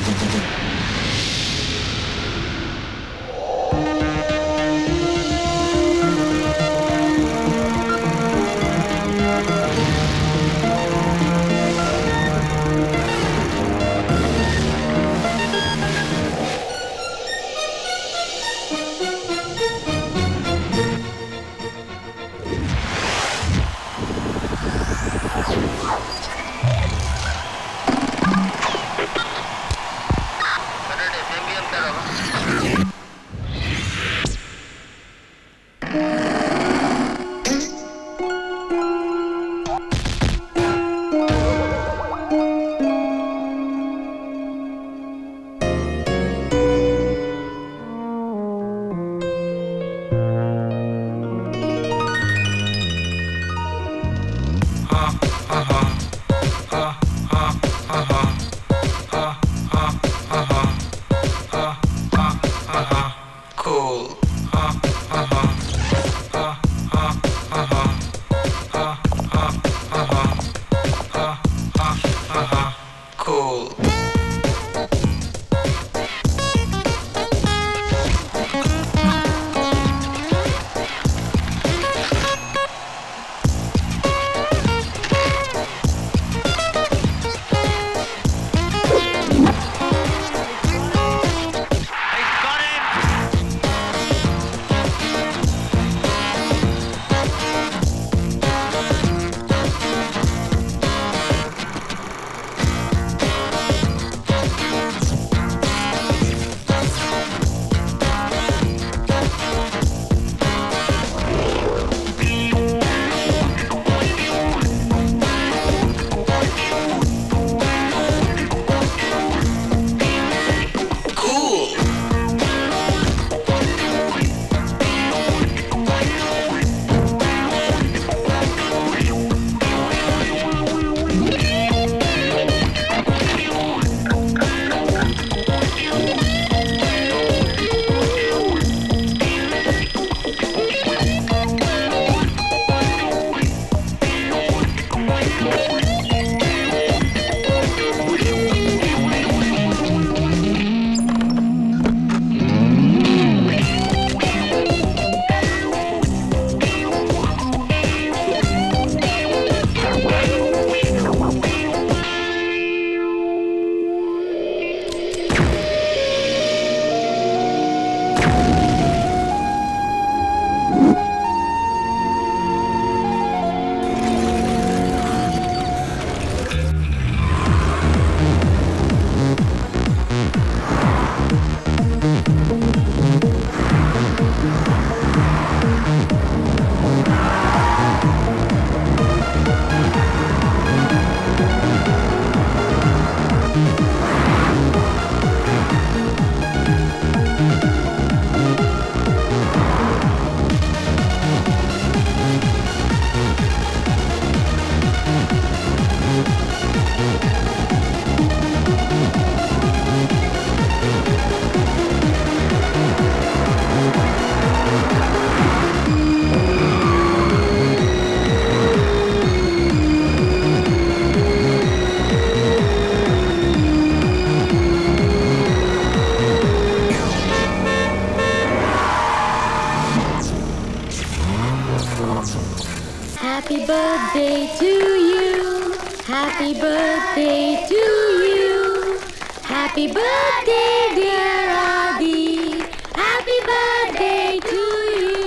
Happy birthday to you. Happy birthday to you. Happy birthday, dear Adi. Happy birthday to you.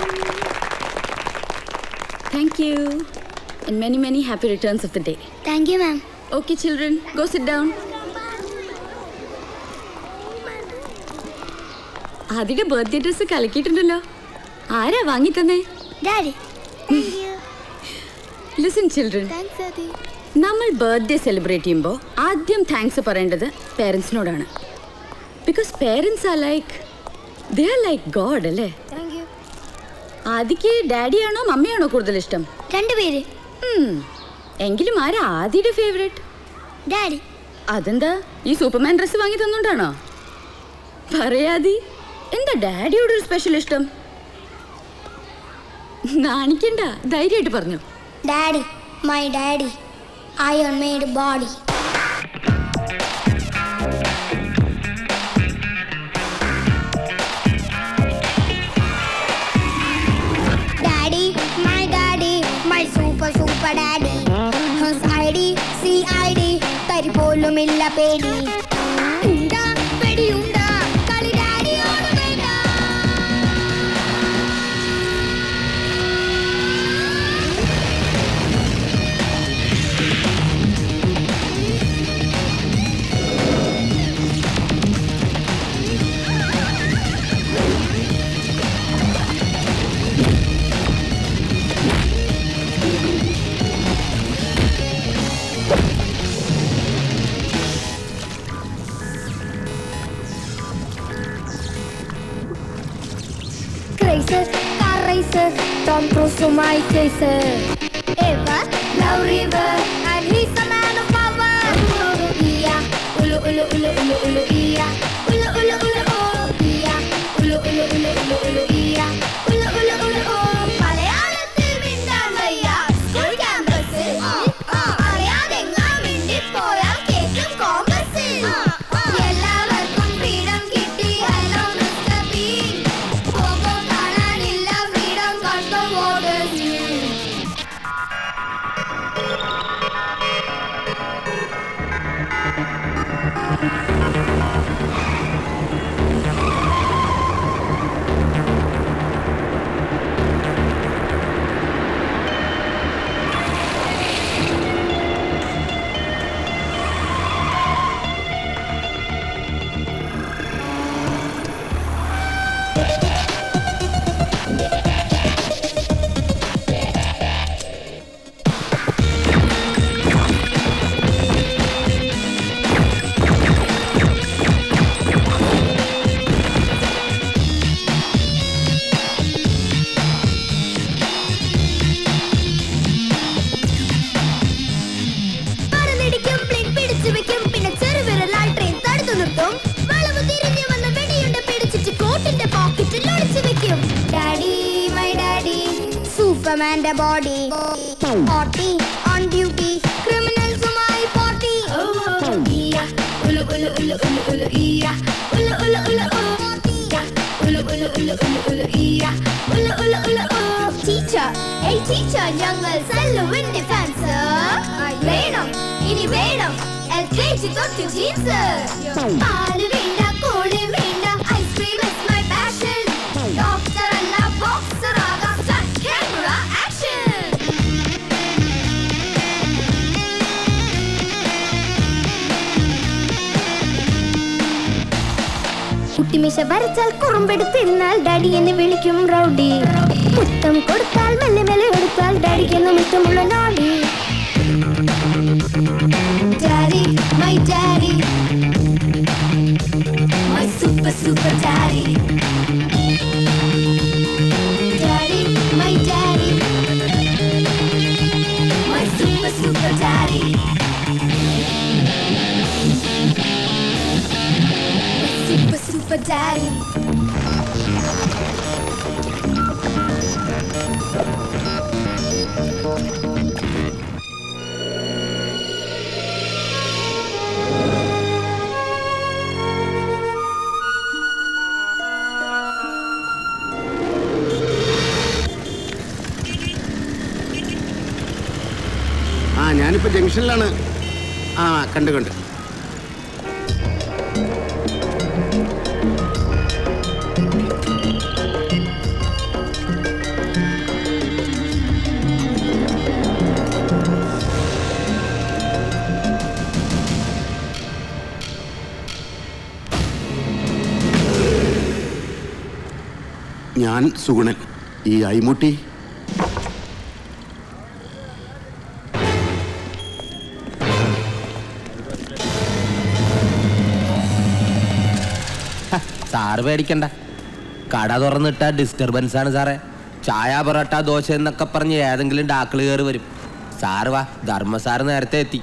Thank you. And many, many happy returns of the day. Thank you, ma'am. Okay, children, go sit down. Adi's birthday dress kalakitundallo. Aara vaangi thanne? Daddy. Thank you. Listen, children. Thanks, Adi. നമ്മൾ birthday celebrate ചെയ്യുമ്പോൾ ആദ്യം thanks പറയേണ്ടത് പേരൻസിനോടാണ്. Because parents are like god അല്ലേ? ആദിക്ക് ഡാഡിയാണോ മമ്മിയാണോ കൂടുതൽ ഇഷ്ടം? രണ്ടുപേര്. എങ്കിലും ആരാ ആദിയുടെ ഫേവറേറ്റ്? ഡാഡി. അതെന്താ ഈ സൂപ്പർമാൻ ഡ്രസ് വാങ്ങി തന്നോണ്ടാണോ? പറയാതി എന്താ ഡാഡിയോട് ഒരു സ്പെഷ്യൽ ഇഷ്ടം? നാണിക്കണ്ട, ധൈര്യമായിട്ട് പറഞ്ഞു. Daddy, my daddy, iron made body. ഒന്നുമില്ല പേടി ഉണ്ടാ പേടിയുണ്ടാ കളി ഡാഡിയോട് വേണ്ട Car racer, Tom Cruise to my chaser. Eva, love river, and he's a man of power. Iya, ulu ulu ulu ulu ulu iya, ulu ulu ulu oh iya, ulu ulu ulu ulu ulu iya, ulu ulu ulu oh. മലയാളത്തിൽ മിണ്ടാൻ വയ്യ school ക്യാമ്പസിൽ അറിയാതെ മിണ്ടി പോയാൽ കേൾക്കും കോമ്പസിൽ എല്ലാവർക്കും freedom കിട്ടി ഹലോ മിസ്റ്റർ ബീൻ പോകോ കാണാനില്ല ഫ്രീഡം കണ്ടോ voters Superman body, party on duty, criminals to my party. Oh, yeah, ulu ulu ulu ulu ulu yeah, ulu ulu ulu oh, yeah, ulu ulu ulu ulu ulu yeah, ulu ulu ulu oh. Teacher, hey teacher, jungle cell defense. Venom, ini venom, LKG to jeans. Paalu veenda, kodu veenda, ice cream is my passion. Doctor alla boxer aga. കുട്ടിമീശ വരച്ചാൽ കുറുമ്പെടുത്തിരുന്നാൽ daddy എന്നെ വിളിക്കും rowdy മുത്തം കൊടുത്താൽ മെല്ലെ മെല്ലെ എടുത്താൽ ഡാഡിക്ക് എന്നും ഇഷ്ടമുള്ള നോഡി daddy my daddy my super super daddy daddy my daddy my super super daddy Super, super daddy. ഞാനിപ്പോ ജംഗ്ഷനിലാണ്. കണ്ടു ഞാൻ സുഗുണൻ. ഈ ഐമുട്ടി സാറ് പേടിക്കണ്ട, കട തുറന്നിട്ട ഡിസ്റ്റർബൻസ് ആണ് സാറേ. ചായ പൊറോട്ട ദോശ എന്നൊക്കെ പറഞ്ഞ് ഏതെങ്കിലും ഡാക്കിൾ കയറി വരും. സാറ് വാ, ധർമ്മ സാറ് നേരത്തെ എത്തി.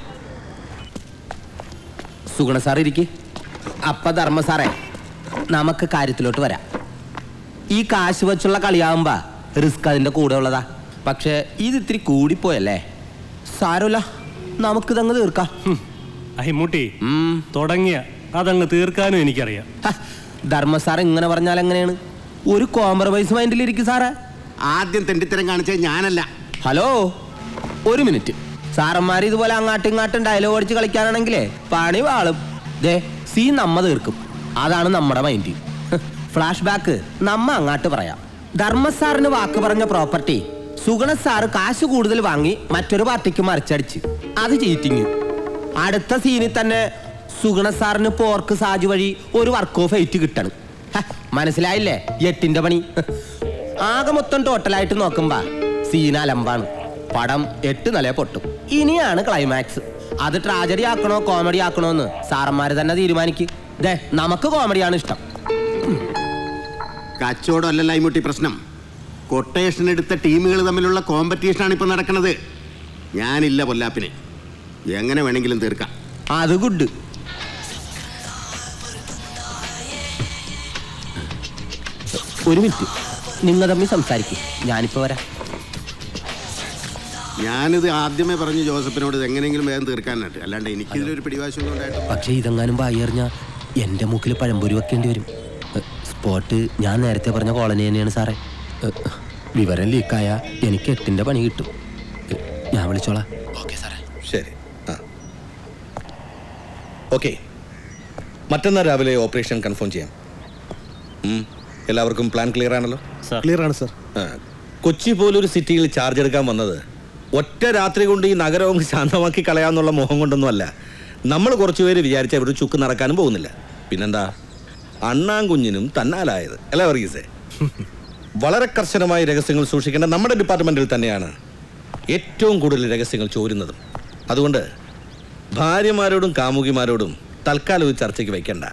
സുഗുണ സാർ ഇരിക്ക്. അപ്പ ധർമ്മ സാറേ, നമുക്ക് കാര്യത്തിലോട്ട് വരാം. ഈ കാശ് വെച്ചുള്ള കളിയാവുമ്പോ റിസ്ക് അതിന്റെ കൂടെ ഉള്ളതാ. പക്ഷെ ഇത് ഇത്തിരി കൂടിപ്പോയല്ലേ. സാരമില്ല, നമുക്കിതങ്ങ് തീർക്കാം. അഹിമുട്ടി തുടങ്ങിയ അതങ്ങ് തീർക്കാനും എനിക്കറിയാം. ധർമ്മ സാർ ഇങ്ങനെ പറഞ്ഞാൽ എങ്ങനെയാണ്? ഒരു കോംപ്രമൈസ് മൈൻഡിലിരിക്കും സാറേ. ആദ്യം തെണ്ടിത്തരം കാണിച്ചത് ഞാനല്ല. ഹലോ, ഒരു മിനിറ്റ്. സാറന്മാർ ഇതുപോലെ അങ്ങാട്ടും ഇങ്ങാട്ടും ഡയലോഗ് അടിച്ച് കളിക്കാനാണെങ്കിലേ പണി വാളും. ദേ സീൻ നമ്മ തീർക്കും. അതാണ് നമ്മുടെ മൈൻഡ്. ഫ്ലാഷ് ബാക്ക് നമ്മ അങ്ങാട്ട് പറയാം. ധർമ്മ സാറിന് വാക്ക് പറഞ്ഞ പ്രോപ്പർട്ടി സുഗുണ സാറ് കാശ് കൂടുതൽ വാങ്ങി മറ്റൊരു പാർട്ടിക്ക് മറിച്ചടിച്ച്. അത് ചീറ്റിങ്. അടുത്ത സീനിൽ തന്നെ സുഗുണ സാറിന് പോർക്ക് സാജു വഴി ഒരു വർക്ക് ഓഫ് 8 കിട്ടണം. മനസ്സിലായില്ലേ 8ന്റെ പണി? ആകെ മൊത്തം ടോട്ടലായിട്ട് നോക്കുമ്പോ സീൻ അലമ്പാണ്. പടം 8 നില പൊട്ടും. ഇനിയാണ് ക്ലൈമാക്സ്. അത് ട്രാജഡി ആക്കണോ കോമഡി ആക്കണോ എന്ന് സാറന്മാര് തന്നെ തീരുമാനിക്കും. ദേ നമുക്ക് കോമഡിയാണ് ഇഷ്ടം. കച്ചവടം അല്ലല്ല അയ്മുട്ടി പ്രശ്നം. കൊട്ടേഷൻ എടുത്ത ടീമുകൾ തമ്മിലുള്ള കോമ്പറ്റീഷനാണ് ഇപ്പൊ നടക്കുന്നത്. ഞാനില്ല പൊല്ലാപ്പിന്. എങ്ങനെ വേണമെങ്കിലും തീർക്കാം. അത് ഗുഡ്. ഒരു മിനിറ്റ്, നിങ്ങൾ തമ്മിൽ സംസാരിക്കും. ഞാനിപ്പോ വരാം. ഞാനിത് ആദ്യമേ പറഞ്ഞു ജോസഫിനോട് ഇത് എങ്ങനെയെങ്കിലും വേഗം തീർക്കാനായിട്ട്. അല്ലാണ്ട് എനിക്കിതിലൊരു പിടിവാശൊന്നും ഉണ്ടായിട്ട്. പക്ഷേ ഇതെങ്ങാനും ബായിറിഞ്ഞാൽ എൻ്റെ മൂക്കിൽ പഴംപൊരി വെക്കേണ്ടി വരും. സ്പോട്ട് ഞാൻ നേരത്തെ പറഞ്ഞ കോളനി തന്നെയാണ് സാറേ. വിവരം ലീക്കായ എനിക്ക് 8ന്റെ പണി കിട്ടും. ഞാൻ വിളിച്ചോളാം. ഓക്കെ സാറേ. ശരി. ഓക്കെ, മറ്റന്നാൾ രാവിലെ ഓപ്പറേഷൻ കൺഫേം ചെയ്യാം. എല്ലാവർക്കും പ്ലാൻ ക്ലിയർ ആണല്ലോ? ക്ലിയർ ആണ് സർ. കൊച്ചി പോലൊരു സിറ്റിയിൽ ചാർജ് എടുക്കാൻ വന്നത് ഒറ്റ രാത്രി കൊണ്ട് ഈ നഗരവും ശാന്തമാക്കി കളയാന്നുള്ള മോഹം കൊണ്ടൊന്നുമല്ല. നമ്മൾ കുറച്ചുപേര് വിചാരിച്ച ഇവിടെ ചുക്ക് നടക്കാനും പോകുന്നില്ല. പിന്നെന്താ, അണ്ണാങ്കുഞ്ഞിനും തന്നാലായത് അല്ലേ വർഗീസേ? വളരെ കർശനമായി രഹസ്യങ്ങൾ സൂക്ഷിക്കേണ്ട നമ്മുടെ ഡിപ്പാർട്ട്മെന്റിൽ തന്നെയാണ് ഏറ്റവും കൂടുതൽ രഹസ്യങ്ങൾ ചോരുന്നതും. അതുകൊണ്ട് ഭാര്യമാരോടും കാമുകിമാരോടും തൽക്കാലം ഒരു ചർച്ചയ്ക്ക് വയ്ക്കണ്ട.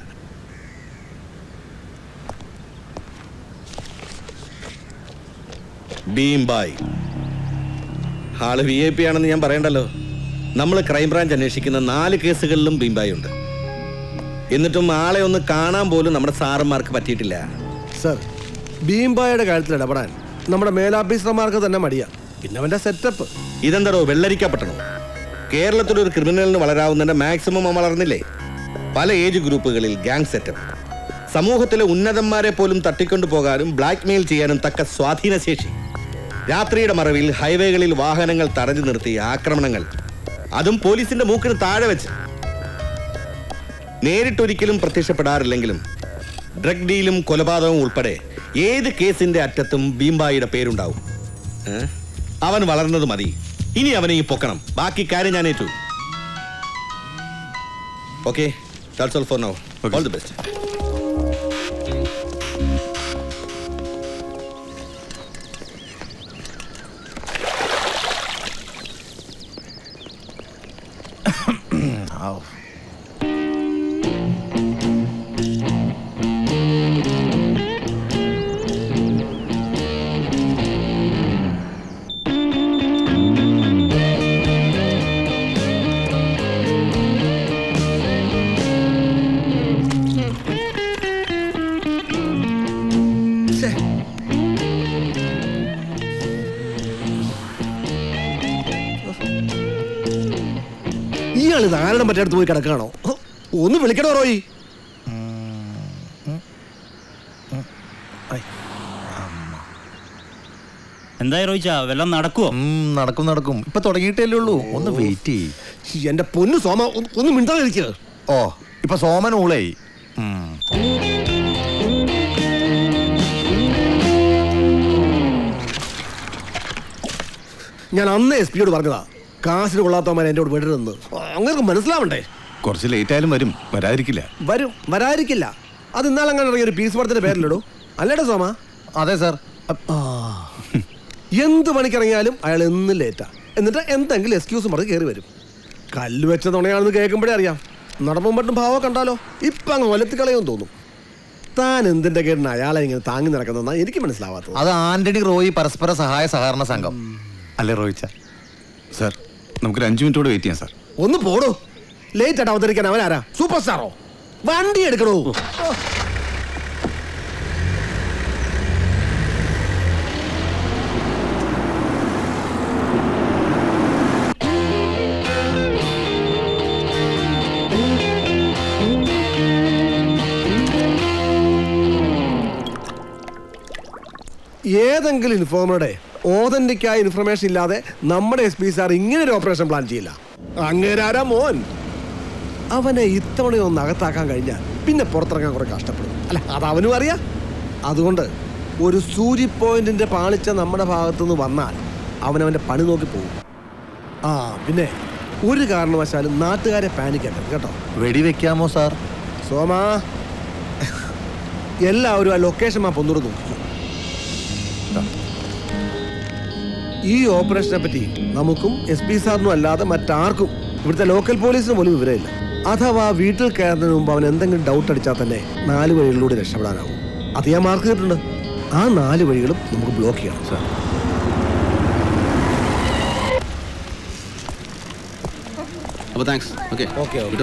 ബീംബായ് ആള് VIP ആണെന്ന് ഞാൻ പറയണ്ടല്ലോ. നമ്മൾ ക്രൈംബ്രാഞ്ച് അന്വേഷിക്കുന്ന 4 കേസുകളിലും ബീംബായ് ഉണ്ട്. എന്നിട്ടും ആളെ ഒന്ന് കാണാൻ പോലും നമ്മുടെ സാറന്മാർക്ക് പറ്റിയിട്ടില്ല. സർ, ബീംബായുടെ കാര്യത്തിൽ ഇടപെടാൻ നമ്മുടെ മേലാഫീസർമാർക്ക് തന്നെ മടിയാ. പിന്നെ അവന്റെ സെറ്റപ്പ് ഇതെന്താടോ വെള്ളരിക്കപ്പെട്ടണോ? കേരളത്തിലൊരു ക്രിമിനലിന് വളരാവുന്നതിന്റെ മാക്സിമം വളർന്നില്ലേ? പല ഏജ് ഗ്രൂപ്പുകളിൽ ഗ്യാങ് സെറ്റപ്പ്, സമൂഹത്തിലെ ഉന്നതന്മാരെ പോലും തട്ടിക്കൊണ്ടു പോകാനും ബ്ലാക്ക് മെയിൽ ചെയ്യാനും തക്ക സ്വാധീനശേഷി, രാത്രിയുടെ മറവിൽ ഹൈവേകളിൽ വാഹനങ്ങൾ തടഞ്ഞു നിർത്തി ആക്രമണങ്ങൾ, അതും പോലീസിന്റെ മൂക്കിന് താഴെ വെച്ച്. നേരിട്ടൊരിക്കലും പ്രത്യക്ഷപ്പെടാറില്ലെങ്കിലും ഡ്രഗ് ഡീലും കൊലപാതകവും ഉൾപ്പെടെ ഏത് കേസിന്റെ അറ്റത്തും ബീംബായിയുടെ പേരുണ്ടാവും. അവൻ വളർന്നത് മതി, ഇനി അവനെ ഈ പൊക്കണം. ബാക്കി കാര്യം ഞാൻ ഏറ്റു. Okay, that's all for now. All the best. ഇയാളിത് ആരുടെ മറ്റേ അടുത്ത് പോയി കിടക്കാണോ? ഒന്ന് വിളിക്കണോ റോയി? എന്തായി റോയിച്ചാ, വല്ലതും നടക്കുവോ? നടക്കും. ഇപ്പൊ തുടങ്ങിയിട്ടല്ലേ ഉള്ളൂ. ഒന്ന് വെയിറ്റ് ചെയ്യ്. എന്റെ പൊന്നു സോമ, ഒന്ന് മിണ്ടാതിരിക്കുക. ഓ, ഇപ്പൊ സോമൻ ഊളായി. ഞാൻ അന്ന് SP യോട് പറഞ്ഞതാ, കാശിന് കൊള്ളാത്തവന്മാർ എന്നോട് വിടരുതെന്ന്. അങ്ങനെ മനസ്സിലാവണ്ടേ? കുറച്ച് ലേറ്റ് ആയാലും വരാതിരിക്കില്ല. വരാതിരിക്കില്ല. അത് ഇന്നാളങ്ങനെ ഇറങ്ങിയ ഒരു പീസ് പടത്തിന്റെ പേരിലിടൂ, അല്ലേടാ സോമ? അതെ സാർ. എന്ത് പണിക്കിറങ്ങിയാലും അയാൾ എന്നും ലേറ്റാ. എന്നിട്ട് എന്തെങ്കിലും എക്സ്ക്യൂസും പറഞ്ഞ് കയറി വരും. കല്ല് വെച്ച തുണയാണെന്ന് കേൾക്കുമ്പോഴേ അറിയാം. നടപ്പും പട്ടും ഭാവം കണ്ടാലോ ഇപ്പൊ അങ്ങ് ഒലത്തിക്കളയും തോന്നും. താൻ എന്തിന്റെ കേടിന് അയാളെ ഇങ്ങനെ താങ്ങി നടക്കുന്നതെന്നാ എനിക്ക് മനസ്സിലാവാത്തത്. അത് ആന്റണി റോയി പരസ്പര സഹായ സഹകരണ സംഘം അല്ലേ റോയിച്ച? സാർ, നമുക്കൊരു 5 മിനിറ്റ് കൂടെ വെയിറ്റ് ചെയ്യാം സാർ. ഒന്ന് പോടോ. ലേറ്റ് ആയിട്ട് അവതരിക്കാൻ അവനാരാ? സൂപ്പർ സ്റ്റാറോ? വണ്ടി എടുക്കണോ? ഏതെങ്കിലും ഇൻഫോമറുടെ ഓതന്റിക്കായ ഇൻഫർമേഷൻ ഇല്ലാതെ നമ്മുടെ SP സാർ ഇങ്ങനെ ഒരു ഓപ്പറേഷൻ പ്ലാൻ ചെയ്യില്ല. അങ്ങേരാരാ മോൻ. അവനെ ഇത്തവണയൊന്ന് അകത്താക്കാൻ കഴിഞ്ഞാൽ പിന്നെ പുറത്തിറങ്ങാൻ കുറെ കഷ്ടപ്പെടും. അല്ല, അത് അവനും അറിയാം. അതുകൊണ്ട് ഒരു സൂചി പോയിന്റിന്റെ പാളിച്ച നമ്മുടെ ഭാഗത്തുനിന്ന് വന്നാൽ അവനവന്റെ പണി നോക്കി പോകും. പിന്നെ ഒരു കാരണവശാലും നാട്ടുകാരെ പാനിക്കരുത് കേട്ടോ. വെടിവെക്കാമോ സാർ? സോമാ, എല്ലാവരും ആ ലൊക്കേഷൻ മാപ്പ് ഒന്നുകൂടെ നോക്കുക. ഈ ഓപ്പറേഷനെ പറ്റി നമുക്കും SP സാറിനും അല്ലാതെ മറ്റാർക്കും ഇവിടുത്തെ ലോക്കൽ പോലീസിന് പോലും വിവരമില്ല. അഥവാ വീട്ടിൽ കയറുന്നതിന് മുമ്പ് അവൻ എന്തെങ്കിലും ഡൗട്ട് അടിച്ചാൽ തന്നെ 4 വഴികളിലൂടെ രക്ഷപ്പെടാനാവും. അത് ഞാൻ മാർക്ക് ചെയ്തിട്ടുണ്ട്. ആ 4 വഴികളും നമുക്ക് ബ്ലോക്ക് ചെയ്യണം സാർ. അപ്പോൾ താങ്ക്സ്. Okay okay okay.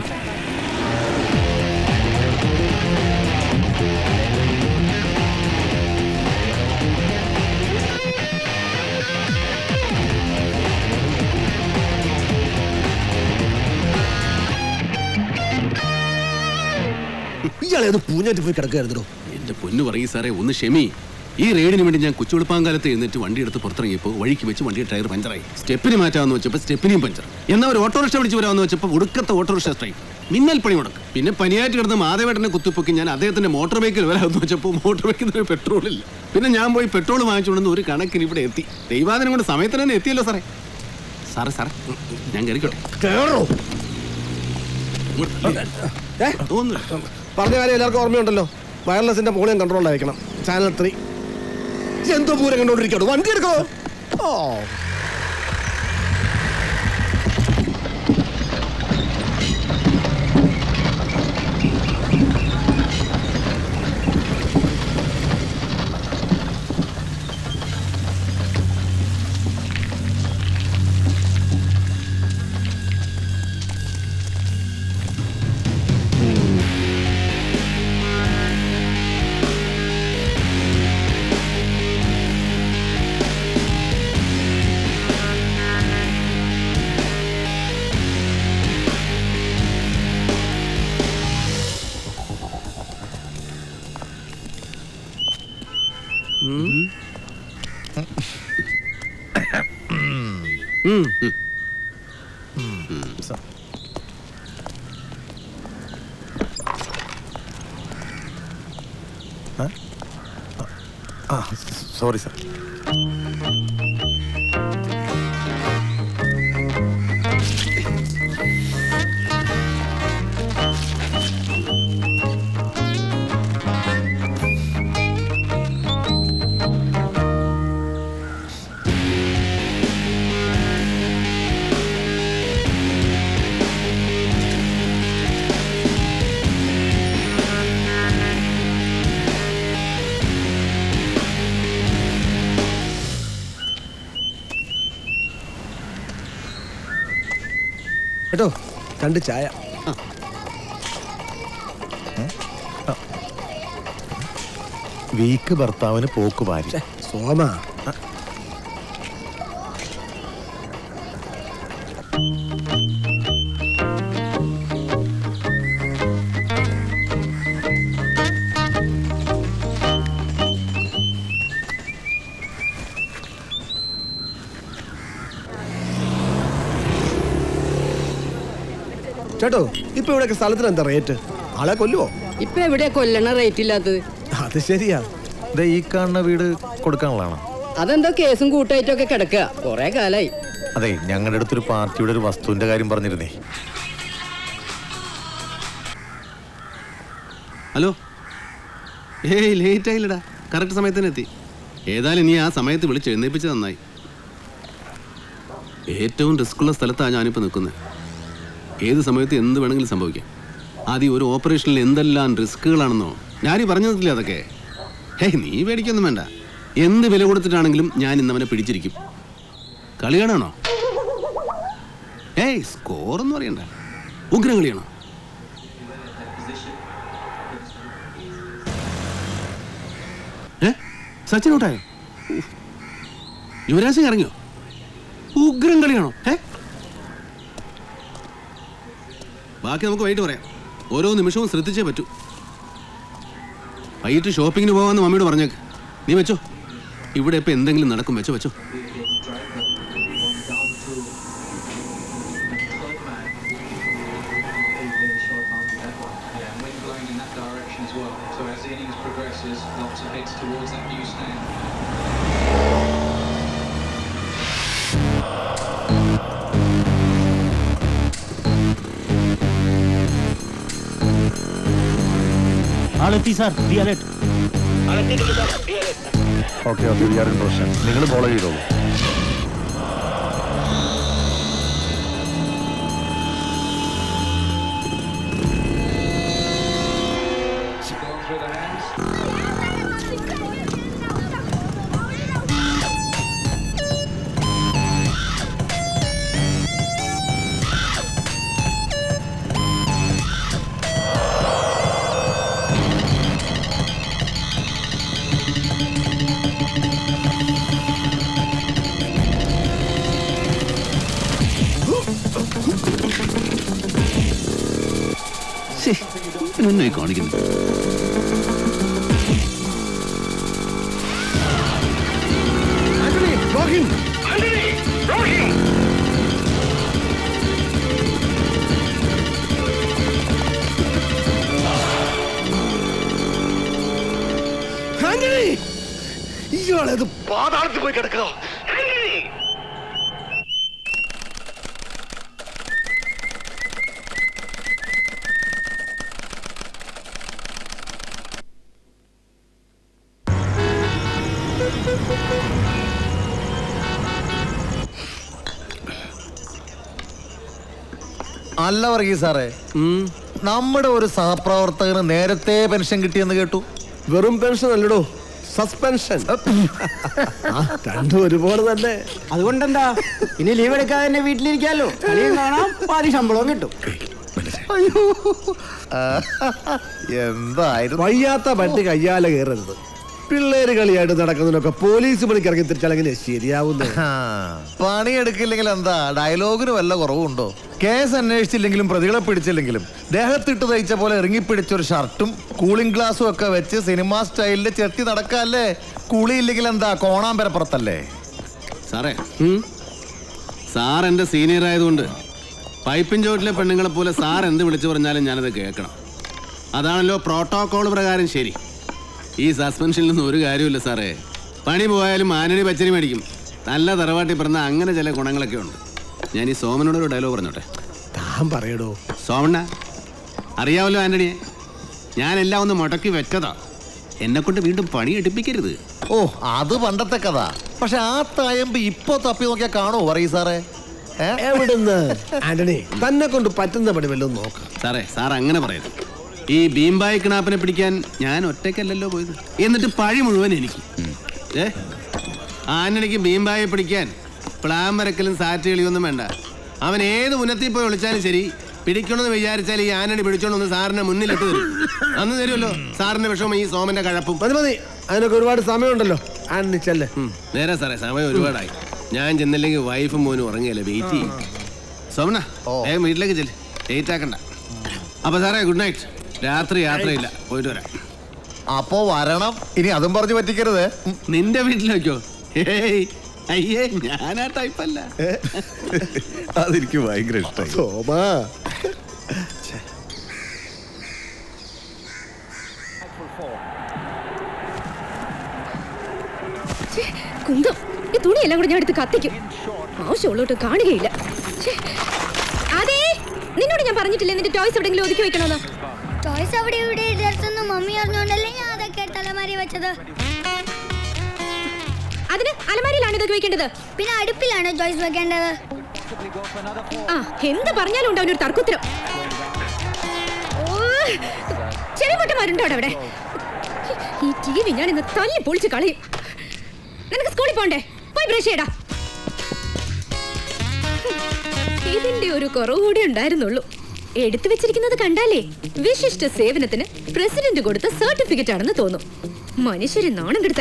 ഇയാളെ അത് പൂഞ്ഞാറ്റ് പോയി കിടക്കുകയായിരുന്നോ? എൻ്റെ പൊന്നു പറയും സാറേ, ഒന്ന് ക്ഷമി. ഈ റെയ്ഡിന് വേണ്ടി ഞാൻ കൊച്ചുവെളുപ്പാങ്കാലത്ത് എഴുന്നേറ്റ് വണ്ടി എടുത്ത് പുറത്തിറങ്ങിയപ്പോൾ വഴിക്ക് വെച്ച് വണ്ടിയുടെ ടയർ പഞ്ചറായി. സ്റ്റെപ്പിന് മാറ്റാമെന്ന് വെച്ചപ്പോൾ സ്റ്റെപ്പിനെയും പഞ്ചർ. എന്നാൽ ഒരു ഓട്ടോറിക്ഷ വിളിച്ച് വരാമെന്ന് വെച്ചപ്പോൾ ഒടുക്കത്തെ ഓട്ടോറിക്ഷ സ്ട്രൈക്ക്, മിന്നൽ പണി മുടക്ക്. പിന്നെ പനിയായിട്ട് കിടന്ന് മാധവേട്ടനെ കുത്തിപ്പൊക്കി ഞാൻ അദ്ദേഹത്തിന്റെ മോട്ടോർ ബൈക്കിൽ വരാമെന്ന് വെച്ചപ്പോൾ മോട്ടോർ ബൈക്കിൽ പെട്രോളില്ല. പിന്നെ ഞാൻ പോയി പെട്രോൾ വാങ്ങിച്ചുകൊണ്ടെന്ന് ഒരു കണക്കിന് ഇവിടെ എത്തി. ദൈവാദിനം കൊണ്ട് സമയത്തിന് തന്നെ എത്തിയല്ലോ സാറേ. സാറേ ഞാൻ കയറിക്കോട്ടെ? പറഞ്ഞ കാര്യം എല്ലാവർക്കും ഓർമ്മയുണ്ടല്ലോ. വയർലെസിന്റെ മോളിയം കൺട്രോൾ അയക്കണം. ചാനൽ 3 എന്തോ പൂരം കണ്ടോണ്ടിരിക്കോ. വണ്ടി എടുക്കോ. Sorry sir. കേട്ടോ, 2 ചായ. വീക്ക് ഭർത്താവിന് പോക്ക് ഭാര്യ. സോമ, ചേട്ടോ ഇപ്പൊ ഇവിടെ സ്ഥലത്തിന് എന്താ റേറ്റ്? ആളെ കൊല്ലുവോ? ഇപ്പൊ എവിടെ കൊല്ലണ റേറ്റ് ഇല്ലാത്തത്? അത് ശരിയാ. ഈ കാണുന്ന വീട് കൊടുക്കാനുള്ളതാണോ? അതെന്തോ കേസും കൂട്ടായിട്ടൊക്കെ കിടക്കുക. കൊറേ കാലായി. അതെ, ഞങ്ങളുടെ അടുത്തൊരു പാർട്ടിയുടെ ഒരു വസ്തുവിന്റെ കാര്യം പറഞ്ഞിരുന്നേ. ഹലോ. ലേറ്റ് ആയില്ലടാ, കറക്റ്റ് സമയത്തിന് എത്തി. ഏതായാലും നീ ആ സമയത്ത് വിളിച്ച് എഴുന്നേപ്പിച്ച് നന്നായി. ഏറ്റവും റിസ്ക്കുള്ള സ്ഥലത്താണ് ഞാനിപ്പോൾ നിൽക്കുന്നത്. ഏത് സമയത്ത് എന്ത് വേണമെങ്കിലും സംഭവിക്കാം. ആദ്യം ഒരു ഓപ്പറേഷനിൽ എന്തെല്ലാം റിസ്ക്കുകളാണെന്നോ ഞാനീ പറഞ്ഞു തന്നില്ല അതൊക്കെ. നീ പേടിക്കൊന്നും വേണ്ട. എന്ത് വില കൊടുത്തിട്ടാണെങ്കിലും ഞാൻ ഇന്നവനെ പിടിച്ചിരിക്കും. കളി കാണാണോ? സ്കോറൊന്നും അറിയണ്ട. ഉഗ്രം കളിയാണോ? സച്ചിൻ ഔട്ടായോ? യുവരാജ് സിംഗ് ഇറങ്ങിയോ? ഉഗ്രം കളിയാണോ? ബാക്കി നമുക്ക് വൈകിട്ട് പറയാം. ഓരോ നിമിഷവും ശ്രദ്ധിച്ചേ പറ്റൂ. വൈകിട്ട് ഷോപ്പിങ്ങിന് പോകാമെന്ന് മമ്മിയോട് പറഞ്ഞേക്ക്. നീ വെച്ചോ. ഇവിടെ ഇപ്പൊ എന്തെങ്കിലും നടക്കും. വെച്ചോ വെച്ചോ. ആളെത്തി sir. Be alert. Okay we are in position. നിങ്ങൾ ഫോളോ ചെയ്തോളൂ. എന്നെ കാണിക്കുന്നു. ഇയാളത് പാതാളത്തിൽ പോയി കിടക്കുക. അല്ല വർഗീസ് സാറേ, നമ്മുടെ ഒരു സഹപ്രവർത്തകന് നേരത്തെ പെൻഷൻ കിട്ടിയെന്ന് കേട്ടു. വെറും പെൻഷൻ അല്ലടോ, സസ്പെൻഷൻ. രണ്ടും ഒരുപോലെ തന്നെ. അതുകൊണ്ടെന്താ, ഇനി ലീവ് എടുക്കാതെ തന്നെ വീട്ടിലിരിക്കാമല്ലോ. കളിയും കാണാം, പാതി ശമ്പളവും കിട്ടും. എന്തായിരുന്നു വയ്യാത്ത പറ്റി കയ്യാല കയറരുത്. പിള്ളേര് കളിയായിട്ട് നടക്കുന്നതിനൊക്കെ പോലീസ് പണിക്ക് ഇറങ്ങി തിരിച്ചാലെങ്ങനെ ശരിയാവുന്നു? പണിയെടുക്കില്ലെങ്കിൽ എന്താ, ഡയലോഗിന് വല്ല കുറവുണ്ടോ? കേസ് അന്വേഷിച്ചില്ലെങ്കിലും പ്രതികളെ പിടിച്ചില്ലെങ്കിലും ദേഹത്തിട്ട് തയ്ച്ച പോലെ ഇറങ്ങിപ്പിടിച്ചൊരു ഷർട്ടും കൂളിംഗ് ഗ്ലാസും ഒക്കെ വെച്ച് സിനിമാ സ്റ്റൈലില് ചെത്തി നടക്കല്ലേ. കുളിയില്ലെങ്കിൽ എന്താ, കോണാമ്പരപ്പുറത്തല്ലേ? സാറേ, സാർ എൻ്റെ സീനിയർ ആയതുകൊണ്ട് പൈപ്പിൻ ചോട്ടിലെ പെണ്ണുങ്ങളെ പോലെ സാർ എന്ത് വിളിച്ചു പറഞ്ഞാലും ഞാനത് കേൾക്കണം. അതാണല്ലോ പ്രോട്ടോകോൾ പ്രകാരം ശരി. ഈ സസ്പെൻഷനിൽ നിന്നും ഒരു കാര്യമില്ല സാറേ. പണി പോയാലും ആനടി പച്ചരി മേടിക്കും. നല്ല തറവാട്ടി പറഞ്ഞ അങ്ങനെ ചില ഗുണങ്ങളൊക്കെ ഉണ്ട്. ഞാൻ ഈ സോമനോടൊരു ഡയലോഗ് പറഞ്ഞോട്ടെ. താൻ പറയടോ. സോമണ്ണ അറിയാമല്ലോ ആന്റണിയെ, ഞാനെല്ലാം ഒന്ന് മുടക്കി വെച്ചതാ. എന്നെ കൊണ്ട് വീണ്ടും പണി എടുപ്പിക്കരുത്. ഓ, അത് പണ്ടത്തെ കഥ. പക്ഷെ ആ തായമ്പ് ഇപ്പൊ തപ്പി നോക്കിയാ കാണോ പറയൂ സാറേ? എവിടുന്ന് ആന്റണി, തന്നെ കൊണ്ട് പറ്റുന്ന പണി വല്ലതും നോക്കാം. സാറേ, സാർ അങ്ങനെ പറയരുത്. ഈ ഭീംബായി കിണാപ്പിനെ പിടിക്കാൻ ഞാൻ ഒറ്റയ്ക്കല്ലല്ലോ പോയത്. എന്നിട്ട് പഴി മുഴുവൻ എനിക്ക്. ആന്റണിക്ക് ഭീംബായെ പിടിക്കാൻ പ്ലാൻ വരക്കലും സാറ്റ് കളിയൊന്നും വേണ്ട. അവൻ ഏത് ഉന്നത്തിൽ പോയി വിളിച്ചാലും ശരി, പിടിക്കണമെന്ന് വിചാരിച്ചാൽ ഈ ആന്റണി പിടിച്ചോണ്ടൊന്ന് സാറിന്റെ മുന്നിലിട്ട് തരും. അന്ന് തരുമല്ലോ സാറിന്റെ വിഷമം ഈ സോമന്റെ കഴപ്പും. മതി മതി, അതിനൊക്കെ ഒരുപാട് സമയമുണ്ടല്ലോ. ആന്റണി ചെല്ലേ. നേരെ സാറേ, സമയം ഒരുപാടായി. ഞാൻ ചെന്നില്ലെങ്കിൽ വൈഫും മോനും ഉറങ്ങിയല്ലേ, വെയിറ്റ് ചെയ്യും. സോമന വേഗം വീട്ടിലേക്ക് ചെല്ല്, ലേറ്റ് ആക്കണ്ട. അപ്പൊ സാറേ, ഗുഡ് നൈറ്റ്. രാത്രി യാത്രയില്ല, പോയിട്ട് വരാം. അപ്പോ വരണം. ഇനി അതും പറഞ്ഞു പറ്റിക്കരുത്. നിന്റെ വീട്ടിലേക്കോ? അയ്യേ, ഞാനാ ടൈപ്പല്ല. അതെനിക്ക് ഭയങ്കര ഇഷ്ടമായി. സോമാ, കുന്തം, ഈ തുണിയെല്ലാം കൂടെ ഞാൻ എടുത്ത് കത്തിക്കും. ആവശ്യമുള്ളോട്ട് കാണുകയില്ല. അതെ, നിന്നോട് ഞാൻ പറഞ്ഞിട്ടില്ലേ നിന്റെ ടോയ്സ് എവിടെയെങ്കിലും ഒതുക്കി വെക്കണമെന്ന്? ടോയ്സ് അവിടെ ഇവിടെ ഇടത്തൊന്നും മമ്മി അറിഞ്ഞോണ്ടല്ലേ ഞാൻ അതൊക്കെ തലമാരി വെച്ചത്. അതിന് അലമാരിയിലാണ് ഇതൊക്കെ വെക്കേണ്ടത്. പിന്നെ അടുപ്പിലാണ് ടോയ്സ് വെക്കേണ്ടത്. ആ, എന്ത് പറഞ്ഞാലും ഉണ്ട് അവനൊരു തർക്കുത്തരം. ചെവിമട്ടന്മാരുണ്ടോ അവിടെ? ഈ ടി വി ഞാൻ ഇന്ന് തല്ലി പൊളിച്ച് കളയും. നിനക്ക് സ്കൂളിൽ പോണ്ടേ? പോയി ബ്രഷ് ചെയ്യടാ. ഇതിന്റെ ഒരു കുറവ് കൂടി ഉണ്ടായിരുന്നുള്ളൂ. എടുത്തു വെച്ചിരിക്കുന്നത് കണ്ടാലേ വിശിഷ്ട സേവനത്തിന് പ്രസിഡന്റ് കൊടുത്ത സർട്ടിഫിക്കറ്റ് ആണെന്ന് തോന്നും. മനുഷ്യരെ നാണം കെടുത്ത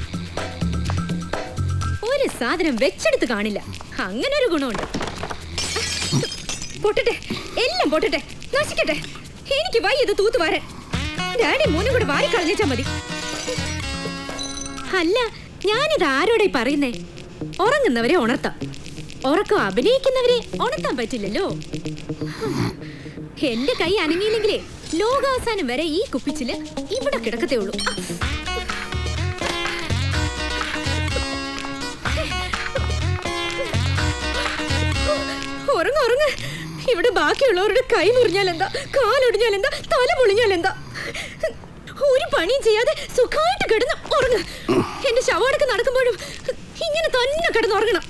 ഒരു സാധനം വെച്ചെടുത്ത് കാണില്ല. അങ്ങനെ ഒരു ഗുണമുണ്ട്. പൊട്ടട്ടെ, എല്ലാം പൊട്ടട്ടെ, നശിക്കട്ടെ. എനിക്ക് വയ്യ ഇത് തൂത്തുവാരൻ. ഡാഡി മോനും കൂടെ വാരി കളഞ്ഞാ മതി. അല്ല, ഞാനിത് ആരോടെ പറയുന്നേ? ഉറങ്ങുന്നവരെ ഉണർത്താം, ഉറക്കം അഭിനയിക്കുന്നവരെ ഉണർത്താൻ പറ്റില്ലല്ലോ. എന്റെ കൈ അനങ്ങിയില്ലെങ്കിലേ ലോകാവസാനം വരെ ഈ കുപ്പിച്ചില് ഇവിടെ കിടക്കത്തേ ഉള്ളൂ. ഉറങ്ങ്. ഇവിടെ ബാക്കിയുള്ളവരുടെ കൈ മുറിഞ്ഞാൽ എന്താ, കാലൊടിഞ്ഞാൽ എന്താ, തല പൊളിഞ്ഞാൽ എന്താ? ഒരു പണിയും ചെയ്യാതെ സുഖമായിട്ട് കിടന്ന് ഉറങ്ങ്. എന്റെ ശവടക്ക് നടക്കുമ്പോഴും ഇങ്ങനെ തന്നെ കിടന്ന് ഉറങ്ങണം.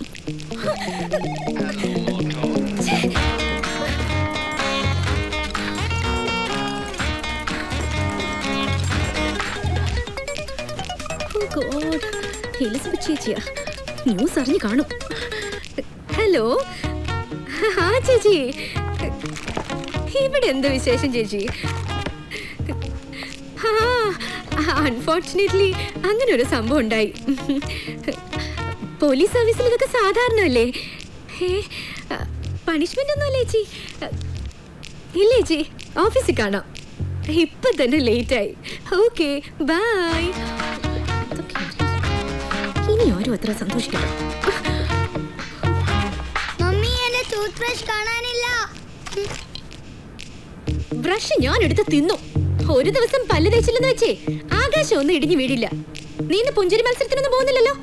എലിസബത്ത് ചേച്ചിയാ, ന്യൂസ് അറിഞ്ഞു കാണും. ഹലോ, ആ ചേച്ചി, ഇവിടെ എന്താ വിശേഷം ചേച്ചി? അൺഫോർച്ചുനേറ്റ്ലി അങ്ങനെ ഒരു സംഭവം ഉണ്ടായി. പോലീസ് സർവീസിൽ ഇതൊക്കെ സാധാരണല്ലേ? പണിഷ്മെന്റ് ഒന്നും അല്ലേ ചേച്ചി? ഇല്ല ചേച്ചി, ഓഫീസിൽ കാണാം. ഇപ്പൊ തന്നെ ലേറ്റ് ആയി. Okay, bye. ഇനി ആരും അത്ര സന്തോഷിക്കട്ടെ. ബ്രഷ് ഞാൻ എടുത്ത് തിന്നു. ഒരു ദിവസം പല്ല് തേച്ചില്ലെന്ന് വെച്ചേ ആകാശം ഒന്നും ഇടിഞ്ഞു വീടില്ല. നീ ഇന്ന് പുഞ്ചിരി മത്സരത്തിനൊന്നും പോകുന്നില്ലല്ലോ.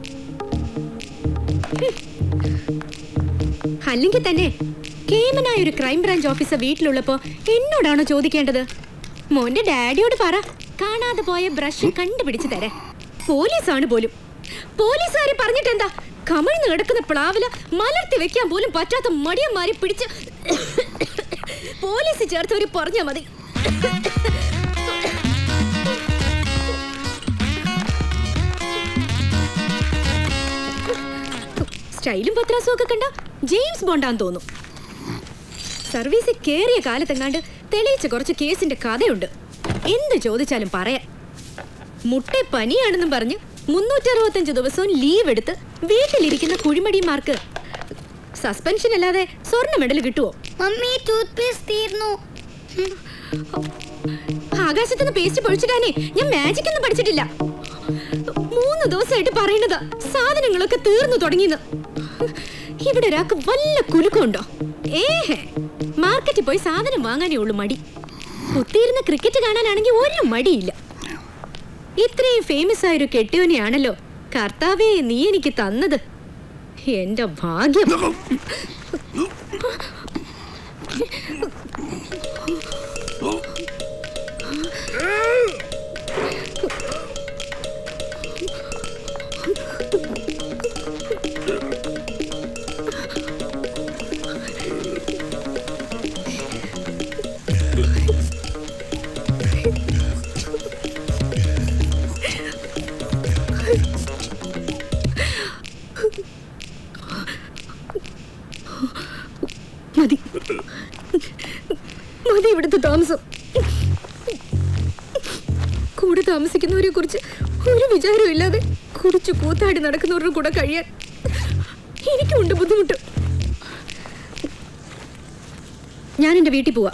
അല്ലെങ്കിൽ തന്നെ കേമനായ ഒരു ക്രൈംബ്രാഞ്ച് ഓഫീസർ വീട്ടിലുള്ളപ്പോ എന്നോടാണോ ചോദിക്കേണ്ടത്? മോന്റെ ഡാഡിയോട് പറ, കാണാതെ പോയ ബ്രഷ് കണ്ടുപിടിച്ചു തരാൻ. പോലീസാണ് പോലും. പോലീസുകാരെ പറഞ്ഞിട്ടെന്താ? കമിഴ്ന്ന് കിടക്കുന്ന പ്ലാവില മലർത്തി വെക്കാൻ പോലും പറ്റാത്ത മടിയന്മാരെ പിടിച്ച് പോലീസ് ചേർത്തവര് പറഞ്ഞാ മതി. സ്റ്റൈലും പത്രാസും ഒക്കെ കണ്ട ജെയിംസ് ബോണ്ടാന്ന് തോന്നും. സർവീസിൽ കേറിയ കാലത്തെങ്ങാണ്ട് തെളിയിച്ച കുറച്ച് കേസിന്റെ കഥയുണ്ട്. എന്ത് ചോദിച്ചാലും പറയാം. മുട്ടെ പനിയാണെന്നും പറഞ്ഞ് 365 ദിവസവും ലീവ് എടുത്ത് വീട്ടിലിരിക്കുന്ന കുഴിമടിമാർക്ക് സസ്പെൻഷൻ അല്ലാതെ സ്വർണ്ണ മെഡൽ കിട്ടുവോ? ആകാശത്തുനിന്ന് പേസ്റ്റ് പൊഴിച്ചിടാനേ ഞാൻ മാജിക് ഒന്നും പഠിച്ചിട്ടില്ല. 3 ദിവസമായിട്ട് പറയുന്നതാ സാധനങ്ങളൊക്കെ തീർന്നു തുടങ്ങിയെന്ന്. ഇവിടെ ഒരാൾക്ക് വല്ല കുലുക്കമുണ്ടോ? മാർക്കറ്റിൽ പോയി സാധനം വാങ്ങാനേ ഉള്ളു മടി. കുത്തിയിരുന്ന് ക്രിക്കറ്റ് കാണാനാണെങ്കിൽ ഒരു മടിയില്ല. ഇത്രയും ഫേമസ് ആയൊരു കെട്ടിയോനെയാണല്ലോ കർത്താവേ നീ എനിക്ക് തന്നത്. എന്റെ ഭാഗ്യം. മതി മതി ഇവിടുത്തെ താമസം. കൂടെ താമസിക്കുന്നവരെ കുറിച്ച് ഒരു വിചാരവും ഇല്ലാതെ കുടിച്ചു കൂത്താടി നടക്കുന്നവരുടെ കൂടെ കഴിയാൻ എനിക്കുണ്ട് ബുദ്ധിമുട്ട്. ഞാൻ എൻ്റെ വീട്ടിൽ പോവാ.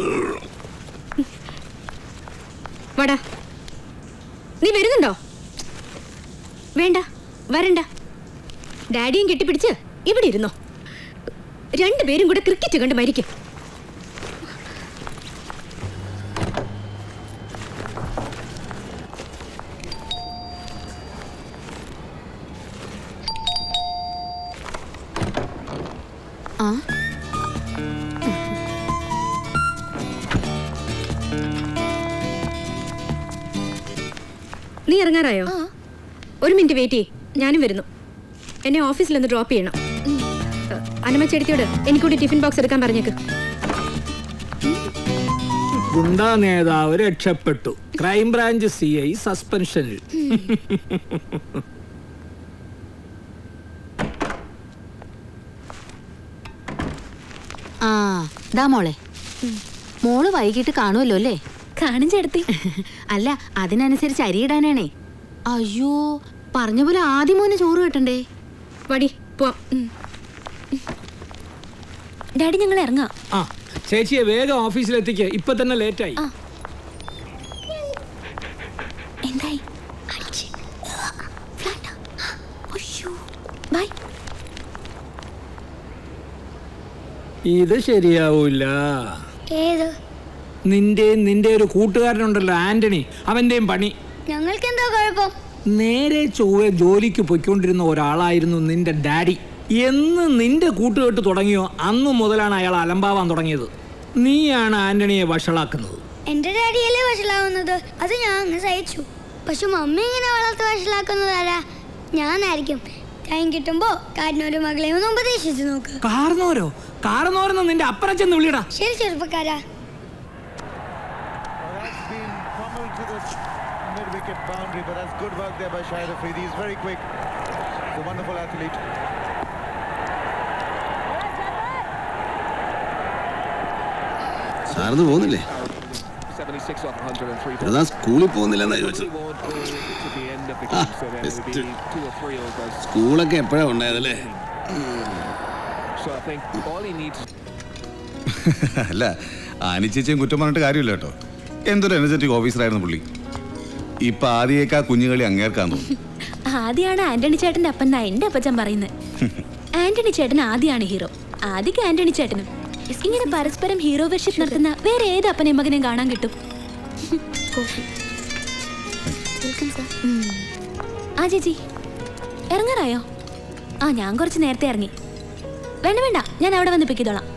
വാടാ. നീ വരുന്നുണ്ടോ? വേണ്ട, വരണ്ട. ഡാഡിയും കെട്ടിപ്പിടിച്ച് ഇവിടെ ഇരുന്നോ. രണ്ടുപേരും കൂടെ ക്രിക്കറ്റ് കണ്ട് മരിക്കും. നീ ഇറങ്ങാറായോ? ഒരു മിനിറ്റ് വെയിറ്റ് ചെയ്യ്, ഞാനും വരുന്നു. എന്നെ ഓഫീസിലൊന്ന് ഡ്രോപ്പ് ചെയ്യണം. അനമ്മ ചേട്ടത്തിയോട് എനിക്കൂടി ടിഫിൻ ബോക്സ് എടുക്കാൻ പറഞ്ഞേക്ക്. ഗുണ്ടാ നേതാവ് രക്ഷപ്പെട്ടു. ക്രൈംബ്രാഞ്ച് CI സസ്പെൻഷനിൽ. ദാ മോളെ, മോള് വൈകിട്ട് കാണുമല്ലോ അല്ലേ? കാണും ചേട്ടത്തി. അല്ല, അതിനനുസരിച്ച് അരിയിടാനാണേ. അയ്യോ, പറഞ്ഞ പോലെ ആദ്യം മോനെ ചോറ് കേട്ടണ്ടേ. വടി പോവാം. ഡാഡി ഞങ്ങൾ ഇറങ്ങാം. ചേച്ചിയെ വേഗം ഓഫീസിലെത്തിക്ക്, ഇപ്പൊ തന്നെ ലേറ്റായി. എന്തായി? ബൈ. ഇത് ശരിയാവൂല. ഏത്? നിന്റെ ഒരു കൂട്ടുകാരനുണ്ടല്ലോ ആന്റണി, അവന്റെയും പണി. ഞങ്ങൾക്ക് എന്താ കുഴപ്പം? നേരെ ചൊവ്വെ ജോലിക്ക് പൊയ്ക്കൊണ്ടിരുന്ന ഒരാളായിരുന്നു നിന്റെ ഡാഡി. എന്ന് നിന്റെ കൂട്ടുകെട്ട് തുടങ്ങിയോ അന്നു മുതലാണ് അയാൾ അലമ്പാവാൻ തുടങ്ങിയത്. നീയാണ് ആന്റണിയെ വഷളാക്കുന്നത്. എന്റെ ഡാഡിയല്ലേ വഷളാവുന്നത്? അത് ഞാൻ അങ്ങ് സഹിച്ചു. പക്ഷെ മമ്മി ഇങ്ങനെ വളർത്ത് വഷളാക്കുന്നതാരാ? ഞാനായിരിക്കും. ടൈം കിട്ടുമ്പോ കാരണൊരു മകളെ ഒന്ന് ഉപദേശിച്ചു നോക്ക്. കാരണോരെന്ന് നിന്റെ അപ്പനെ ചെന്ന് വിളിയടാ. ശരി ചെറുപ്പക്കാരാ. Mid-wicket boundary, but that's good work there by Shahid Afridi. He's very quick. He's a wonderful athlete. സാറിന് പോകുന്നില്ലേ? അതാ സ്കൂളിൽ പോകുന്നില്ലെന്നാ ചോദിച്ചത്. സ്കൂളൊക്കെ എപ്പോഴാ ഉണ്ടായതല്ലേ? അല്ല, ആനിച്ചേച്ചിയും കുറ്റം പറഞ്ഞിട്ട് കാര്യമില്ല കേട്ടോ. എന്തൊരു എനർജറ്റിക് ഓഫീസറായിരുന്നു പുള്ളി. ഇപ്പൊ ആദ്യേക്കാ കുഞ്ഞുകളി അങ്ങേർക്കാന്ന് തോന്നുന്നു. ആദ്യമാണ് ആന്റണി ചേട്ടന്റെ അപ്പൻ എന്റെ അപ്പച്ചൻ പറയുന്നത്. ആന്റണി ചേട്ടൻ ആദ്യമാണ് ഹീറോ. ആദ്യക്ക് ആന്റണി ചേട്ടനും. ഇങ്ങനെ പരസ്പരം ഹീറോ വർഷിപ്പ് നടത്തുന്ന വേറെ ഏത് അപ്പനെയും മകനെയും കാണാൻ കിട്ടും? ആ ചേച്ചി ഇറങ്ങാറായോ? ആ ഞാൻ കുറച്ച് നേരത്തെ ഇറങ്ങി. വേണ്ട ഞാൻ അവിടെ വന്ന് പിക്ക് ചെയ്തോളാം.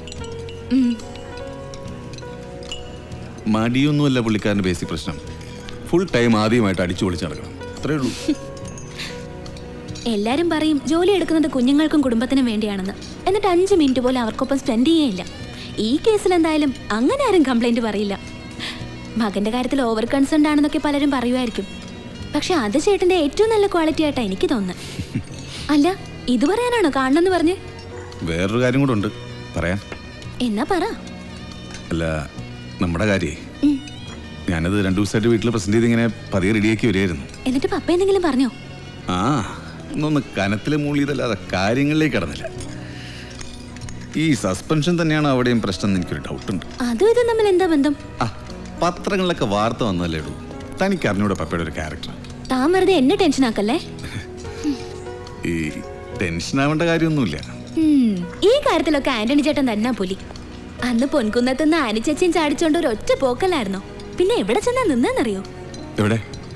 മടിയൊന്നുമല്ല പുള്ളിക്കാരന്റെ ബേസിക് പ്രശ്നം. ഫുൾ ടൈം ആദ്യമായിട്ട് അടിച്ചു പൊളിച്ച് നടക്കണം, അത്രേ ഉള്ളൂ. എല്ലാരും പറയും ജോലി എടുക്കുന്നത് കുഞ്ഞുങ്ങൾക്കും കുടുംബത്തിനും വേണ്ടിയാണെന്ന്. എന്നിട്ട് 5 മിനിറ്റ് പോലും അവർക്കൊപ്പം സ്പെൻഡ് ചെയ്യേയില്ല. ഈ കേസിൽ എന്തായാലും അങ്ങനെ ആരും കംപ്ലൈന്റ് പറയില്ല. മകന്റെ കാര്യത്തിൽ ഓവർ കൺസേൺഡ് ആണെന്നൊക്കെ പലരും പറയുമായിരിക്കും. പക്ഷെ അത് ചേട്ടന്റെ ഏറ്റവും നല്ല ക്വാളിറ്റി ആയിട്ടാ എനിക്ക് തോന്നുന്നത്. അല്ല, ഇത് പറയാനാണോ കാണണമെന്ന് പറഞ്ഞ്? വേറൊരു കാര്യം കൂടെ ഉണ്ട് പറയാൻ. എന്നാ പറ. അല്ല, നമ്മുടെ കാര്യേ ഞാനത് 2 ദിവസമായിട്ട് വീട്ടിൽ പ്രസന്റ് ചെയ്ത് ഇങ്ങനെ പതിയെ റെഡിയാക്കി വരികയായിരുന്നു. എന്നിട്ട് പപ്പ എന്തെങ്കിലും പറഞ്ഞോ? ആ, ഒന്നൊന്ന് കനത്തില് മൂളിയതല്ലാതെ കാര്യങ്ങളിലേക്ക് കടന്നില്ല. ഈ സസ്പെൻഷൻ തന്നെയാണ് അവിടെയും പ്രശ്നം. എനിക്കൊരു ഡൗട്ടുണ്ട്. അതും ഇതും തമ്മിൽ എന്താ ബന്ധം? ആ, പത്രങ്ങളിലൊക്കെ വാർത്ത വന്നല്ലേ ഇടൂ. തനിക്ക് അറിഞ്ഞൂടെ പപ്പയുടെ ഒരു ക്യാരക്ടർ? താൻ വെറുതെ എന്നെ ടെൻഷൻ ആക്കല്ലേ. ഈ ടെൻഷൻ ആവേണ്ട കാര്യമൊന്നുമില്ല. ഈ കാര്യത്തിലൊക്കെ ആന്റണി ചേട്ടൻ തന്നെ പുലി. അന്ന് പൊൻകുന്നത്തുനിന്ന് ആനിച്ചേച്ചിയും ചാടിച്ചോണ്ട് ഒരു ഒറ്റ പോക്കല്ലായിരുന്നോ? പിന്നെ എവിടെ ചെന്നാ നിന്നറിയോ? എവിടെ?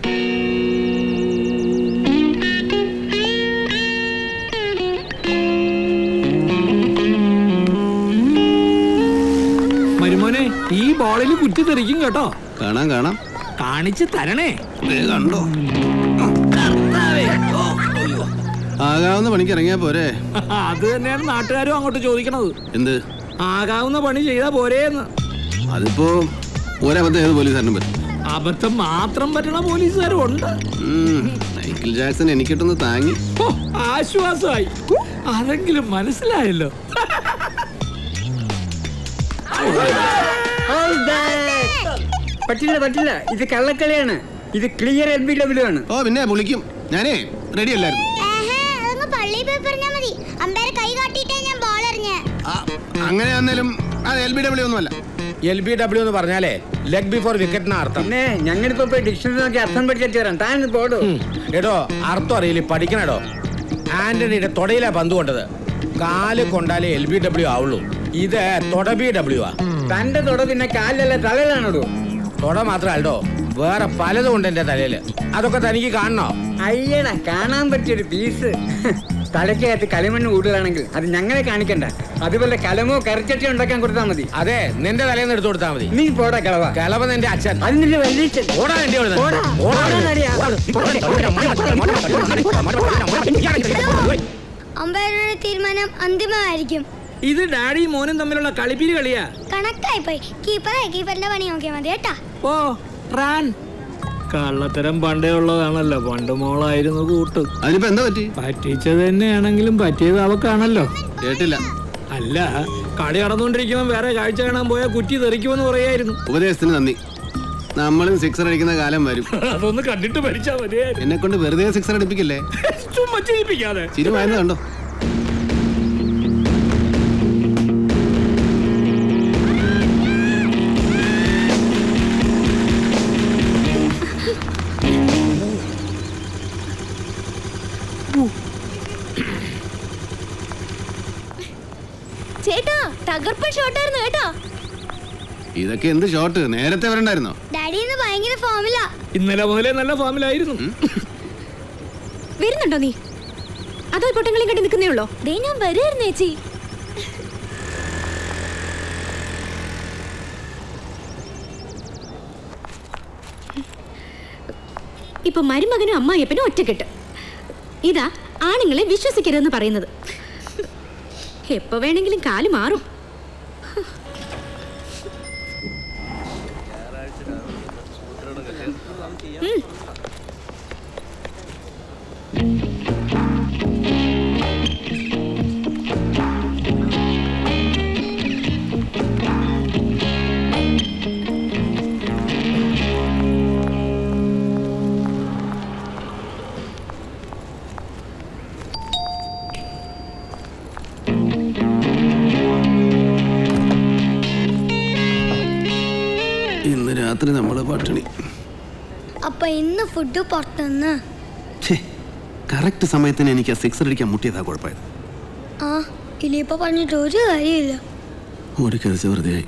മരുമോനെ, ഈ ബോളിൽ കുറ്റി തെറിക്കും കേട്ടോ. കാണാം കാണിച്ച് തരണേ. കണ്ടോ, ആകാവുന്ന പണിക്ക് ഇറങ്ങിയാ പോരെ? അത് തന്നെയാണ് നാട്ടുകാരും അങ്ങോട്ട് ചോദിക്കണത്. എന്ത് ആകാവുന്ന പണി ചെയ്താ പോരേന്ന്. അതിപ്പോ ഒരബദ്ധം ഏത് പോലീസുകാരനും പറ്റും. അബദ്ധം മാത്രം പറ്റണ പോലീസുകാരും ഉണ്ട്. മൈക്കിൾ ജാക്സൺ എനിക്കിട്ടൊന്ന് താങ്ങി. ആശ്വാസമായി. അതെങ്കിലും മനസ്സിലായല്ലോ. പറ്റില്ല, ഇത് കള്ളക്കളിയാണ്. ഇത് ക്ലിയർ LBW ആണ്. ഓ പിന്നെ വിളിക്കും. ഞാനേ റെഡി അല്ലായിരുന്നു. അങ്ങനെ വന്നാലും അത് LBW ഒന്നുമല്ല. LBW എന്ന് പറഞ്ഞാലേ ലെഗ് ബിഫോർ വിക്കറ്റിന് അർത്ഥം. പിന്നെ ഞങ്ങളിപ്പോ പോയി ഡിക്ഷണറി നോക്കി അർത്ഥം പഠിച്ചു തരാം. താൻ പോടോ. എടോ, അർത്ഥം അറിയില്ല, പഠിക്കണോ? ആന്റണിയുടെ തൊടയിലാ പന്ത് കൊണ്ടത്. കാല് കൊണ്ടാലേ LBW ആവുള്ളൂ. ഇത് BW ആ. തന്റെ തൊട പിന്നെ കാലിലല്ല തലയിലാണോ? തൊട മാത്രല്ലോ, വേറെ പലതും ഉണ്ട് എന്റെ തലയില്. അതൊക്കെ തനിക്ക് കാണണോ? അയ്യടാ, കാണാൻ പറ്റിയൊരു പീസ്. തലക്കകത്ത് കളിമണ്ണ് കൂടുതലാണെങ്കിൽ അത് ഞങ്ങളെ കാണിക്കണ്ട. അതുപോലെ കലമോ കറിച്ചട്ടി ഉണ്ടാക്കാൻ കൊടുത്താൽ മതി. അതെ, നിന്റെ തലേന്ന് എടുത്തു കൊടുത്താൽ മതി. നീ പോടാ കിളവ. കിളവ നിന്റെ അച്ഛൻ. അത് നിന്റെ വലിയച്ഛൻ. ഓടാ വേണ്ടി അമ്പയറുടെ തീരുമാനം അന്തിമമായിരിക്കും. ഇത് ഡാഡിയും മോനും തമ്മിലുള്ള കളിപ്പിരി കളിയാ. കണക്കായി പോയി. കീപ്പറിന്റെ പണി നോക്കിയാൽ മതി കേട്ടാ. ഓ റാൻ. കള്ളത്തരം പണ്ടേ ഉള്ളതാണല്ലോ. പണ്ട് മോളായിരുന്നു കൂട്ട്. അതിനിപ്പോ എന്താ പറ്റി? പറ്റിച്ചത് തന്നെയാണെങ്കിലും പറ്റിയത് അവക്കാണല്ലോ. കേട്ടില്ല. അല്ല, കളി നടന്നുകൊണ്ടിരിക്കുമ്പോൾ വേറെ കാഴ്ച കാണാൻ പോയാൽ കുറ്റി തെറിക്കുമെന്ന് പറയായിരുന്നു. ഉപദേശത്തിന് നന്ദി. നമ്മളും സിക്സർ അടിക്കുന്ന കാലം വരും. അതൊന്ന് കണ്ടിട്ട് പഠിച്ചാ മതിയായിരുന്നു. എന്നെ കൊണ്ട് വെറുതെ സിക്സർ അടിപ്പിക്കല്ലേ. ചുമ്മാ ചെയ്യിപ്പിക്കാതെ. ചിരുമായിരുന്നു കണ്ടോ. തകർപ്പൻ ഷോട്ടായിരുന്നു കേട്ടോ. ഇതൊക്കെ എന്ത് ഷോട്ട്? നേരത്തെ വരണ്ടായിരുന്നോ? ഡാഡി ഇന്ന് ഭയങ്കര ഫോമിലാ. ഇന്നലെ മുതലേ നല്ല ഫോമിലായിരുന്നു. വരുന്നുണ്ടോ നീ? അതോ പൊട്ടങ്ങളെ കണ്ടി നിൽക്കുന്നേ ഉള്ളോ? ദേ ഞാൻ വരുമായിരുന്നു ചേച്ചി. ഇപ്പൊ മരുമകനും അമ്മായിയപ്പനും ഒറ്റക്കെട്ട്. ഇതാ ആണുങ്ങളെ വിശ്വസിക്കരുതെന്ന് പറയുന്നത്. എപ്പോ വേണമെങ്കിലും കാല് മാറും. ഇന്ന് രാത്രി നമ്മള് പട്ടിണി. അപ്പൊ ഇന്ന് ഫുഡ് പുറത്തുനിന്ന്. കറക്റ്റ് സമയത്തിന് എനിക്ക് ആ സിക്സർ അടിക്കാൻ മുട്ടിയതാ കുഴപ്പമായത്. ആ ഇനിയിപ്പോ പറഞ്ഞിട്ട് ഒരു കാര്യമില്ല. ഒരു കേസ് വെറുതെയായി.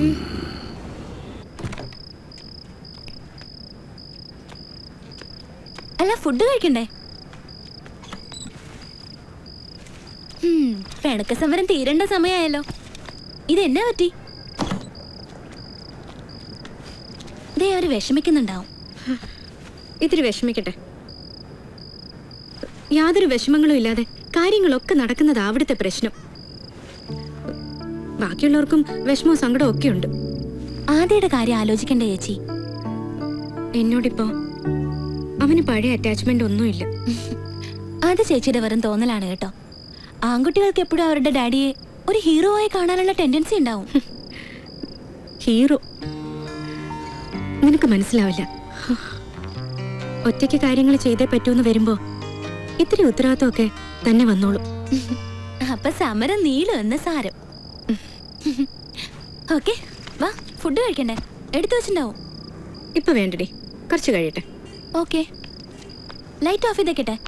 അല്ല ഫുഡ് കഴിക്കണ്ടേ? പിണക്ക സമരം തീരേണ്ട സമയമായല്ലോ. ഇതെന്നാ പറ്റി? ദേ അവര് വിഷമിക്കുന്നുണ്ടാവും. ഇത്തിരി വിഷമിക്കട്ടെ. യാതൊരു വിഷമങ്ങളും ഇല്ലാതെ കാര്യങ്ങളൊക്കെ നടക്കുന്നത് അവിടുത്തെ പ്രശ്നം. ബാക്കിയുള്ളവർക്കും വിഷമവും സങ്കടവും ഒക്കെ ഉണ്ട്. ആദ്യയുടെ കാര്യം ആലോചിക്കണ്ടേ ചേച്ചി? എന്നോടിപ്പോ അവന് പഴയ അറ്റാച്ച്മെന്റ് ഒന്നുമില്ല. അത് ചേച്ചിയുടെ വെറും തോന്നലാണ് കേട്ടോ. ആൺകുട്ടികൾക്ക് എപ്പോഴും അവരുടെ ഡാഡിയെ ഒരു ഹീറോ ആയി കാണാനുള്ള ടെൻഡൻസി ഉണ്ടാവും. ഹീറോ നിനക്ക് മനസ്സിലാവില്ല. ഒറ്റയ്ക്ക് കാര്യങ്ങൾ ചെയ്തേ പറ്റൂന്ന് വരുമ്പോ ഇത്തിരി ഉത്തരവാദിത്തമൊക്കെ തന്നെ വന്നോളൂ. അപ്പൊ സമരം നീളും എന്ന് സാരം. ഓക്കെ വാ ഫുഡ് കഴിക്കണ്ടേ? എടുത്തു വെച്ചിണ്ടാവും. ഇപ്പൊ വേണ്ടടി, കുറച്ച് കഴിയട്ടെ. ഓക്കെ ലൈറ്റ് ഓഫ് ചെയ്തേക്കട്ടെ.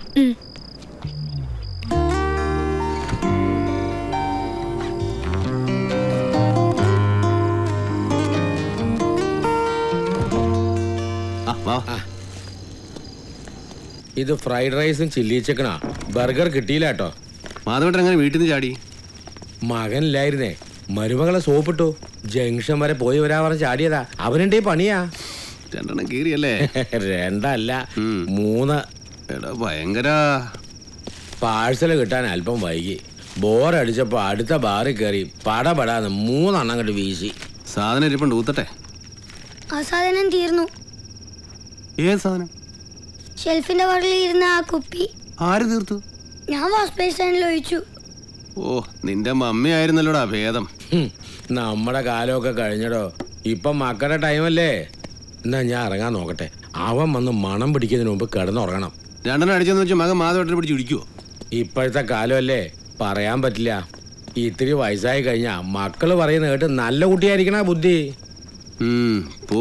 ഇത് ഫ്രൈഡ് റൈസും ചില്ലി ചിക്കനാ. ബർഗർ കിട്ടിയില്ല കേട്ടോ. മാധവട്ടൻ എങ്ങനെ വീട്ടിൽ നിന്ന് ചാടി? മകനില്ലായിരുന്നേ, മരുമകളെ സോപ്പിട്ടു. ജംഗ്ഷൻ വരെ പോയി വരാ പറഞ്ഞ് ചാടിയതാ. അവനുണ്ടേ പണിയാ. രണ്ടെണ്ണം കീറിയല്ലേ? രണ്ടല്ല 3. എടാ ഭയങ്കര. പാഴ്സല് കിട്ടാൻ അല്പം വൈകി. ബോറടിച്ചപ്പോ അടുത്ത ബാറിൽ കയറി പടപടാന്ന് 3 എണ്ണം കണ്ട് വീശി. സാധനം ഇരിപ്പുണ്ട്, ഊത്തട്ടെ. ആ സാധനം തീർന്നു. ഏത് സാധനം? ഷെൽഫിന്റെ പുറകിൽ ഇരുന്ന ആ കുപ്പി. ആര് തീർത്തു? ഞാൻ വാഷ് ബേസിനിൽ ഒഴിച്ചു. ഓ നിന്റെ മമ്മി ആയിരുന്നല്ലോടാ ഭേദം. നമ്മുടെ കാലമൊക്കെ കഴിഞ്ഞടോ. ഇപ്പം മക്കളുടെ ടൈമല്ലേ. എന്നാ ഞാൻ ഇറങ്ങാൻ നോക്കട്ടെ. അവൻ വന്ന് മണം പിടിക്കുന്നതിന് മുമ്പ് കിടന്നുറങ്ങണം. രണ്ടെണ്ണം അടിച്ചെന്ന് വെച്ചാൽ മകൻ മാധവട്ടനെ പിടിച്ച് ഇടിക്കുവോ? ഇപ്പോഴത്തെ കാലമല്ലേ, പറയാൻ പറ്റില്ല. ഇത്തിരി വയസ്സായി കഴിഞ്ഞാ മക്കള് പറയുന്ന കേട്ട് നല്ല കുട്ടിയായിരിക്കണ ബുദ്ധി. പോ.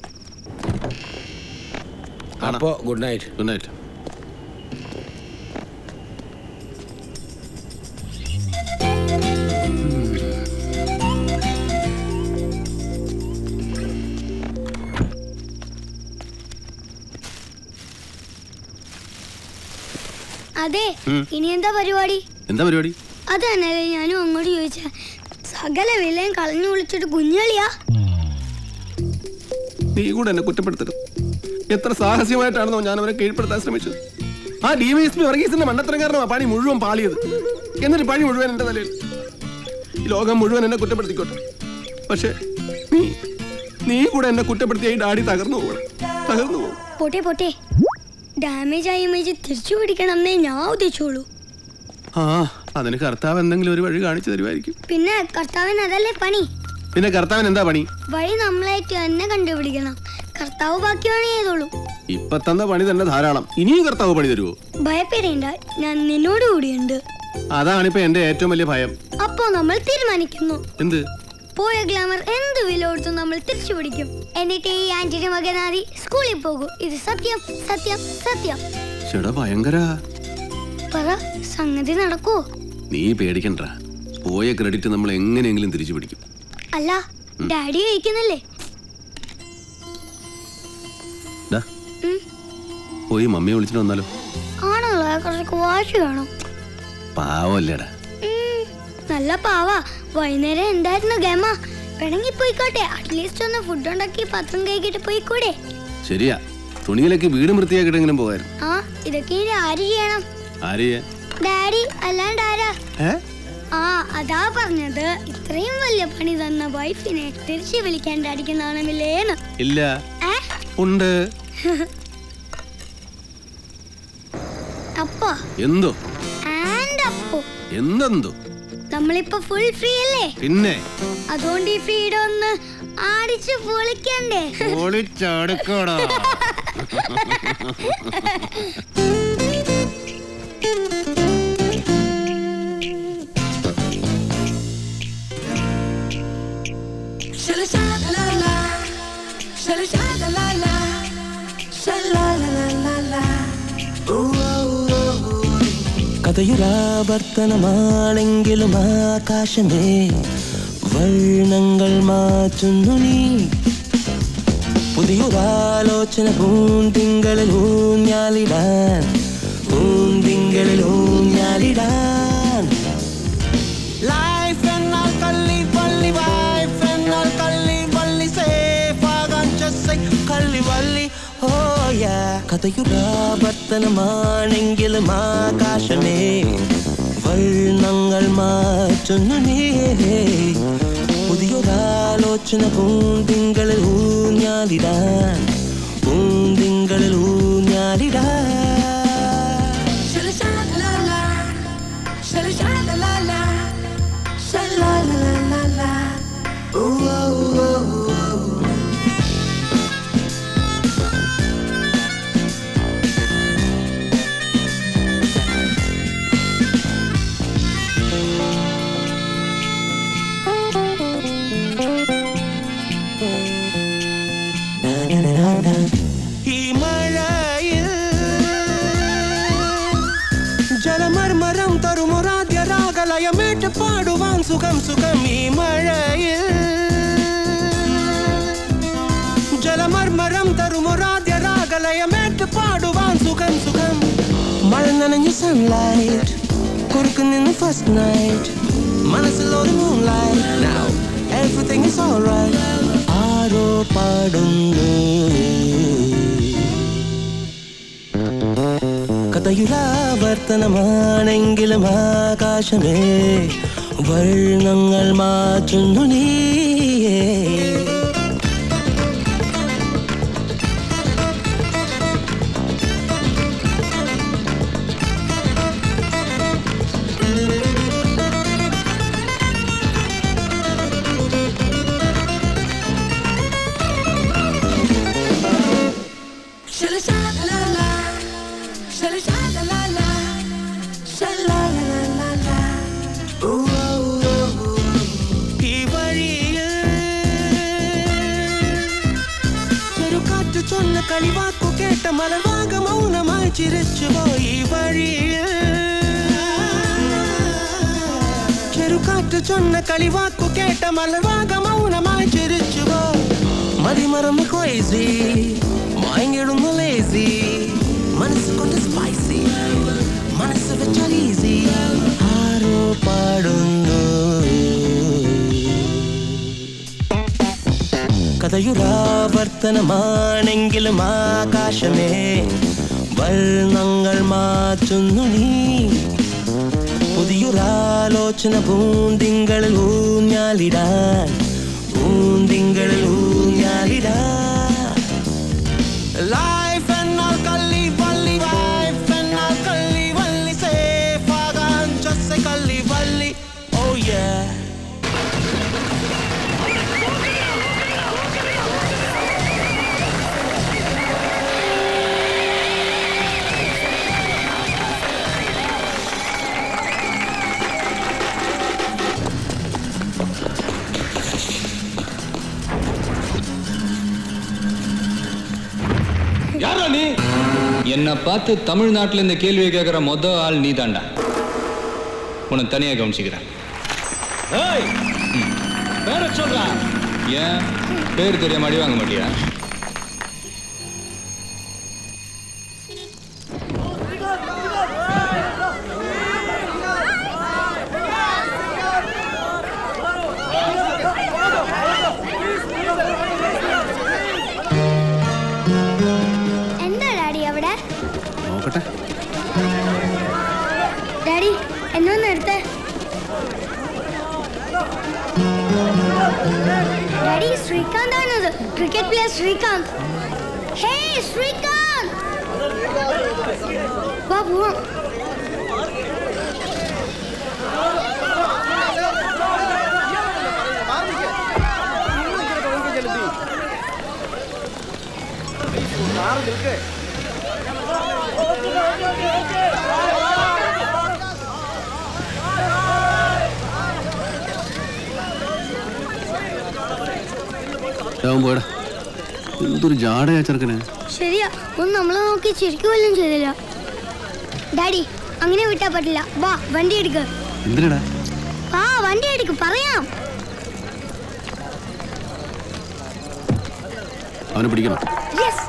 അപ്പോ ഗുഡ് നൈറ്റ്. Good night. അതെ, ഇനി എന്താ പരിപാടി? എന്താ പരിപാടി? അത് തന്നെയല്ലേ ഞാനും അങ്ങോട്ട് ചോദിച്ച. സകല വിലയും കളഞ്ഞു വിളിച്ചിട്ട് കുഞ്ഞളിയാ. നീ കൂടെ എന്നെ കുറ്റപ്പെടുത്തരുത്. എത്ര സാഹസ്യമായിട്ടാണെന്നോ ഞാൻ അവരെ കീഴ്പ്പെടുത്താൻ ശ്രമിച്ചത്. ആ DYSP വർഗീസിന്റെ മണ്ടത്തരം കാരണമാ പണി മുഴുവൻ പാളിയത്. എന്നിട്ട് പണി മുഴുവൻ എന്റെ തലയിൽ. ഈ ലോകം മുഴുവൻ എന്നെ കുറ്റപ്പെടുത്തിക്കോട്ടെ. പക്ഷെ നീ കൂടെ എന്നെ കുറ്റപ്പെടുത്തിയ ഈ ഡാഡി തകർന്നു പോകും. പോട്ടെ പോട്ടെ, ഡാമേജ് ആയ ഇമേജ് തിരിച്ചു പിടിക്കണമെന്നേ ഞാൻ ഉദ്ദേശിച്ചോളൂ. ആ അതിന് കർത്താവ് എന്തെങ്കിലും ഒരു വഴി കാണിച്ചു തരുമായിരിക്കും. പിന്നെ കർത്താവിന് അതല്ലേ പണി. പിന്നെ കർത്താവിന് എന്താ പണി? വഴി നമ്മളായിട്ട് തന്നെ കണ്ടുപിടിക്കണം. കർത്താവ് ബാക്കി പണി ചെയ്തോളൂ. ഇപ്പൊ തന്ന പണി തന്നെ ധാരാളം. ഇനിയും കർത്താവ് പണി തരുമോ? ഭയപ്പെടേണ്ട, ഞാൻ നിന്നോട് കൂടിയുണ്ട്. അതാണിപ്പോ എന്റെ ഏറ്റവും വലിയ ഭയം. അപ്പോ നമ്മൾ തീരുമാനിക്കുന്നു. എന്ത്? പോയ ഗ്ലാമർ എന്ത് വില കൊടുത്തും നമ്മൾ തിരിച്ചു പിടിക്കും. എന്നിട്ട് ഈ ആന്റിന്റെ മകനാദി സ്കൂളിൽ പോകൂ. ഇത് സത്യം സത്യം സത്യം. ചേട്ടാ ഭയങ്കര. പറ, സംഗതി നടക്കോ? നീ പേടിക്കണ്ട. പോയ ക്രെഡിറ്റ് നമ്മൾ എങ്ങനെയെങ്കിലും തിരിച്ചു പിടിക്കും. അല്ല ഡാഡി കഴിക്കുന്നില്ലേ? പോയി മമ്മിയെ വിളിച്ചിട്ട് വന്നാലോ? ആണല്ലോ, കുറച്ച് വാശി വേണം. പാവല്ലേടാ. നല്ല പാവാ. വൈകുന്നേരം എന്തായിരുന്നു ഗമ? വേണമെങ്കിൽ പോയിക്കോട്ടെ. അറ്റ്ലീസ്റ്റ് ഒന്ന് ഫുഡ് ഉണ്ടാക്കി പത്രം കഴിക്കിട്ട് പോയിക്കൂടെ? ശരിയാ, തുണിയിലേക്ക് വീട് വൃത്തിയാക്കിട്ടെങ്കിലും പോകായിരുന്നു. ആ, ഇതൊക്കെ ഇനി ആര് ചെയ്യണം? ഡാഡി അല്ലാണ്ട് ആരാ? ആ, അതാ പറഞ്ഞത്. ഇത്രയും വലിയ പണി തന്ന വൈഫിനെ തിരിച്ചു വിളിക്കാൻ ഡാഡിക്ക് നാണമില്ലേന്ന്? ഇല്ല, ഉണ്ട്. അപ്പോ എന്തോ എന്തെന്തോ നമ്മളിപ്പോ ഫുൾ ഫ്രീ അല്ലേ? പിന്നെ അതുകൊണ്ട് ഈ ഫ്രീഡം ഒന്ന് ആടിച്ച് പൊളിക്കണ്ടേ? പൊളിച്ചടുക്കടാ. കഥയുരാവർത്തനമാണെങ്കിലും ആകാശമേ വർണ്ണങ്ങൾ മാറ്റുന്നു നീ. പുതിയൊരാലോചന പൂന്തിങ്കളിൽ ഊഞ്ഞാലിടാൻ, പൂന്തിങ്കളിൽ ഊഞ്ഞാലിടാൻ. ലൈഫ് എന്നാൽ കള്ളി വള്ളി, വൈഫ് എന്നാൽ കള്ളി വള്ളി, സേഫാകാൻ ചെസ്സൈ കള്ളി വള്ളി. കഥയുരാവർത്തനമാണെങ്കിലും ആകാശമേ വർണ്ണങ്ങൾ മാറ്റുന്നു നീ. പുതിയൊരാലോചന പൂന്തിങ്കളിൽ ഊഞ്ഞാലിടാൻ, പൂന്തിങ്കളിൽ ഊഞ്ഞാലിടാൻ. ഈ മഴയിൽ ജലമർമരം തരുമൊരാദ്യ രാഗലയമേറ്റ് പാടുവാൻ സുഖം സുഖം. ഈ മഴയിൽ ജലമർമരം തരുമൊരാദ്യ രാഗലയമേറ്റ് പാടുവാൻ സുഖം സുഖം. മഴ നനഞ്ഞു സൺലൈറ്റ് കുറുക്കു നിന്ന് ഫസ്റ്റ് നൈറ്റ്, മനസ്സിലൊരു moonlight. Now everything is alright. ആരോ പാടുന്നു കഥയുരാവർത്തനമാണെങ്കിലും ആകാശമേ വർണ്ണങ്ങൾ മാറ്റുന്നു നീ. ചൊന്ന കളിവാക്കു കേട്ട മലർവാക മൗനമായി ചിരിച്ചുപോയി വഴിയിൽ. ചെറുകാറ്റ് ചൊന്ന കളിവാക്കു കേട്ട മലർവാക മൗനമായി ചിരിച്ചുപോ. മതിമറന്ന് ക്രേസി മയങ്ങിടുന്നു ലേസി, മനസ്സ് കൊണ്ട് സ്പൈസി, മനസ്സ് വെച്ചാൽ ഈസി. ആരോ പാടുന്നു കഥയുരാവർത്തനമാണെങ്കിലും ആകാശമേ വർണ്ണങ്ങൾ മാറ്റുന്നു നീ. പുതിയൊരാലോചന പൂന്തിങ്കളിൽ ഊഞ്ഞാലിടാൻ, പൂന്തിങ്കളിൽ ഊഞ്ഞാലിടാൻ. ലൈഫ് എന്നാൽ കള്ളി വള്ളി, വൈഫ് എന്നാൽ കള്ളി വള്ളി, സേഫാകാൻ ചെസ്സൈ കള്ളി വള്ളി. Oh yeah. யாரா நீ? என்னை பார்த்து தமிழ்நாட்டில் இந்த கேள்வியை கேட்குற மொத ஆள் நீ தாண்டா. உன்னை தனியாக கவனிச்சுக்கிறேன். பேர சொல்றா. ஏன் பேர் தெரியாம அடி வாங்க மாட்டியா? എന്താ ഡാഡി അവിടെ? നോക്കട്ടെ. ഡാഡി എന്നൊന്ന് എടുത്തേ. ഡാഡി ശ്രീകാന്ത് ആണത്, cricket player Srikanth. Hey Srikanth, വാ പോവാം. പോടാ, എന്തൊരു ജാടയാ ചെറുക്കന്. ശരിയാ, ഒന്ന് നമ്മളെ നോക്കി ശരിക്കും വല്ലതും ചെയ്തില്ല. ഡാഡി അങ്ങനെ വിട്ടാ പറ്റില്ല. വാ വണ്ടി എടുക്ക. എന്തിനാടാ? ആ വണ്ടി എടുക്ക്, പറയാം. അവനെ പിടിക്കണം. യെസ്.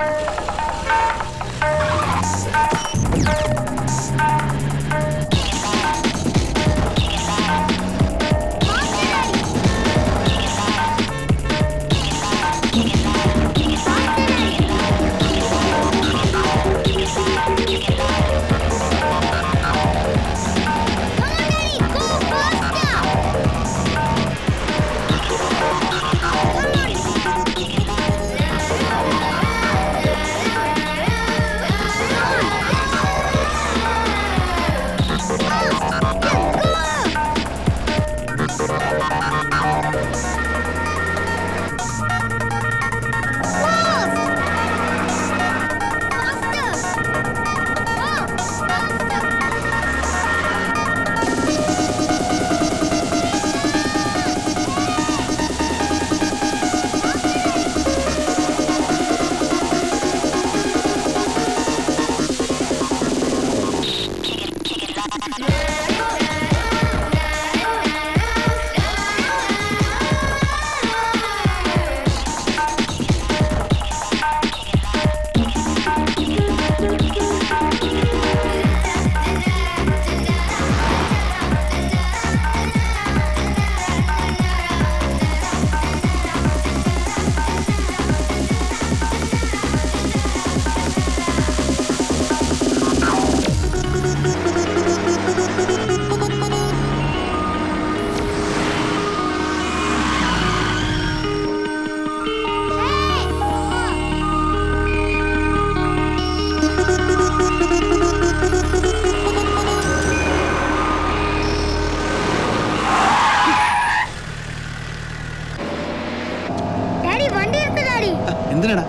എന്തിനാടാ?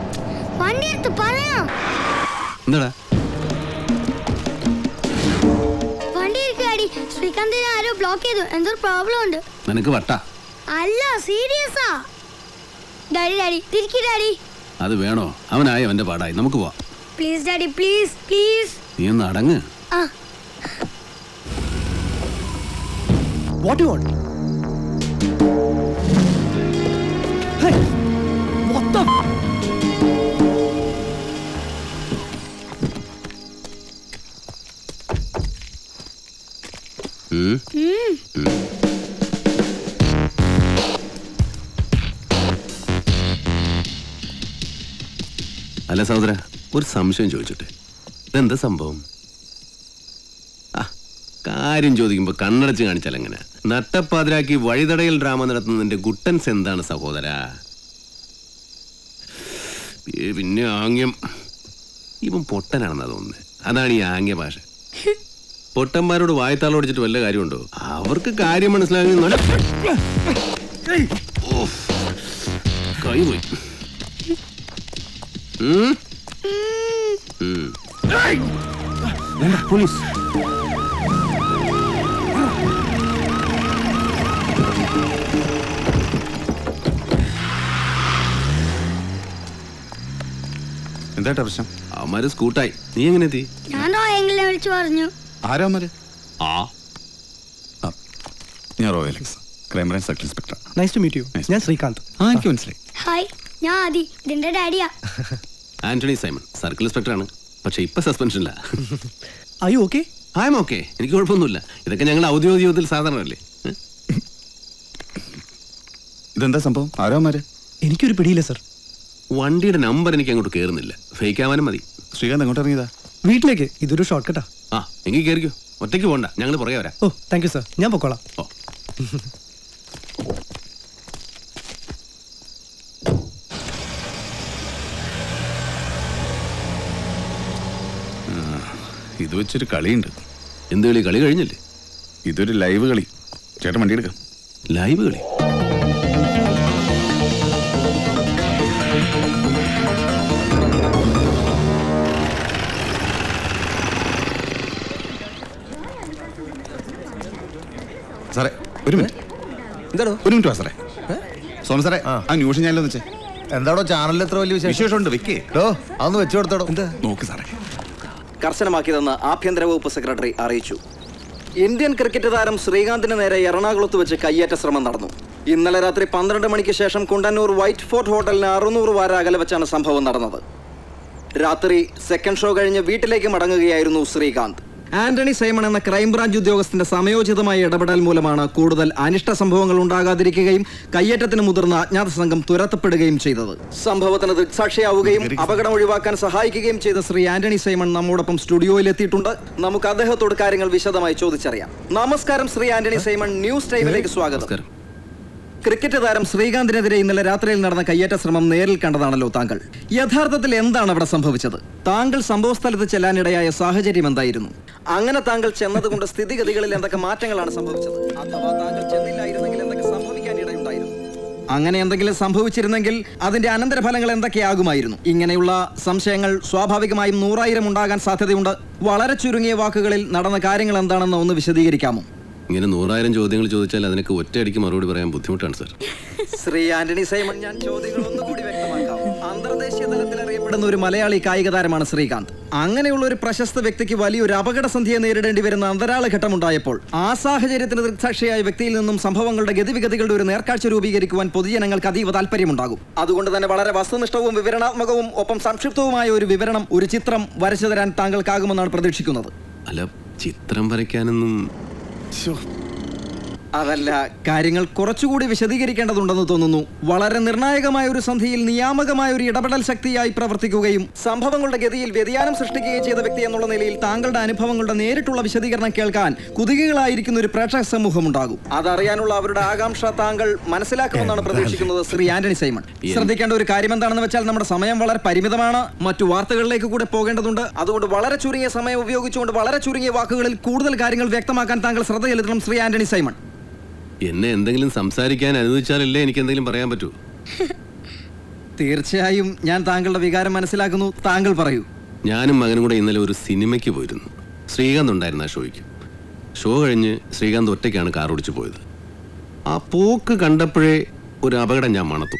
വണ്ടി എടുത്ത് പറയാം. എന്താടാ? വണ്ടി എടുക്ക് ഡാഡി. ശ്രീകാന്തിനെ ആരോ ബ്ലോക്ക് ചെയ്തു, എന്തോ പ്രോബ്ലം ഉണ്ട്. നിനക്ക് വട്ടാ? അല്ല, സീരിയസാ. ഡാഡി ഡാഡി തിരിക്ക് ഡാഡി. അത് വേണോ? അവനായി അവന്റെ പാടായി, നമുക്ക് പോവാം. Please daddy, please please. നീ ഒന്ന് അടങ്ങ്. ആ. What do you want? Hey, what the? അല്ല സഹോദര, ഒരു സംശയം ചോദിച്ചിട്ടെ, ഇതെന്താ സംഭവം? കാര്യം ചോദിക്കുമ്പോ കണ്ണടച്ച് കാണിച്ചാൽ എങ്ങനെ? നട്ടപ്പാതിരാക്കി വഴിതടയൽ ഡ്രാമ നടത്തുന്നതിന്റെ ഗുട്ടൻസ് എന്താണ് സഹോദര? പിന്നെ ആംഗ്യം. ഇവൻ പൊട്ടനാണെന്നാ തോന്നുന്നത്. അതാണ് ഈ ആംഗ്യ ഭാഷ. പൊട്ടന്മാരോട് വായത്താളോടിച്ചിട്ട് വല്ല കാര്യമുണ്ടോ? അവർക്ക് കാര്യം മനസ്സിലാക്കി കൈ പോയി. പോലീസ്. എന്താ പ്രശ്നം? അവന്മാര് സ്കൂട്ടായി. നീ എങ്ങനെ എത്തി? ഞാൻ റോയെങ്കിലും വിളിച്ചു പറഞ്ഞു. ആരാമാര്? ഞാൻ റോയലക്സ് crime branch circle inspector. Nice to meet you. ഞാൻ ശ്രീകാന്ത്. എനിക്ക് മനസ്സിലായി. ഹായ്, ഞാൻ ആദി, ഇതിന്റെ ഡാഡിയാ. ആന്റണി സൈമൺ, സർക്കിൾ ഇൻസ്പെക്ടറാണ്. പക്ഷെ ഇപ്പൊ സസ്പെൻഷനില്ല. അയ്യോ ഓക്കെ. ഐ എം ഓക്കെ, എനിക്ക് കുഴപ്പമൊന്നുമില്ല. ഇതൊക്കെ ഞങ്ങൾ ഔദ്യോഗിക ജീവിതത്തിൽ സാധാരണയല്ലേ. ഇതെന്താ സംഭവം? ആരോമാര്? എനിക്കൊരു പിടിയില്ല സർ. വണ്ടിയുടെ നമ്പർ എനിക്ക് അങ്ങോട്ട് കയറുന്നില്ല. ഫേക്ക് ആവാനും മതി. ശ്രീകാന്ത് അങ്ങോട്ട് ഇറങ്ങിയതാ? വീട്ടിലേക്ക്. ഇതൊരു ഷോർട്ട് കട്ടാ. ആ എങ്കിൽ കയറിക്കോ, ഒറ്റയ്ക്ക് പോകണ്ട, ഞങ്ങൾ പുറകെ വരാം. ഓ താങ്ക് യു സർ, ഞാൻ പൊക്കോളാം. ഓ ഇത് വെച്ചൊരു കളിയുണ്ട്. എന്ത് കളി? കളി കഴിഞ്ഞില്ലേ? ഇതൊരു ലൈവ് കളി. ചേട്ടൻ വണ്ടി എടുക്കാം. ലൈവ് കളി? സാറേ ഒരു മിനിറ്റ്. എന്താണോ? ഒരു മിനിറ്റ് വാ സാറേ. സോമൻ സാറേ ആ ന്യൂസ് ചാനലൊന്ന് വെച്ചേ. എന്താണോ ചാനലിൽ എത്ര വലിയ വിശേഷമുണ്ട്? വെക്കേ. അതൊന്ന് വെച്ചു കൊടുത്തോടോ. എന്താ നോക്ക് സാറേ. കർശനമാക്കിയതെന്ന് ആഭ്യന്തര വകുപ്പ് സെക്രട്ടറി അറിയിച്ചു. ഇന്ത്യൻ ക്രിക്കറ്റ് താരം ശ്രീകാന്തിന് നേരെ എറണാകുളത്ത് വെച്ച് കയ്യേറ്റ ശ്രമം നടന്നു. ഇന്നലെ രാത്രി 12 മണിക്ക് ശേഷം കുണ്ടന്നൂർ വൈറ്റ് ഫോർട്ട് ഹോട്ടലിന് 600 വാര അകലെ വെച്ചാണ് സംഭവം നടന്നത്. രാത്രി സെക്കൻഡ് ഷോ കഴിഞ്ഞ് വീട്ടിലേക്ക് മടങ്ങുകയായിരുന്നു ശ്രീകാന്ത്. ആന്റണി സൈമൺ എന്ന ക്രൈംബ്രാഞ്ച് ഉദ്യോഗസ്ഥന്റെ സമയോചിതമായ ഇടപെടൽ മൂലമാണ് കൂടുതൽ അനിഷ്ട സംഭവങ്ങൾ ഉണ്ടാകാതിരിക്കുകയും കയ്യേറ്റത്തിന് മുതിർന്ന അജ്ഞാത സംഘം തുരത്തപ്പെടുകയും ചെയ്തത്. സംഭവത്തിന് ദൃക്സാക്ഷിയാവുകയും അപകടം ഒഴിവാക്കാൻ സഹായിക്കുകയും ചെയ്ത ശ്രീ ആന്റണി സൈമൺ നമ്മോടൊപ്പം സ്റ്റുഡിയോയിൽ എത്തിയിട്ടുണ്ട്. നമുക്ക് അദ്ദേഹത്തോട് കാര്യങ്ങൾ വിശദമായി ചോദിച്ചറിയാം. നമസ്കാരം ശ്രീ ആന്റണി സൈമൺ, ന്യൂസ് ടൈമിലേക്ക് സ്വാഗതം. ക്രിക്കറ്റ് താരം ശ്രീകാന്തിനെതിരെ ഇന്നലെ രാത്രിയിൽ നടന്ന കയ്യേറ്റ ശ്രമം നേരിൽ കണ്ടതാണല്ലോ താങ്കൾ. യഥാർത്ഥത്തിൽ എന്താണ് അവിടെ സംഭവിച്ചത്? താങ്കൾ സംഭവ സ്ഥലത്ത് ചെല്ലാനിടയായ സാഹചര്യം എന്തായിരുന്നു? അങ്ങനെ താങ്കൾ ചെന്നതുകൊണ്ട് സ്ഥിതിഗതികളിൽ എന്തൊക്കെ മാറ്റങ്ങളാണ് സംഭവിച്ചത്? അഥവാ താങ്കൾ ചെന്നില്ലായിരുന്നെങ്കിൽ എന്തൊക്കെ സംഭവിക്കാനിടയുണ്ടായിരുന്നു? അങ്ങനെ എന്തെങ്കിലും സംഭവിച്ചിരുന്നെങ്കിൽ അതിന്റെ അനന്തരഫലങ്ങൾ എന്തൊക്കെയാകുമായിരുന്നു? ഇങ്ങനെയുള്ള സംശയങ്ങൾ സ്വാഭാവികമായും 100,000 ഉണ്ടാകാൻ സാധ്യതയുണ്ട്. വളരെ ചുരുങ്ങിയ വാക്കുകളിൽ നടന്ന കാര്യങ്ങൾ എന്താണെന്ന് ഒന്ന് വിശദീകരിക്കാമോ? ഇങ്ങനെ 100,000 ചോദ്യങ്ങൾ ചോദിച്ചാൽ അതിനൊക്കെ ഒറ്റയടിക്ക് മറുപടി പറയാൻ ബുദ്ധിമുട്ടാണ് സാർ. ശ്രീ ആന്റണി സൈമൺ, ഞാൻ ചോദ്യങ്ങൾ ഒന്നുകൂടി വ്യക്തമാക്കാം. അന്തർദേശീയ തലത്തിൽ അറിയപ്പെടുന്ന ഒരു മലയാളി കായിക താരമാണ് ശ്രീകാന്ത്. അങ്ങനെയുള്ള ഒരു പ്രശസ്ത വ്യക്തിക്ക് വലിയൊരു അപകടസന്ധിയെ നേരിടേണ്ടി വരുന്ന അന്തരാള ഘട്ടമുണ്ടായപ്പോൾ ആ സാഹചര്യത്തിന് ദൃക്സാക്ഷിയായ വ്യക്തിയിൽ നിന്നും സംഭവങ്ങളുടെ ഗതിവിഗതികളുടെ ഒരു നേർക്കാഴ്ച രൂപീകരിക്കുവാൻ പൊതുജനങ്ങൾക്ക് അതീവ താല്പര്യമുണ്ടാകും. അതുകൊണ്ട് തന്നെ വളരെ വസ്തുനിഷ്ഠവും വിവരണാത്മകവും ഒപ്പം സംക്ഷിപ്തവുമായ ഒരു വിവരണം, ഒരു ചിത്രം വരച്ചു തരാൻ താങ്കൾക്കാകുമെന്നാണ് പ്രതീക്ഷിക്കുന്നത്. അല്ല, ചിത്രം വരയ്ക്കാനൊന്നും അതല്ല, കാര്യങ്ങൾ കുറച്ചുകൂടി വിശദീകരിക്കേണ്ടതുണ്ടെന്ന് തോന്നുന്നു. വളരെ നിർണായകമായ ഒരു സന്ധിയിൽ നിയാമകമായ ഒരു ഇടപെടൽ ശക്തിയായി പ്രവർത്തിക്കുകയും സംഭവങ്ങളുടെ ഗതിയിൽ വ്യതിയാനം സൃഷ്ടിക്കുകയും ചെയ്ത വ്യക്തി എന്നുള്ള നിലയിൽ താങ്കളുടെ അനുഭവങ്ങളുടെ നേരിട്ടുള്ള വിശദീകരണം കേൾക്കാൻ കുതുകികളായിരിക്കുന്ന ഒരു പ്രേക്ഷക സമൂഹം ഉണ്ടാകും. അതറിയാനുള്ള അവരുടെ ആകാംക്ഷ താങ്കൾ മനസ്സിലാക്കുമെന്നാണ് പ്രതീക്ഷിക്കുന്നത്. ശ്രീ ആന്റണി സൈമൺ, ശ്രദ്ധിക്കേണ്ട ഒരു കാര്യം എന്താണെന്ന് വെച്ചാൽ നമ്മുടെ സമയം വളരെ പരിമിതമാണ്. മറ്റു വാർത്തകളിലേക്ക് കൂടെ പോകേണ്ടതുണ്ട്. അതുകൊണ്ട് വളരെ ചുരുങ്ങിയ സമയം ഉപയോഗിച്ചുകൊണ്ട് വളരെ ചുരുങ്ങിയ വാക്കുകളിൽ കൂടുതൽ കാര്യങ്ങൾ വ്യക്തമാക്കാൻ താങ്കൾ ശ്രദ്ധ ചെലുത്തണം. ശ്രീ ആന്റണി സൈമൺ, എന്നെ എന്തെങ്കിലും സംസാരിക്കാൻ അനുവദിച്ചാലല്ലേ എനിക്ക് എന്തെങ്കിലും പറയാൻ പറ്റൂ. തീർച്ചയായും ഞാൻ താങ്കളുടെ വികാരം മനസ്സിലാക്കുന്നു. താങ്കൾ പറയൂ. ഞാനും മകനും കൂടെ ഇന്നലെ ഒരു സിനിമയ്ക്ക് പോയിരുന്നു. ശ്രീകാന്ത് ഉണ്ടായിരുന്നു ആ ഷോയ്ക്ക്. ഷോ കഴിഞ്ഞ് ശ്രീകാന്ത് ഒറ്റയ്ക്കാണ് കാർ ഓടിച്ചു പോയത്. ആ പോക്ക് കണ്ടപ്പോഴേ ഒരു അപകടം ഞാൻ മണത്തു.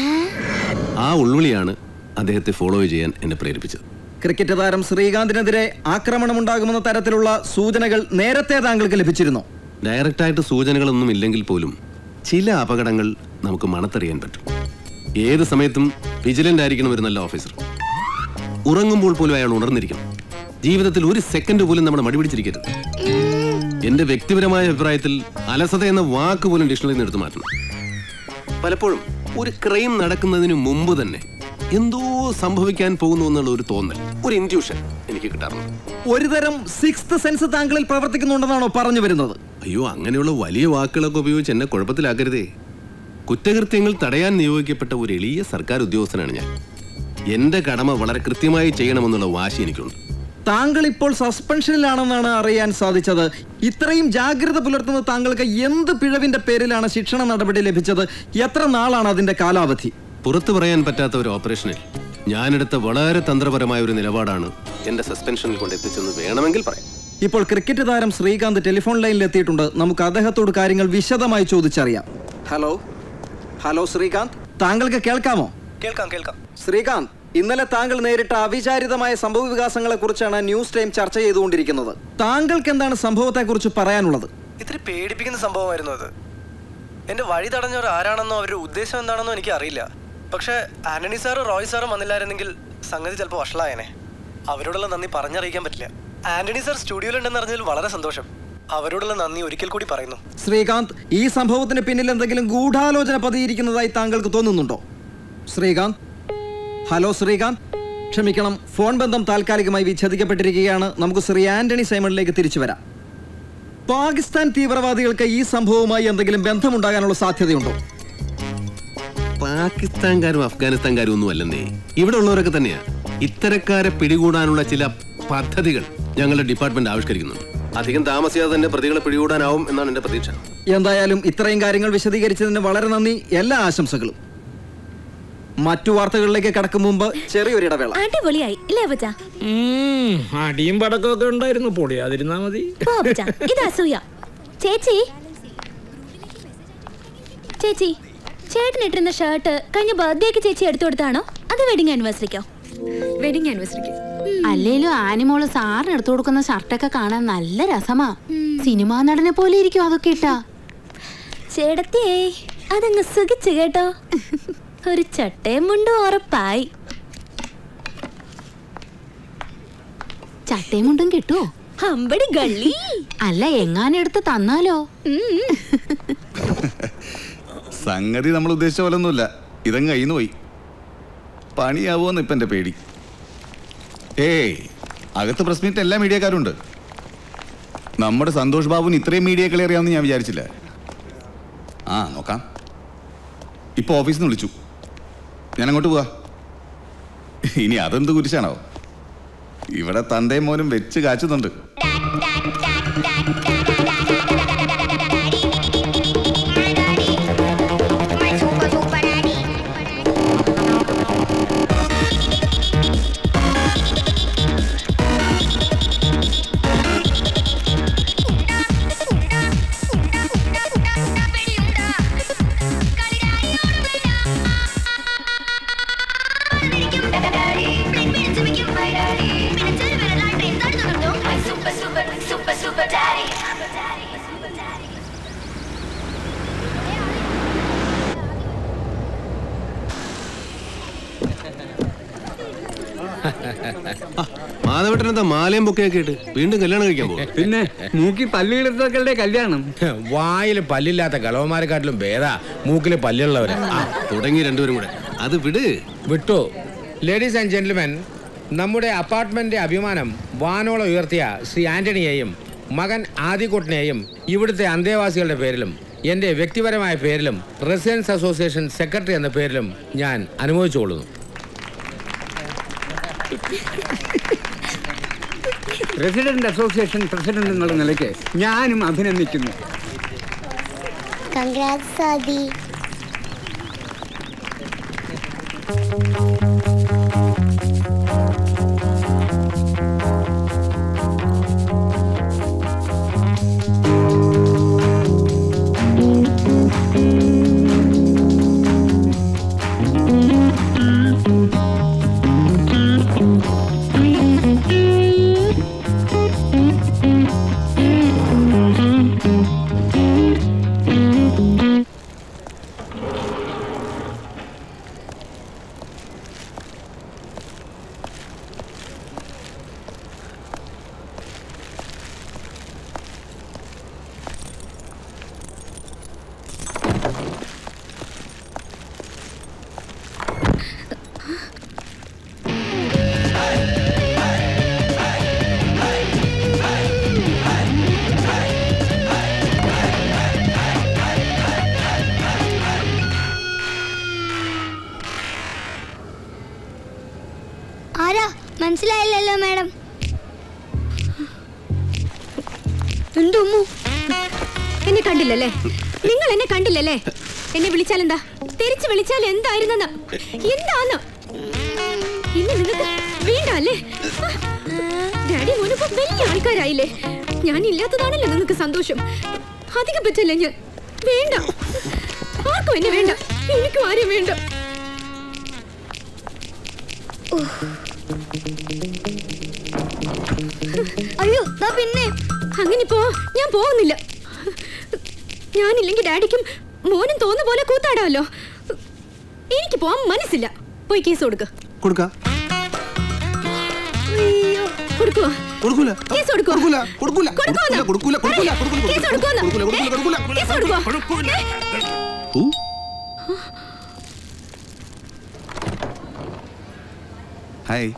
ആ ഉൾവിളിയാണ് അദ്ദേഹത്തെ ഫോളോ ചെയ്യാൻ എന്നെ പ്രേരിപ്പിച്ചത്. ക്രിക്കറ്റ് താരം ശ്രീകാന്തിനെതിരെ ആക്രമണമുണ്ടാകുമെന്ന തരത്തിലുള്ള സൂചനകൾ നേരത്തെ താങ്കൾക്ക് ലഭിച്ചിരുന്നു? ഡയറക്റ്റായിട്ട് സൂചനകളൊന്നും ഇല്ലെങ്കിൽ പോലും ചില അപകടങ്ങൾ നമുക്ക് മണത്തറിയാൻ പറ്റും. ഏത് സമയത്തും വിജിലന്റ് ആയിരിക്കണം ഒരു നല്ല ഓഫീസർ. ഉറങ്ങുമ്പോൾ പോലും അയാൾ ഉണർന്നിരിക്കണം. ജീവിതത്തിൽ ഒരു സെക്കൻഡ് പോലും നമ്മൾ മടിപിടിച്ചിരിക്കരുത്. എന്റെ വ്യക്തിപരമായ അഭിപ്രായത്തിൽ അലസത എന്ന വാക്ക് പോലും ഡിക്ഷണറിയിൽ നിന്ന് എടുത്തു മാറ്റണം. പലപ്പോഴും ഒരു ക്രൈം നടക്കുന്നതിന് മുമ്പ് തന്നെ എന്തോ സംഭവിക്കാൻ പോകുന്നു എന്നുള്ള ഒരു തോന്നൽ, ഒരു ഇൻറ്റ്യൂഷൻ എനിക്ക് കിട്ടാറുണ്ട്. ഒരുതരം സിക്സ്ത് സെൻസ് താങ്കളിൽ പ്രവർത്തിക്കുന്നുണ്ടെന്നാണോ പറഞ്ഞു വരുന്നത്? അയ്യോ, അങ്ങനെയുള്ള വലിയ വാക്കുകളൊക്കെ ഉപയോഗിച്ച് എന്നെ കുഴപ്പത്തിലാക്കരുതേ. കുറ്റകൃത്യങ്ങൾ തടയാൻ നിയോഗിക്കപ്പെട്ട ഒരു എളിയ സർക്കാർ ഉദ്യോഗസ്ഥനാണ് ഞാൻ. എന്റെ കടമ വളരെ കൃത്യമായി ചെയ്യണമെന്നുള്ള വാശി എനിക്കുണ്ട്. താങ്കൾ ഇപ്പോൾ സസ്പെൻഷനിലാണെന്നാണ് അറിയാൻ സാധിച്ചത്. ഇത്രയും ജാഗ്രത പുലർത്തുന്ന താങ്കൾക്ക് എന്ത് പിഴവിന്റെ പേരിലാണ് ശിക്ഷണ നടപടി ലഭിച്ചത്? എത്ര നാളാണ് അതിന്റെ കാലാവധി? പുറത്തു പറയാൻ പറ്റാത്ത ഒരു ഓപ്പറേഷനിൽ ഞാനെടുത്ത വളരെ തന്ത്രപരമായ ഒരു നിലപാടാണ് എന്റെ സസ്പെൻഷനിൽ കൊണ്ട് എത്തിച്ചെന്ന് വേണമെങ്കിൽ പറയാം. ഇപ്പോൾ ക്രിക്കറ്റ് താരം ശ്രീകാന്ത് ടെലിഫോൺ ലൈനിൽ എത്തിയിട്ടുണ്ട്. നമുക്ക് അദ്ദേഹത്തോട് കാര്യങ്ങൾ വിശദമായി ചോദിച്ചറിയാം. ഹലോ ഹലോ ശ്രീകാന്ത്, താങ്കൾക്ക് കേൾക്കാമോ? കേൾക്കാം. ശ്രീകാന്ത്, ഇന്നലെ താങ്കൾ നേരിട്ട അവിചാരിതമായ സംഭവ വികാസങ്ങളെ കുറിച്ചാണ് ന്യൂസ് ടൈം ചർച്ച ചെയ്തുകൊണ്ടിരിക്കുന്നത്. താങ്കൾക്ക് എന്താണ് സംഭവത്തെ കുറിച്ച് പറയാനുള്ളത്? ഇത്തിരി പേടിപ്പിക്കുന്ന സംഭവമായിരുന്നു അത്. എൻ്റെ വഴി തടഞ്ഞവർ ആരാണെന്നോ അവരുടെ ഉദ്ദേശം എന്താണെന്നോ എനിക്ക് അറിയില്ല. പക്ഷേ ആന്റണി സാറും റോയ് സാറും വന്നില്ലായിരുന്നെങ്കിൽ സംഗതി ചിലപ്പോൾ വഷളായനെ. അവരോടുള്ള നന്ദി പറഞ്ഞറിയിക്കാൻ പറ്റില്ല. ആന്റണി സാർ സ്റ്റുഡിയോയിലുണ്ടെന്ന് അറിഞ്ഞതിൽ വളരെ സന്തോഷം. അവരോടുള്ള നന്ദി ഒരിക്കൽ കൂടി പറയുന്നു. ശ്രീകാന്ത്, ഈ സംഭവത്തിന് പിന്നിൽ എന്തെങ്കിലും ഗൂഢാലോചന പതിയിരിക്കുന്നതായി താങ്കൾക്ക് തോന്നുന്നുണ്ടോ? ശ്രീകാന്ത്, ഹലോ ശ്രീകാന്ത്, ക്ഷമിക്കണം, ഫോൺ ബന്ധം താൽക്കാലികമായി വിച്ഛേദിക്കപ്പെട്ടിരിക്കുകയാണ്. നമുക്ക് ശ്രീ ആന്റണി സൈമണിലേക്ക് തിരിച്ചു വരാം. പാകിസ്ഥാൻ തീവ്രവാദികൾക്ക് ഈ സംഭവവുമായി എന്തെങ്കിലും ബന്ധമുണ്ടാകാനുള്ള സാധ്യതയുണ്ടോ? പാകിസ്ഥാൻകാരും അഫ്ഗാനിസ്ഥാൻകാരും ഒന്നും അല്ലെന്നേ, ഇവിടെ ഉള്ളവരൊക്കെ തന്നെയാ. ഇത്തരക്കാരെ പിടികൂടാനുള്ള ചില പദ്ധതികൾ ഞങ്ങളുടെ ഡിപ്പാർട്ട്മെന്റ് ആവിഷ്കരിക്കുന്നുണ്ട്. അധികം താമസിയാതെ തന്നെ പ്രതികളെ പിടികൂടാനാവും എന്നാണ് എന്റെ പ്രതീക്ഷ. എന്തായാലും ഇത്രയും കാര്യങ്ങൾ വിശദീകരിച്ചതിന് വളരെ നന്ദി. എല്ലാ ആശംസകളും. മറ്റു വാർത്തകളിലേക്ക് കടക്കും മുമ്പ് ചെറിയൊരു ഇടവേള. അടിപൊളിയായി ഇല്ലേ അപ്പച്ചാ? അടിയും പടക്കമൊക്കെ ഉണ്ടായിരുന്നു, പൊടിയാതിരുന്നാ മതി. ഇത് അസൂയ. ചേച്ചി ചേച്ചി ചേട്ടനിട്ടിരുന്ന ഷർട്ട് കഴിഞ്ഞ ബർത്ത്ഡേക്ക് ചേച്ചി എടുത്തു കൊടുത്താണോ അത് വെഡിങ് ആനിവേഴ്സറിക്കോ? വെഡിങ് ആനിവേഴ്സറിക്ക്. അല്ലേലും ആനിമോള് സാറിന് എടുത്തു കൊടുക്കുന്ന ഷർട്ടൊക്കെ കാണാൻ നല്ല രസമാ. സിനിമാ നടനെ പോലെ ഇരിക്കും അതൊക്കെ ഇട്ടാ. ചേട്ടത്തിയേ അതങ്ങ് സുഖിച്ചു കേട്ടോ. ഒരു ചട്ടയും മുണ്ടും ഉറപ്പായി. ചട്ടയും മുണ്ടും കിട്ടുമോ? അമ്പടി ഗള്ളി. അല്ല, എങ്ങാനും എടുത്ത് തന്നാലോ? സംഗതി നമ്മൾ ഉദ്ദേശിച്ച പോലെ ഒന്നുമില്ല. ഇതങ്ങ് കയ്യിൽ നിന്ന് പോയി. പണിയാവോന്ന് ഇപ്പം എൻ്റെ പേടി. അകത്ത് പ്രസ് മീറ്റ് എല്ലാ മീഡിയക്കാരും ഉണ്ട്. നമ്മുടെ സന്തോഷ് ബാബുവിന് ഇത്രയും മീഡിയകളെ അറിയാമെന്ന് ഞാൻ വിചാരിച്ചില്ല. നോക്കാം. ഇപ്പോൾ ഓഫീസിൽ നിന്ന് വിളിച്ചു. ഞാൻ അങ്ങോട്ട് പോവാ. ഇനി അതെന്ത് കുരിശാണോ? ഇവിടെ തന്തയും മോനും വെച്ച് കാച്ചുന്നുണ്ട്. മാധവട്ടനെന്താ മാലയും പൊക്കെയൊക്കെ ഇട്ട് വീണ്ടും കല്യാണം കഴിക്കാൻ പോകും? പിന്നെ മൂക്കി പല്ലുകിടത്തക്കളുടെ കല്യാണം. വായില് പല്ലില്ലാത്ത കളവന്മാരെക്കാട്ടിലും ഭേദാ മൂക്കില് പല്ലുള്ളവരാ. തുടങ്ങി രണ്ടുപേരും കൂടെ. അത് വിട്ടോ. ലേഡീസ് ആൻഡ് ജെന്റിൽമെൻ, നമ്മുടെ അപ്പാർട്ട്മെന്റ് അഭിമാനം വാനോളം ഉയർത്തിയ ശ്രീ ആന്റണിയെയും മകൻ ആദിക്കുട്ടനെയും ഇവിടുത്തെ അന്തേവാസികളുടെ പേരിലും എൻ്റെ വ്യക്തിപരമായ പേരിലും റെസിഡൻസ് അസോസിയേഷൻ സെക്രട്ടറി എന്ന പേരിലും ഞാൻ അനുമോദിച്ചുകൊള്ളുന്നു. റെസിഡന്റ് അസോസിയേഷൻ പ്രസിഡന്റ് എന്നുള്ള നിലയ്ക്ക് ഞാനും അഭിനന്ദിക്കുന്നു. കൺഗ്രാറ്റ്സ് ആദി. ആരാ മനസ്സിലായില്ലല്ലോ മാഡം. എന്തോ എന്നെ കണ്ടില്ലല്ലേ? നിങ്ങൾ എന്നെ കണ്ടില്ലല്ലേ? എന്നെ വിളിച്ചാലെന്താ? തിരിച്ചു വിളിച്ചാൽ എന്തായിരുന്നെന്ന് എന്താന്ന് ഇന്ന് നിങ്ങൾക്ക് വേണ്ടല്ലേ? ഡാഡി മോനിപ്പോ വലിയ ആൾക്കാരായില്ലേ? ഞാൻ ഇല്ലാത്തതാണല്ലോ നിങ്ങൾക്ക് സന്തോഷം. അധികം പറ്റല്ലേ ഞാൻ? വേണ്ട, ആർക്കും എന്നെ വേണ്ട, എനിക്കും ആരും വേണ്ട. അയ്യോ പിന്നെ അങ്ങനെ പോ, ഞാൻ പോകുന്നില്ല. ഞാനില്ലെങ്കിൽ ഡാഡിക്കും മോനും തോന്നുന്ന പോലെ കൂത്താടാമല്ലോ. എനിക്ക് പോവാൻ മനസ്സില്ല. പോയി കേസ് കൊടുക്കുക. കൊടുക്കാം. കൊടുക്കുവോ? കൊടുക്കൂല. കേസ് കൊടുക്കുവോ? കൊടുക്കൂല. കൊടുക്കൂല. കൊടുക്കുവോന്ന്? കൊടുക്കൂല. കൊടുക്കൂല. കൊടുക്കൂല. കേസ് കൊടുക്കുവോന്ന്? കേസ് കൊടുക്കുവോ? ഹായ്.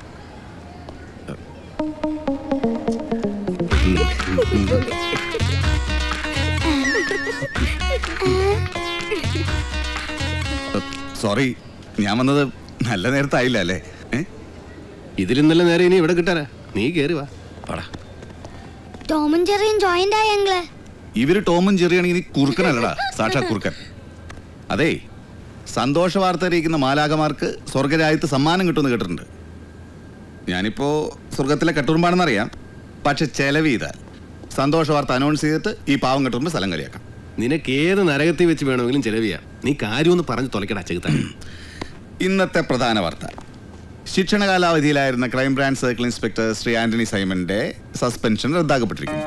സോറി, ഞാൻ വന്നത് നല്ല നേരത്തായില്ല അല്ലേ? ഇതിലും നല്ല നേരം ഇനി ഇവിടെ കിട്ടാനാ. നീ കേറി വാ. പാടാ. ടോമും ചെറിയും ജോയിന്റ് ആയി ഞങ്ങള്. ഇവര് ടോമും ചെറിയാണെങ്കിൽ നീ കുറുക്കനല്ലടാ, സാക്ഷാ കുറുക്കൻ. അതേ, സന്തോഷ വാർത്ത അറിയിക്കുന്ന മാലാകമാർക്ക് സ്വർഗരാജ്യത്ത് സമ്മാനം കിട്ടുമെന്ന് കേട്ടിട്ടുണ്ട്. ഞാനിപ്പോ സ്വർഗത്തിലെ കട്ടുറുമ്പാണെന്നറിയാം. പക്ഷെ ചെലവ് ചെയ്താൽ സന്തോഷ വാർത്ത അനൗൺസ് ചെയ്തിട്ട് ഈ പാവം കെട്ടുറുമ്പ് സ്ഥലം കളിയാക്കാം. നിനക്ക് ഏത് നരകത്തിൽ വെച്ച് വേണമെങ്കിലും ചെലവ് ചെയ്യാം. നീ കാര്യമൊന്ന് പറഞ്ഞു തുലക്കടാ ചെകുത്താൻ. ഇന്നത്തെ പ്രധാന വാർത്ത: ശിക്ഷണ കാലാവധിയിലായിരുന്ന crime branch circle inspector Shri Antony സൈമന്റെ സസ്പെൻഷൻ റദ്ദാക്കപ്പെട്ടിരിക്കുന്നു.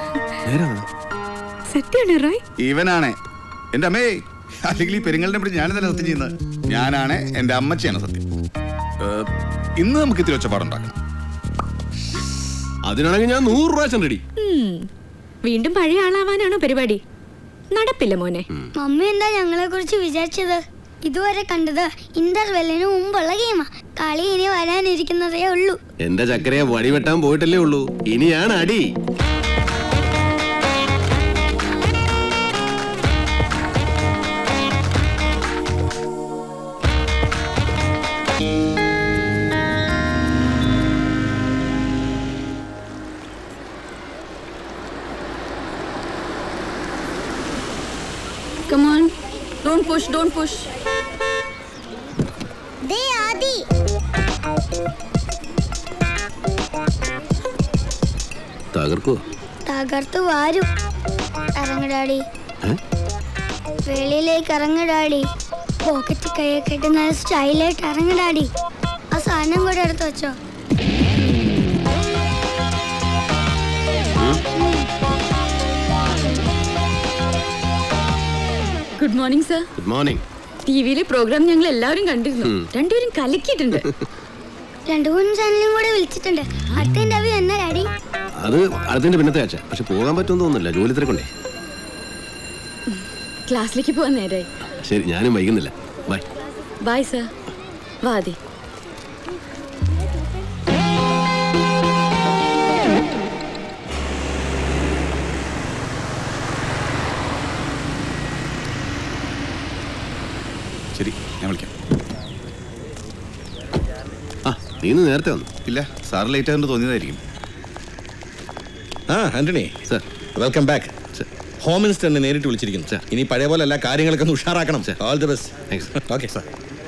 ഇവനാണ് എന്റെ അമ്മേ, അല്ലെങ്കിൽ ഈ പെരുങ്ങളുടെ പിടിച്ച് ഞാനെന്താ സത്യം ചെയ്യുന്നത്? ഞാനാണ്, എന്റെ അമ്മച്ചിയാണ് സത്യം. ഇന്ന് നമുക്ക് ഇത്തിരി ഒച്ചപ്പാടുണ്ടാക്കണം. അതിനാണെങ്കിൽ ഞാൻ 100 പ്രാവശ്യം റെഡി. വീണ്ടും പഴയ ആളാവാനാണോ പരിപാടി? നടപ്പില്ല മോനെ. മമ്മി എന്താ ഞങ്ങളെ കുറിച്ച് വിചാരിച്ചത്? ഇതുവരെ കണ്ടത് ഇന്റർവെല്ലിന് മുമ്പുള്ള ഗെയിമാ. കളി ഇനി വരാനിരിക്കുന്നതേ ഉള്ളൂ. എന്റെ ചക്കരയെ വടി വെട്ടാൻ പോയിട്ടല്ലേ ഉള്ളൂ. ഇനിയാണ് അടി. Come on. Don't push, don't push. ദേ ആദി. തകർക്കോ? തകർത്ത് വാരും. ഇറങ്ങടാടി. വെളിയിലേക്ക് ഇറങ്ങടാടി. പോക്കറ്റ് കൈയൊക്കെ ഇട്ട് നല്ല സ്റ്റൈലായിട്ട് ഇറങ്ങടാടി. ആ സാധനം കൂടെ എടുത്ത് വെച്ചോ. Good morning sir. Good morning. ടിവിയിലെ പ്രോഗ്രാം ഞങ്ങൾ എല്ലാവരും കണ്ടിരുന്നു. രണ്ടുപേരും കലക്കിയിട്ടുണ്ട്. 2-3 ചാനലും കൂടെ വിളിച്ചിട്ടുണ്ട്. അടുത്ത ഇന്റർവ്യൂ എന്നാ ഡാഡി? അത് അടുത്തിന്റെ പിന്നത്തെ ആഴ്ച. പക്ഷെ പോകാൻ പറ്റുമെന്ന് തോന്നുന്നില്ല, ജോലി തിരക്കുണ്ടേ. ക്ലാസ്സിലേക്ക് പോകാൻ നേരായി. ശരി, ഞാനും വൈകുന്നില്ല. ബൈ. Bye sir. വാതി. ശരി, ഞാൻ വിളിക്കാം. നീ ഇന്ന് നേരത്തെ വന്നു? ഇല്ല, സാർ ലേറ്റ് ആയിട്ട് തോന്നിയതായിരിക്കും. Antony sir, welcome back. Home മിനിസ്റ്ററിനെ നേരിട്ട് വിളിച്ചിരിക്കുന്നു. ഇനി പഴയ പോലെ എല്ലാ കാര്യങ്ങളൊക്കെ ഒന്ന് ഉഷാറാക്കണം. All the best. Okay sir.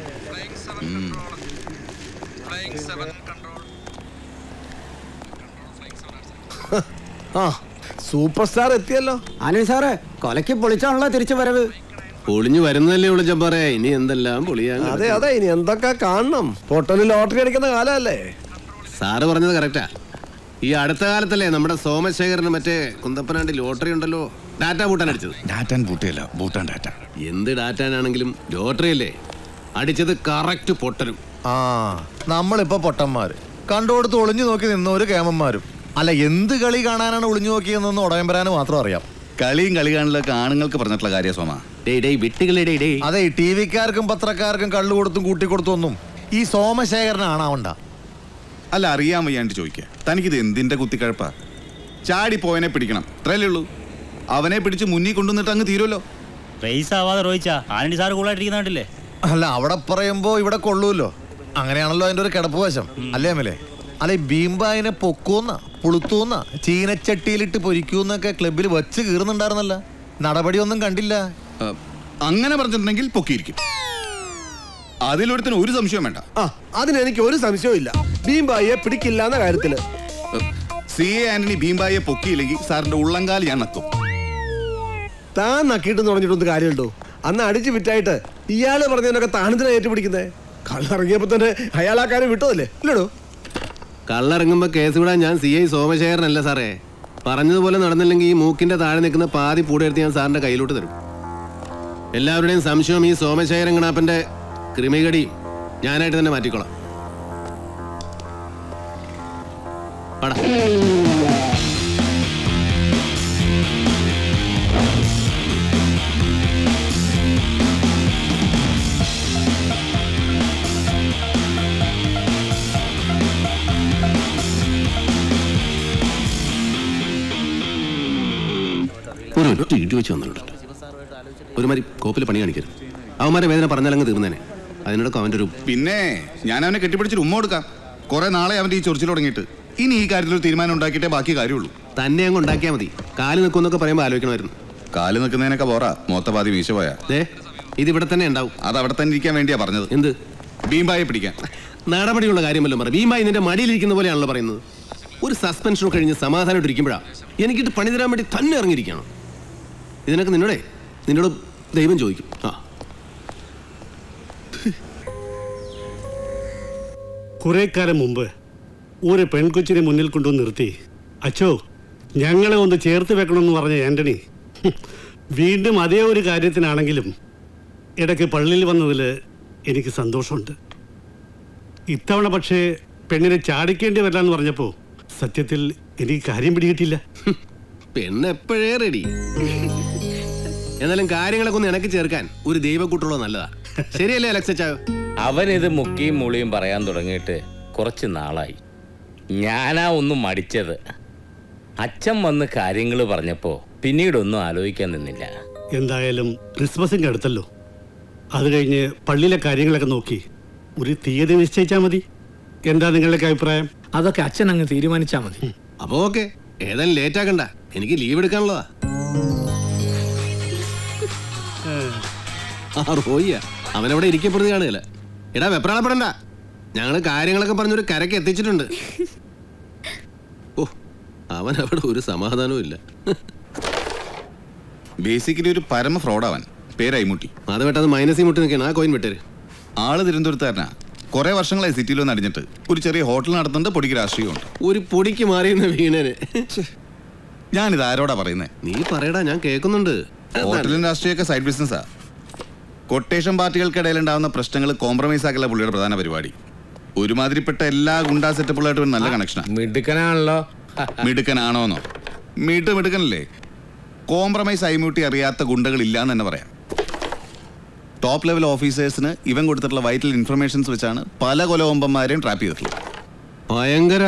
Super star എത്തിയല്ലോ. അനിൽ സാറേ, കൊലക്ക് പൊളിച്ചാണല്ലോ തിരിച്ചു വരവ്. പൊളിഞ്ഞു വരുന്നല്ലേ ഉള്ളു ജബ്ബാറേ. ഇനി എന്തെല്ലാം പൊളിയാ. അതെ അതെ, ഇനി എന്തൊക്കെ കാണണം. പൊട്ടന് ലോട്ടറി അടിക്കുന്ന കാലല്ലേ. സാറ് പറഞ്ഞത് കറക്റ്റാ. ഈ അടുത്ത കാലത്തല്ലേ നമ്മുടെ സോമശേഖരന് മറ്റേ കുന്തപ്പനാണ്ട് ലോട്ടറി ഉണ്ടല്ലോ, ഡാറ്റ ബൂട്ടാൻ അടിച്ചത്. ഡാറ്റാൻ ബൂട്ടയല്ല, ബൂട്ടാൻ ഡാറ്റ. എന്ത് ഡാറ്റാനാണെങ്കിലും ലോട്ടറി അല്ലേ അടിച്ചത്. കറക്റ്റ് പൊട്ടനും. നമ്മളിപ്പോ പൊട്ടന്മാര്, കണ്ടോടുത്ത് ഒളിഞ്ഞു നോക്കി നിന്നവര് കേമന്മാരും. അല്ല, എന്ത് കളി കാണാനാണ് ഒളിഞ്ഞു നോക്കിയെന്നൊന്ന് ഉടയമ്പരാന് മാത്രം അറിയാം. കളിയും കളി കാണലൊക്കെ ആണുങ്ങൾക്ക് പറഞ്ഞിട്ടുള്ള കാര്യം സോമ. അതെ, ഈ ടി വിക്കാർക്കും പത്രക്കാർക്കും കള്ളു കൊടുത്തും കൂട്ടിക്കൊടുത്തും ഒന്നും ഈ സോമശേഖരനാണാവണ്ട. അല്ല, അറിയാൻ വയ്യാണ്ട് ചോദിക്കുക. തനിക്കിത് എന്തിന്റെ കുത്തിക്കഴപ്പാ? ചാടി പോയനെ പിടിക്കണം, അത്രയല്ലേ ഉള്ളൂ. അവനെ പിടിച്ച് മുന്നിൽ കൊണ്ടുവന്നിട്ട് അങ്ങ് തീരുമല്ലോ. റേസ് ആവാതെ റോയിച്ചാ ആന്റണി സാർ കൂളായിട്ടിരിക്കുന്നില്ലേ? അല്ല, അവിടെ പറയുമ്പോ ഇവിടെ കൊള്ളൂല്ലോ. അങ്ങനെയാണല്ലോ അതിന്റെ ഒരു കിടപ്പ് വശം, അല്ലേ അമ്മലേ? അല്ല, ഈ ബീംബായിനെ പൊക്കൂന്ന പുളുത്തൂന്ന ചീനച്ചട്ടിയിലിട്ട് പൊരിക്കൂന്നൊക്കെ ക്ലബിൽ വച്ച് കീറുന്നുണ്ടായിരുന്നല്ല. നടപടിയൊന്നും കണ്ടില്ല. അങ്ങനെ പറഞ്ഞിട്ടുണ്ടെങ്കിൽ പൊക്കിയിരിക്കും. അതിലൊരുത്തിന് ഒരു സംശയം വേണ്ട. അതിനെനിക്ക് ഒരു സംശയവും ഇല്ല. ബീംബായിയെ പിടിക്കില്ല എന്ന കാര്യത്തില്. CA ആന്റണി ബീംബായിയെ പൊക്കിയില്ലെങ്കിൽ സാറിന്റെ ഉള്ളങ്കാൽ ഞാൻ നക്കും. താൻ നക്കിയിട്ടെന്ന് പറഞ്ഞിട്ടൊന്നും കാര്യമുണ്ടോ? അന്ന് അടിച്ചു വിറ്റായിട്ട് ഇയാള് പറഞ്ഞതിനൊക്കെ താനെന്തിനാ ഏറ്റുപിടിക്കുന്നേ? കള്ളിറങ്ങിയപ്പോ തന്നെ അയാൾ ആ കാര്യം വിട്ടതല്ലേ? ഇല്ലടോ, കള്ളിറങ്ങുമ്പോ കേസ് വിടാൻ ഞാൻ CI സോമശേഖരനല്ല സാറേ. പറഞ്ഞതുപോലെ നടന്നില്ലെങ്കിൽ ഈ മൂക്കിന്റെ താഴെ നിൽക്കുന്ന പാതി പൂടെടുത്ത് ഞാൻ സാറിന്റെ കയ്യിലോട്ട് തരും. എല്ലാവരുടെയും സംശയം ഈ സോമശേഖരൻ ഗണാപ്പന്റെ ക്രിമികടി ഞാനായിട്ട് തന്നെ മാറ്റിക്കോളാം. പടാ. ഒരു ഒറ്റ ഇടി വെച്ച് വന്നിട്ടുണ്ട്. ഒരുമാതിരി കോപ്പിൽ പണി കാണിക്കരുത്. അവന്മാരെ വേദന പറഞ്ഞാലങ്ങ് തീർന്നേനെ. അതിനോടൊക്കെ അവൻ്റെ ഒരു പിന്നെ ഞാൻ അവനെ കെട്ടിപ്പിടിച്ചിട്ട് ഉമ്മ കൊടുക്കാം. കുറെ നാളെ അവൻ്റെ ഈ ചൊറിച്ചിൽ തുടങ്ങിയിട്ട്. ഇനി ഈ കാര്യത്തിൽ ഒരു തീരുമാനം ഉണ്ടാക്കിയിട്ടേ ബാക്കി കാര്യമുള്ളൂ. തന്നെ അങ്ങ് ഉണ്ടാക്കിയാൽ മതി. കാല് നിൽക്കുന്നൊക്കെ പറയുമ്പോൾ ആലോചിക്കണമായിരുന്നു. കാല് നിൽക്കുന്നതിനൊക്കെ പോറാ മൊത്ത പാതി വീശ പോയാ. ഇതിവിടെ തന്നെ ഉണ്ടാവും. അത് അവിടെ തന്നെ ഇരിക്കാൻ വേണ്ടിയാ പറഞ്ഞത്. എന്ത്? ഭീംബായെ പിടിക്കാൻ. നടപടിയുള്ള കാര്യമല്ലോ പറ. ഭീംബായി നിന്റെ മടിയിലിരിക്കുന്ന പോലെയാണല്ലോ പറയുന്നത്. ഒരു സസ്പെൻഷനോ കഴിഞ്ഞ് സമാധാനമായിട്ട് ഇരിക്കുമ്പോഴാണ് എനിക്കിട്ട് പണി തരാൻ വേണ്ടി തന്നെ ഇറങ്ങിയിരിക്കണം. ഇതിനൊക്കെ നിന്നോട് ദൈവം ചോദിക്കും. കുറെ കാലം മുമ്പ് ഒരു പെൺകൊച്ചിനെ മുന്നിൽ കൊണ്ടുവന്ന് നിർത്തി, അച്ചോ ഞങ്ങളെ ഒന്ന് ചേർത്ത് വെക്കണമെന്ന് പറഞ്ഞ ആന്റണി വീണ്ടും അതേ ഒരു കാര്യത്തിനാണെങ്കിലും ഇടയ്ക്ക് പള്ളിയിൽ വന്നതിൽ എനിക്ക് സന്തോഷമുണ്ട്. ഇത്തവണ പക്ഷേ പെണ്ണിനെ ചാടിക്കേണ്ടി വരില്ലെന്ന് പറഞ്ഞപ്പോൾ സത്യത്തിൽ എനിക്ക് കാര്യം പിടികിട്ടില്ല. പെണ്ണെപ്പോഴേ റെഡി. എന്നാലും കാര്യങ്ങളൊക്കെ ഒന്ന് ഇണക്കി ചേർക്കാൻ ഒരു ദൈവക്കൂട്ടുള്ളത് നല്ലതാ. ശരിയല്ലേ അലക്സച്ചാ? അവനിത് മുക്കിയും മൂളിയും പറയാൻ തുടങ്ങിയിട്ട് കുറച്ച് നാളായി. ഞാനാ ഒന്നും മടിച്ചത്. അച്ഛൻ വന്ന് കാര്യങ്ങൾ പറഞ്ഞപ്പോൾ പിന്നീടൊന്നും ആലോചിക്കാൻ നിന്നില്ല. എന്തായാലും ക്രിസ്മസിൻ്റെ അടുത്തല്ലോ. അത് കഴിഞ്ഞ് പള്ളിയിലെ കാര്യങ്ങളൊക്കെ നോക്കി ഒരു തീയതി നിശ്ചയിച്ചാൽ മതി. എന്താ നിങ്ങളുടെയൊക്കെ അഭിപ്രായം? അതൊക്കെ അച്ഛൻ അങ്ങ് തീരുമാനിച്ചാൽ മതി. അപ്പോ ഓക്കെ. ഏതായാലും ലേറ്റ് ആക്കണ്ട, എനിക്ക് ലീവ് എടുക്കാനുള്ളതാ. റോയ്യ അവനവിടെ ഇരിക്കപ്പെടുന്നത് കാണുകയല്ല. എടാ വെപ്രാളപ്പെടണ്ട, ഞങ്ങള് കാര്യങ്ങളൊക്കെ പറഞ്ഞൊരു കരക്ക് എത്തിച്ചിട്ടുണ്ട്. ഓ അവനവിടെ ഒരു സമാധാനവും ഇല്ല. ബേസിക്കലി ഒരു പരമ ഫ്രോഡാവൻ. പേര് ഐമുട്ടി. അത് വെട്ടത് മൈനസി മുട്ടി നിൽക്കണം. ആ കോയിൻ വിട്ടേര്. ആള് തിരുവനന്തപുരത്തുകാരനാ. കുറെ വർഷങ്ങളായി സിറ്റിയിൽ വന്ന് അടിഞ്ഞിട്ട് ഒരു ചെറിയ ഹോട്ടൽ നടത്തുന്നുണ്ട്. പൊടിക്ക് രാഷ്ട്രീയമുണ്ട്. ഒരു പൊടിക്ക് മാറിയുന്ന വീണന്. ഞാനിത് ആരോടാ പറയുന്നേ? നീ പറയടാ, ഞാൻ കേൾക്കുന്നുണ്ട്. ഹോട്ടലും രാഷ്ട്രീയമൊക്കെ സൈഡ് ബിസിനസ്സാ. കൊട്ടേഷൻ പാർട്ടികൾക്കിടയിൽ ഉണ്ടാകുന്ന പ്രശ്നങ്ങൾ കോംപ്രമൈസ് ആക്കല പുള്ളിയുടെ പ്രധാന പരിപാടി. ഒരുമാതിരിപ്പെട്ട എല്ലാ ഗുണ്ടാ സെറ്റപ്പുകളായിട്ടും നല്ല കണക്ഷനാണ്. മിടുക്കനാണല്ലോ. മിടുക്കനാണോന്നോ? മിടുക്കനല്ലേ? കോംപ്രമൈസ് ഐമുട്ടി അറിയാത്ത ഗുണ്ടകളില്ല എന്ന് തന്നെ പറയാം. ടോപ്പ് ലെവൽ ഓഫീസേഴ്സിന് ഇവൻ കൊടുത്തിട്ടുള്ള വൈറ്റൽ ഇൻഫർമേഷൻസ് വെച്ചാണ് പല കൊലകൊമ്പന്മാരെയും ട്രാപ്പ് ചെയ്തിട്ടുള്ളത്. ഭയങ്കര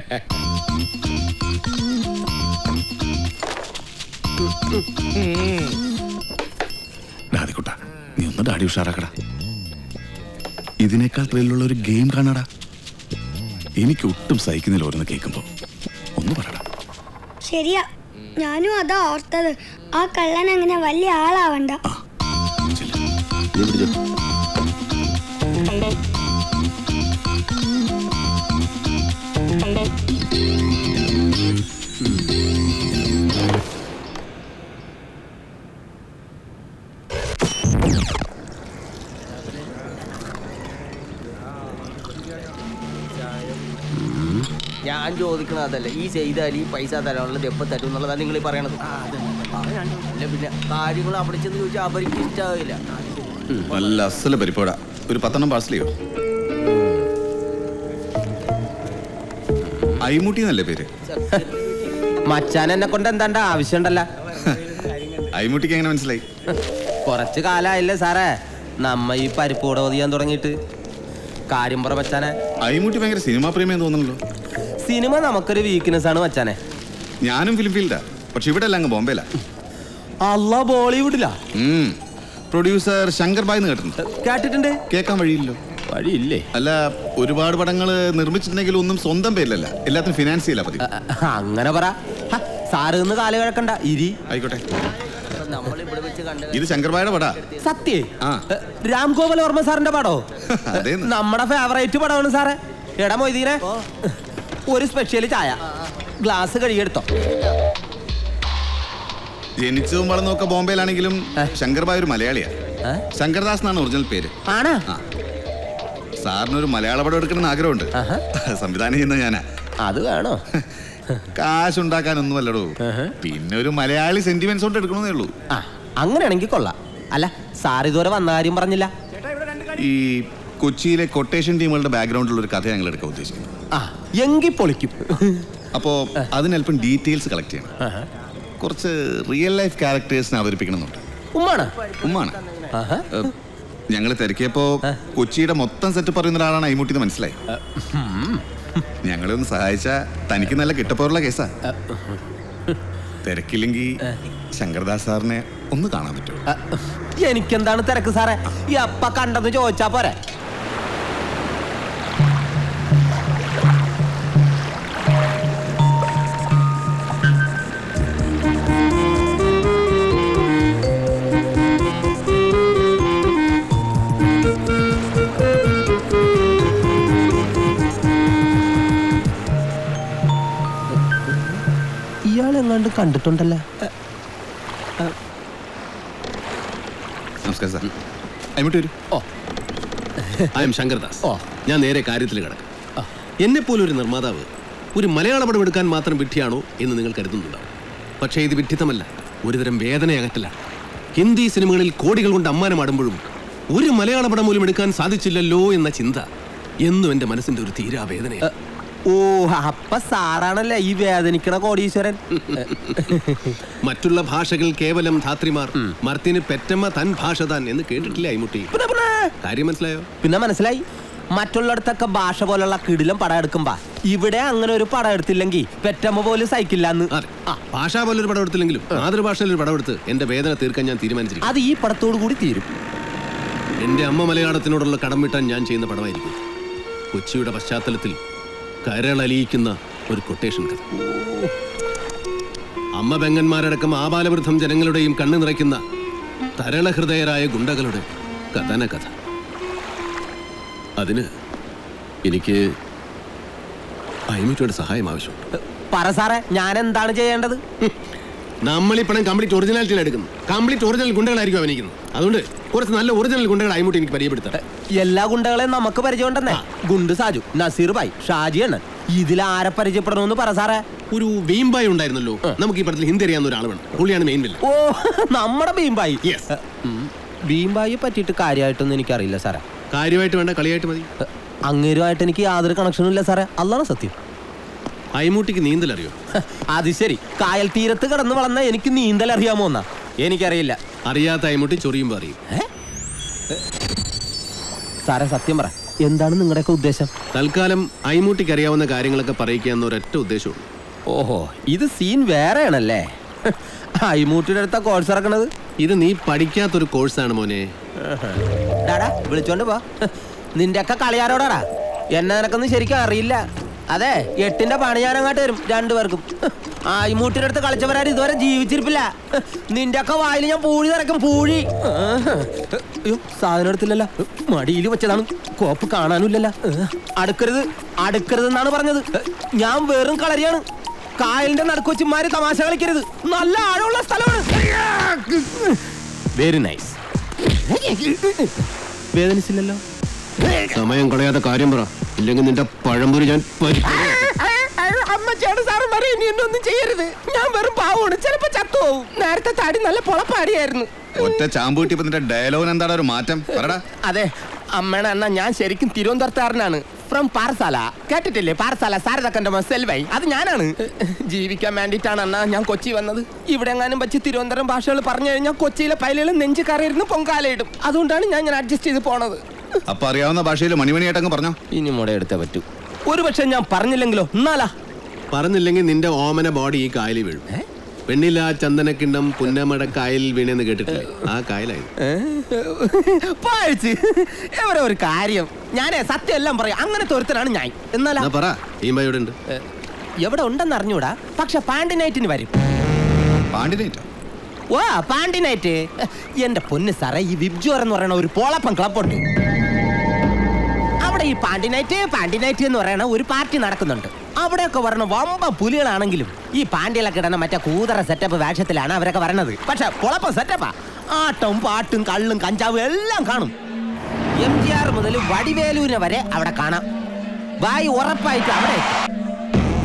രാധിക്കുട്ട, നീ ഒന്ന് ഡാഡി ഉഷാറാക്കടാ. ഇതിനേക്കാൾ ത്രില്ലുള്ള ഒരു ഗെയിം കാണാടാ. എനിക്ക് ഒട്ടും സഹിക്കുന്നില്ല ഓരോന്ന് കേൾക്കുമ്പോ. ഒന്ന് പറയടാ. ശരിയാ, ഞാനും അതാ ഓർത്തത്. ആ കള്ളൻ അങ്ങനെ വലിയ ആളാവണ്ട. ഞാൻ ചോദിക്കണത് അതല്ല, ഈ ചെയ്താൽ ഈ പൈസ തരാനുള്ളത് എപ്പോൾ തരും എന്നുള്ളതാണ് നിങ്ങൾ ഈ പറയണത്. അല്ല പിന്നെ കാര്യങ്ങൾ അവിടെ ചെന്ന് ചോദിച്ചാൽ അവർക്ക് ഇഷ്ടമാകില്ല. നല്ല അസല പരിപ്പോടാ. ഒരു 10 പാഴ്സൽ ചെയ്യോ? ഐമുട്ടി എന്നല്ലേ പേര്? മച്ചാൻ എന്നെ കൊണ്ട് എന്താണ്ട് ആവശ്യമുണ്ടല്ല. ഐമുട്ടിക്ക് എങ്ങനെ മനസ്സിലായി? കുറച്ച് കാലമായില്ലേ സാറേ നമ്മ ഈ പരിപ്പോടെ ഒതിയാൻ തുടങ്ങിയിട്ട്. കാര്യം പറ മച്ചാനെ. ഐമുട്ടി ഭയങ്കര സിനിമാ പ്രേമിയെന്ന് തോന്നുന്നല്ലോ. സിനിമ നമുക്കൊരു വീക്ക്നെസ് ആണ് മച്ചാനെ. ഞാനും ഫിലിം ഫീൽഡാ. പക്ഷെ ഇവിടെ അല്ല, അങ്ങ് ബോംബെയിലാ. അല്ല, ബോളിവുഡിലാ. പ്രൊഡ്യൂസർ ശങ്കർ ബായ് എന്ന് കേട്ടിട്ടുണ്ട്? കേട്ടിട്ടുണ്ട്. കേൾക്കാൻ വഴിയില്ലോ? വഴിയില്ലേ? അല്ല, ഒരുപാട് പടങ്ങൾ നിർമ്മിച്ചിട്ടുണ്ടെങ്കിൽ ഒന്നും സ്വന്തം പേരിലല്ല, എല്ലാത്തിനും ഫിനാൻസ് ചെയ്യില്ല പതി. അങ്ങനെ പറ സാറ് നിന്ന് കാല് കിഴക്കണ്ട. ഇരി ആയിക്കോട്ടെ. ഇത് ശങ്കർബായുടെ പടാ. സത്യേ? രാം ഗോപാൽ വർമ്മ സാറിന്റെ പടോ? നമ്മുടെ ഫേവറേറ്റ് പടമാണ് സാറേ. എടാ മൊയ്തീനെ, ഒരു സ്പെഷ്യൽ ചായ ഗ്ലാസ് കഴുകിയെടുത്തോ. ജനിച്ചതും വളർന്നൊക്കെ ബോംബെയിലാണെങ്കിലും ശങ്കർബായ് ഒരു മലയാളിയാ. ശങ്കർദാസ് എന്നാണ് ഒറിജിനൽ പേര്. ആണോ? സാറിനൊരു മലയാള പടം എടുക്കണമെന്ന് ആഗ്രഹമുണ്ട്. സംവിധാനം ചെയ്യുന്ന ഞാനാ. അത് വേണോ? കാശുണ്ടാക്കാനൊന്നും അല്ലടോ, പിന്നെ ഒരു മലയാളി സെന്റിമെന്റ്സ് കൊണ്ട് എടുക്കണമെന്നേ ഉള്ളൂ. ആ അങ്ങനെയാണെങ്കിൽ കൊള്ളാം. അല്ല സാർ ഇതുവരെ വന്ന കാര്യം പറഞ്ഞില്ല. ഈ കൊച്ചിയിലെ കൊട്ടേഷൻ ടീമുകളുടെ ബാക്ക്ഗ്രൗണ്ടിലുള്ള ഒരു കഥ ഞങ്ങൾ എടുക്കാൻ ഉദ്ദേശിക്കുന്നു. ആ എങ്കിൽ പൊളിക്കും. അപ്പോ അതിനല്പം ഡീറ്റെയിൽസ് കളക്ട് ചെയ്യണം. കുറച്ച് റിയൽ ലൈഫ് ക്യാരക്ടേഴ്സിനെ അവതരിപ്പിക്കണമെന്നുണ്ട്. ഉമ്മാണ്. ഞങ്ങൾ തിരക്കിയപ്പോ കൊച്ചിയുടെ മൊത്തം സെറ്റ് പറയുന്ന ഒരാളാണ് അയ്മുട്ടിന്ന് മനസ്സിലായി. ഞങ്ങളെ ഒന്ന് സഹായിച്ച തനിക്ക് നല്ല കിട്ടപ്പോറുള്ള കേസാ. തിരക്കില്ലെങ്കിൽ ശങ്കർദാസ് സാറിനെ ഒന്ന് കാണാൻ പറ്റുമോ? എനിക്കെന്താണ് തിരക്ക് സാറേ? ഈ അപ്പ കണ്ടെന്ന് ചോദിച്ചാ പോരെ. ഇയാളെങ്ങാണ്ട് കണ്ടിട്ടുണ്ടല്ലോ. നമസ്കാരം സാർ. അയ്മുട്ടി വരൂ. I am Shankardas. ഞാൻ നേരെ കാര്യത്തിൽ കിടക്കാം. എന്നെപ്പോലൊരു നിർമ്മാതാവ് ഒരു മലയാള പടം എടുക്കാൻ മാത്രം വിഡ്ഢിയാണോ എന്ന് നിങ്ങൾ കരുതുന്നുണ്ടാവും. പക്ഷേ ഇത് വിഡ്ഢിത്തമല്ല, ഒരുതരം വേദന അകറ്റലാണ്. ഹിന്ദി സിനിമകളിൽ കോടികൾ കൊണ്ട് അമ്മാനമാടുമ്പോഴും ഒരു മലയാള പടം പോലും എടുക്കാൻ സാധിച്ചില്ലല്ലോ എന്ന ചിന്ത എന്നും എൻ്റെ മനസ്സിൻ്റെ ഒരു തീരാ വേദനയാണ്. ഓ അപ്പ സാറാണല്ലേ ഈ വേദനിക്കണ കോടീശ്വരൻ. മറ്റുള്ള ഭാഷകൾ കേവലം ധാത്രിമാർ, മർത്തിന് പെറ്റമ്മ തൻ ഭാഷ താൻ എന്ന് കേട്ടിട്ടില്ല അയ്മുട്ടി. കാര്യം മനസ്സിലായോ? പിന്നെ മനസ്സിലായി. മറ്റുള്ളിടത്തൊക്കെ ഭാഷ പോലുള്ള കിടിലം പടം എടുക്കുമ്പോ ഇവിടെ അങ്ങനെ ഒരു പടം എടുത്തില്ലെങ്കിൽ പെറ്റമ്മ പോലും സഹിക്കില്ലെന്ന്. ഭാഷ പോലൊരു പടം എടുത്തില്ലെങ്കിലും മാതൃഭാഷയിലൊരു പടം എടുത്ത് എന്റെ വേദന തീർക്കാൻ ഞാൻ തീരുമാനിച്ചിരിക്കും. അത് ഈ പടത്തോടു കൂടി തീരും. എന്റെ അമ്മ മലയാളത്തിനോടുള്ള കടം വിട്ടാൻ ഞാൻ ചെയ്യുന്ന പടമായിരിക്കും. കൊച്ചിയുടെ പശ്ചാത്തലത്തിൽ കരളലിയിക്കുന്ന ഒരു കൊട്ടേഷൻ കഥ. അമ്മ പെങ്ങന്മാരടക്കം ആബാലവൃദ്ധം ജനങ്ങളുടെയും കണ്ണു നിറയ്ക്കുന്ന തരളഹൃദയരായ ഗുണ്ടകളുടെ കഥന കഥ. അതിന് എനിക്ക് അയ്മുട്ടിയുടെ സഹായം ആവശ്യമുണ്ട്. പറ സാറേ, ഞാൻ എന്താണ് ചെയ്യേണ്ടത്? നമ്മൾ ഈ പണം കംപ്ലീറ്റ് ഒറിജിനാലിറ്റിയിൽ എടുക്കുന്നു. കംപ്ലീറ്റ് ഒറിജിനൽ ഗുണ്ടകളായിരിക്കും അഭിനയിക്കുന്നത്. അതുകൊണ്ട് കുറച്ച് നല്ല ഒറിജിനൽ ഗുണ്ടകൾ അയ്മുട്ടി എനിക്ക് പരിചയപ്പെടുത്താം. എല്ലാ ഗുണ്ടകളെയും നമുക്ക് പരിചയമുണ്ടെന്നേ. ഗുണ്ട് സാജു, നസീർ ഭായ്, ഷാജി അണ്ണൻ, ഇതിൽ ആരെ പരിചയപ്പെടണമെന്ന് പറ സാറേ. ഒരു ഭീംബായി ഉണ്ടായിരുന്നല്ലോ, നമുക്ക് ഈ പടത്തിൽ ഹിന്ദി അറിയാവുന്ന ഒരാൾ വേണം. പുള്ളിയാണ് മെയിൻ വില്ലൻ. ഓ നമ്മുടെ ഭീംബായി. ഭീംബായിയെ പറ്റിയിട്ട് കാര്യമായിട്ടൊന്നും എനിക്കറിയില്ല സാറേ. കാര്യമായിട്ട് വേണ്ട, കളിയായിട്ട് മതി. അങ്ങേരുമായിട്ട് എനിക്ക് യാതൊരു കണക്ഷനും ഇല്ല സാറേ. അതാണ് സത്യം. അയ്മുട്ടിക്ക് നീന്തൽ അറിയോ? അത് ശരി, കായൽ തീരത്ത് കിടന്ന് വളർന്ന എനിക്ക് നീന്തൽ അറിയാമോ എന്നാ? എനിക്കറിയില്ല. അറിയാത്ത അയ്മുട്ടി ചൊറിയുമ്പോ അറിയും. സാറേ സത്യം പറ, എന്താണ് നിങ്ങളുടെയൊക്കെ ഉദ്ദേശം? തൽക്കാലം അയ്മുട്ടിക്ക് അറിയാവുന്ന കാര്യങ്ങളൊക്കെ പറയിക്കുക എന്നൊരൊറ്റ ഉദ്ദേശമുള്ളൂ. ഓഹോ, ഇത് സീൻ വേറെയാണല്ലേ? അയ്മുട്ടിയുടെ അടുത്ത കോഴ്സ് ഇറക്കണത്? ഇത് നീ പഠിക്കാത്തൊരു കോഴ്സാണ് മോനെ. ഡാടാ വിളിച്ചോണ്ട് പോ. നിന്റെ ഒക്കെ കളിയാരോടാടാ? എന്നെ നിനക്കൊന്നും ശരിക്കും അറിയില്ല. അതെ, 8ന്റെ പണി ഞാൻ അങ്ങോട്ട് വരും രണ്ടുപേർക്കും. അയ്മുട്ടിയുടെ അടുത്ത് കളിച്ചവരാരും ഇതുവരെ ജീവിച്ചിരിപ്പില്ല. നിന്റെ ഒക്കെ വായിൽ ഞാൻ പൂഴി നിറക്കും, പൂഴി. അയ്യോ സാധനം എടുത്തില്ലല്ലോ, മടിയിൽ വെച്ചതാണ്. കോപ്പ് കാണാനുമില്ലല്ലോ. അടുക്കരുത് അടുക്കരുതെന്നാണ് പറഞ്ഞത്. ഞാൻ വെറും കളരിയാണ്. കായലിന്റെ നടുക്ക് വെച്ചുമാര് തമാശ കളിക്കരുത്. നല്ല ആഴമുള്ള സ്ഥലമാണ്. Very nice. വേദനിച്ചില്ലല്ലോ? സമയം കളയാതെ കാര്യം പറ, ഇല്ലെങ്കിൽ നിന്റെ പഴംപൊരി ഞാൻ അമ്മച്ചാണ് സാറും പറയും ഇനി എന്നൊന്നും ചെയ്യരുത്. ഞാൻ വെറും പാവമാണ്, ചിലപ്പോ ചത്തുപോകും. നേരത്തെ താടി നല്ല പൊളപ്പാടിയായിരുന്നു. ഒറ്റ ചാമ്പ് കിട്ടിയപ്പോ നിന്റെ ഡയലോഗിന് എന്താണ് ഒരു മാറ്റം? അതെ അമ്മേണ അണ്ണ, ഞാൻ ശരിക്കും തിരുവനന്തപുരത്തുകാരനാണ്. ഫ്രം പാറശാല. കേട്ടിട്ടില്ലേ പാറശാല സാരതക്കൻ്റെ സെൽവൈ? അത് ഞാനാണ്. ജീവിക്കാൻ വേണ്ടിയിട്ടാണ് അണ്ണ ഞാൻ കൊച്ചി വന്നത്. ഇവിടെ എങ്ങാനും വെച്ച് തിരുവനന്തപുരം ഭാഷകൾ പറഞ്ഞു കഴിഞ്ഞാൽ കൊച്ചിയിലെ പൈലുകൾ നെഞ്ചു കയറിയിരുന്ന് പൊങ്കാലയിടും. അതുകൊണ്ടാണ് ഞാൻ അഡ്ജസ്റ്റ് ചെയ്ത് പോണത്. അപ്പൊ അറിയാവുന്ന ഭാഷയിൽ മണിമണിയായിട്ടങ്ങ് പറഞ്ഞോ. ഇനി മുട എടുത്തേ പറ്റൂ. ഒരു പക്ഷെ ഞാൻ പറഞ്ഞില്ലെങ്കിലോ? എന്നാലാ പറഞ്ഞില്ലെങ്കിൽ നിന്റെ ഓമന ബോഡി ഈ കായലിൽ വീഴും. പെണ്ണില്ല ചന്ദനക്കിണ്ണം പുന്നമട കായൽ വീണെന്ന് കേട്ടിട്ടില്ലേ? ആ കായലായി എവരെ ഒരു കാര്യം. ഞാനേ സത്യം എല്ലാം പറയാം. അങ്ങനത്തെ ഒരുത്തനാണ് ഞാൻ. എന്നാലാ പറ, ഇവിടെ ഉണ്ട്. എവിടെ ഉണ്ടെന്ന് അറിഞ്ഞൂടാ, പക്ഷെ പാണ്ടി നൈറ്റിന് വരും. പാണ്ടി നൈറ്റ്? ഓ പാണ്ടി നൈറ്റ്. എന്റെ പൊന്ന് സാറേ, ഈ വിബ്ജോർ എന്ന് പറയുന്ന ഒരു പോളപ്പം ക്ലബുണ്ട്. അവിടെ ഈ പാണ്ടി നൈറ്റ് എന്ന് പറയുന്ന ഒരു പാർട്ടി നടക്കുന്നുണ്ട്. അവിടെയൊക്കെ വരണ വമ്പ പുലികളാണെങ്കിലും ഈ പാണ്ടിയിലൊക്കെ ഇടണ മറ്റേ കൂതറ സെറ്റപ്പ് വേഷത്തിലാണ് അവരൊക്കെ വരണത്. പക്ഷെ പൊളപ്പം സെറ്റപ്പാ. ആട്ടവും പാട്ടും കള്ളും കഞ്ചാവും എല്ലാം കാണും. MGR മുതൽ വടിവേലൂരിനെ വരെ അവിടെ കാണാം. വായി ഉറപ്പായിട്ട് അവിടെ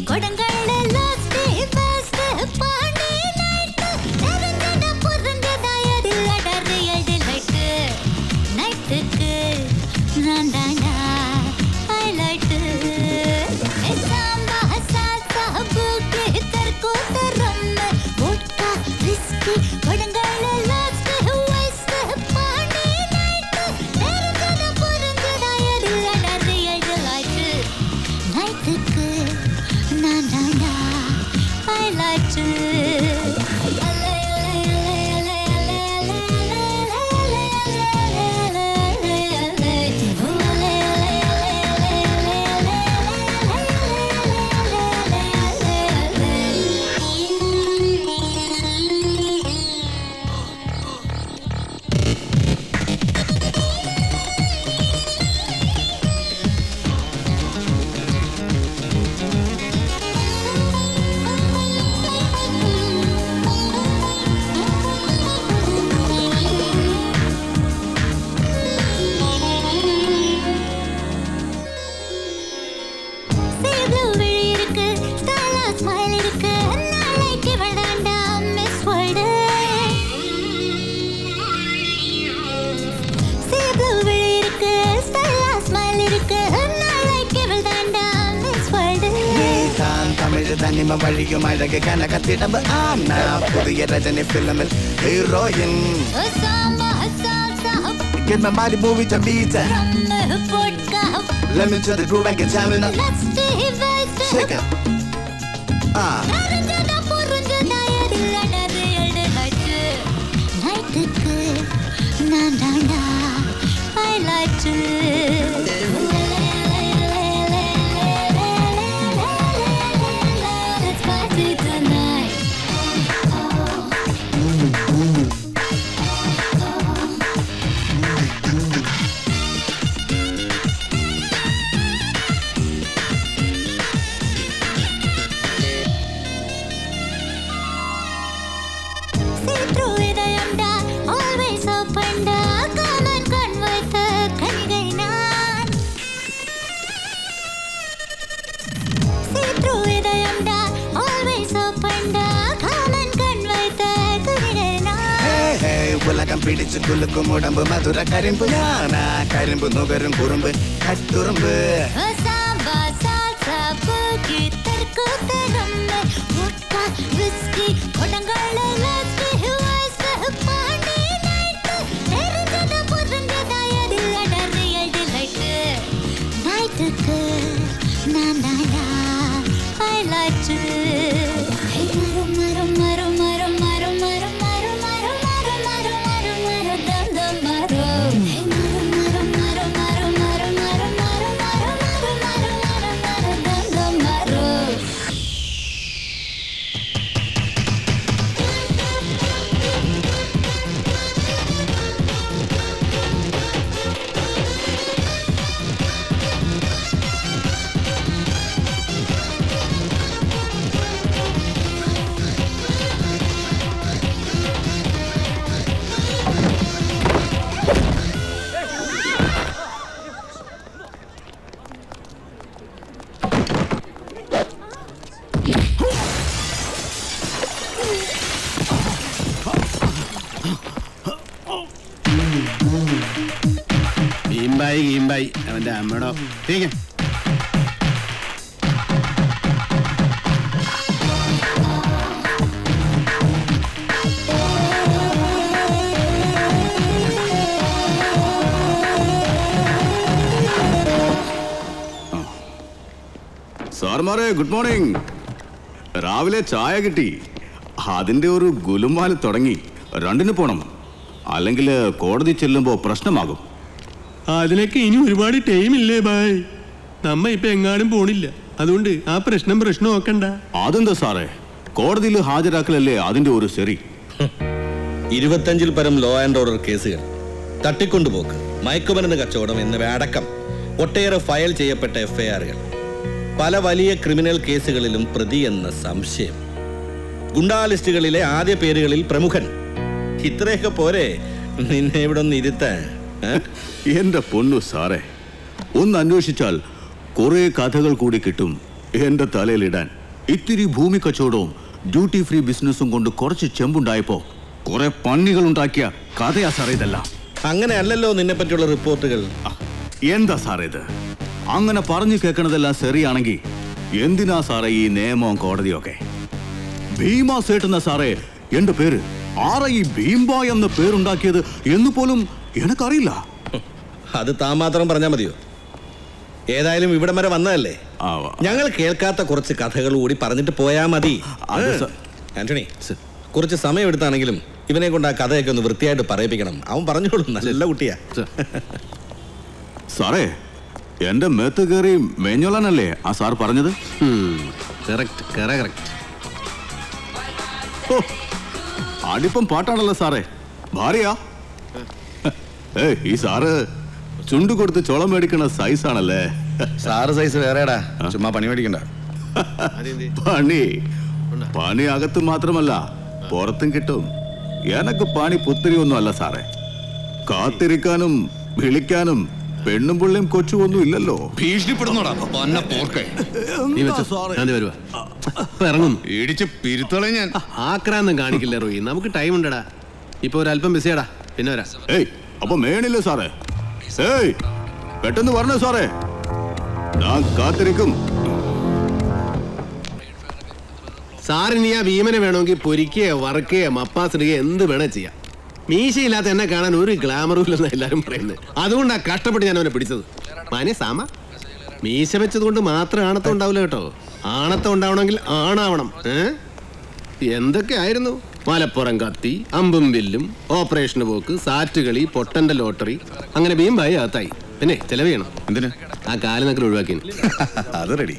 கொடங்கள்ள லாஸ்ட் ஃபர்ஸ்ட் பாண்டி நைட் தெரிஞ்சத புரிஞ்சதாயதில் அடரியல் டிலைட் நைட்டுக்கு நான் தாண்டா ஹைலைட் சாம்பா சால்சா பூக்கே தர்கோ தரம் வோட்கா விஸ்கி கொடங்கள்ள லாஸ்ட் ஃபர்ஸ்ட் பாண்டி நைட் தெரிஞ்சத புரிஞ்சதாயதில் அடரியல் டிலைட் நைட்டுக்கு நான் தாண்டா ஹைலைட் തനിമ വഴിയും അഴക് കനകത്തിടമ്പ് ആന പുതിയ രജനി ഫിലിമിൽ heroine Get my body moving to beat it. Let me to the groove and get stamina. Shake it. நைட்டுக்கு நான் தாண்டா ஹைலைட் உலகம் பிடிச்சு குலுக்கும் உடம்பு மதுர கரும்பு நானா கரும்பு நுகரும் குறும்பு கட்டுறும்பு சாம்பா சால்சா பூக்கி தர்கோ தரம் வோட்கா விஸ்கி கொடங்கள்ள லாஸ்ட் ஃபர்ஸ்ட் பாண்டி நைட் தெரிஞ்சத புரிஞ்சதாயதில் அடரியல் டிலைட் நைட்டுக்கு நான் தாண்டா ஹைலைட் மரம் மரம் மரம் மரம் மரம் மரம் மரம் மரம் மரம் மரம் மரம் தந்தம் மரம் மரம் மரம் மரம் மரம் மரம் மரம் மரம் மரம் மரம் மரம் மரம் தந்தம் மரம் ഗീമ്പായി അവന്റെ അമ്മയുടെ ठीक है സാർമാരെ ഗുഡ് മോർണിംഗ് രാവിലെ ചായ കിട്ടി അതിന്റെ ഒരു ഗുലുമാല് തുടങ്ങി രണ്ടിന് പോണം അല്ലെങ്കിൽ കോടതി ചെല്ലുമ്പോൾ പ്രശ്നമാകും അതിനൊക്കെ ഇനി ഒരുപാട് ടൈം ഇല്ലേ ബായ് നമ്മ ഇപ്പൊ എങ്ങാനും പോണില്ല അതുകൊണ്ട് ആ പ്രശ്നം നോക്കണ്ട അതെന്താ സാറേ കോടതിയിൽ ഹാജരാക്കലല്ലേ അതിന്റെ ഒരു ശരി 25 പരം ലോ ആൻഡ് ഓർഡർ കേസുകൾ തട്ടിക്കൊണ്ടുപോക്ക് മയക്കുമരുന്ന് കച്ചവടം എന്നിവ അടക്കം ഒട്ടേറെ ഫയൽ ചെയ്യപ്പെട്ട എഫ്ഐആറുകൾ പല വലിയ ക്രിമിനൽ കേസുകളിലും പ്രതി എന്ന സംശയം ഗുണ്ടാ ലിസ്റ്റുകളിലെ ആദ്യ പേരുകളിൽ പ്രമുഖൻ ഇത്രയൊക്കെ പോരെ നിന്നെ ഇവിടെ ഒന്ന് ഇരുത്താൻ എന്റെ പൊന്നു സാറേ ഒന്ന് അന്വേഷിച്ചാൽ കുറെ കഥകൾ കൂടി കിട്ടും എന്റെ തലയിലിടാൻ ഇത്തിരി ഭൂമി കച്ചവടവും ഡ്യൂട്ടി ഫ്രീ ബിസിനസ്സും കൊണ്ട് കുറച്ച് ചെമ്പുണ്ടായപ്പോ കുറെ പണികൾ ഉണ്ടാക്കിയ കഥയാ സാറേ ഇതെല്ലാം. അങ്ങനെയല്ലല്ലോ നിന്നെ പറ്റിയുള്ള റിപ്പോർട്ടുകൾ. എന്താ സാറേ ഇത്? അങ്ങനെ പറഞ്ഞു കേൾക്കണതെല്ലാം ശരിയാണെങ്കിൽ എന്തിനാ സാറേ ഈ നിയമവും കോടതിയൊക്കെ? ഭീമ സേട്ടെന്ന സാറേ എന്റെ പേര് ആരാ ഈ ഭീംബ എന്ന പേരുണ്ടാക്കിയത് എന്ന് പോലും എനക്കറിയില്ല. അത് താൻ മാത്രം പറഞ്ഞാൽ മതിയോ? ഏതായാലും ഇവിടം വരെ വന്നതല്ലേ, ഞങ്ങൾ കേൾക്കാത്ത കുറച്ച് കഥകൾ കൂടി പറഞ്ഞിട്ട് പോയാ മതി. ആന്റണി, കുറച്ച് സമയം എടുത്താണെങ്കിലും ഇവനെ കൊണ്ട് ആ കഥയൊക്കെ ഒന്ന് വൃത്തിയായിട്ട് പറയിപ്പിക്കണം. അവൻ പറഞ്ഞോളൂ, നല്ല കുട്ടിയാ. സാറേ എന്റെ മേത്ത് കയറി മേഞ്ഞോളാനല്ലേ ആ സാർ പറഞ്ഞത്? അടിപ്പം പാട്ടാണല്ലോ സാറേ. ഭാര്യയാ? ഈ സാറ് ചുണ്ടു കൊടുത്ത് ചോളം മേടിക്കണ സൈസ് ആണല്ലേ. സാറ് സൈസ് വേറെടാ, ചുമ്മാ പണി മേടിക്കണ്ട. പണി അകത്ത് മാത്രമല്ല പുറത്തും കിട്ടും. എനക്ക് പണി പുത്തിരി ഒന്നും അല്ല സാറേ. കാത്തിരിക്കാനും വിളിക്കാനും പെണ്ണും പുള്ളിയും കൊച്ചുമൊന്നും ഇല്ലല്ലോ. ഭീഷണിപ്പെടുന്നോടാ ഇറങ്ങുന്നു. ഇടിച്ച് പിരുത്തോളെ ഞാൻ. ആക്രാന്തം കാണിക്കില്ല റോയി, നമുക്ക് ടൈം ഉണ്ടടാ. ഇപ്പൊ ഒരല്പം ബിസിയാടാ, പിന്നെ വരാം. ഏയ് അപ്പൊ മേണില്ലേ സാറേ? ഏയ് പെട്ടെന്ന് പറഞ്ഞേ സാറേ, ഞാൻ കാത്തിരിക്കും. സാറിനി ആ ഭീമനെ വേണമെങ്കിൽ പൊരിക്കുകയോ വറക്കുകയോ മപ്പാസിടുകയോ എന്ത് വേണേ ചെയ്യാം. മീശയില്ലാത്ത എന്നെ കാണാൻ ഒരു ഗ്ലാമറും ഇല്ലെന്ന് എല്ലാവരും പറയുന്നത്. അതുകൊണ്ടാ കഷ്ടപ്പെട്ട് ഞാൻ അവനെ പിടിച്ചത്. മാനെ സാമ, മീശ വെച്ചത് കൊണ്ട് മാത്രം ആണത്തം ഉണ്ടാവില്ല കേട്ടോ. ആണത്തം ഉണ്ടാവണമെങ്കിൽ ആണാവണം. എന്തൊക്കെ ആയിരുന്നു? മലപ്പുറം കത്തി, അമ്പും വില്ലും, ഓപ്പറേഷന് പോക്ക്, സാറ്റുകളി, പൊട്ടന്റെ ലോട്ടറി, അങ്ങനെ ഭീംബായി അകത്തായി. പിന്നെ ചെലവ് ചെയ്യണം. എന്തിനാ? ആ കാലിനൊക്കെ ഒഴിവാക്കി. അത് റെഡി.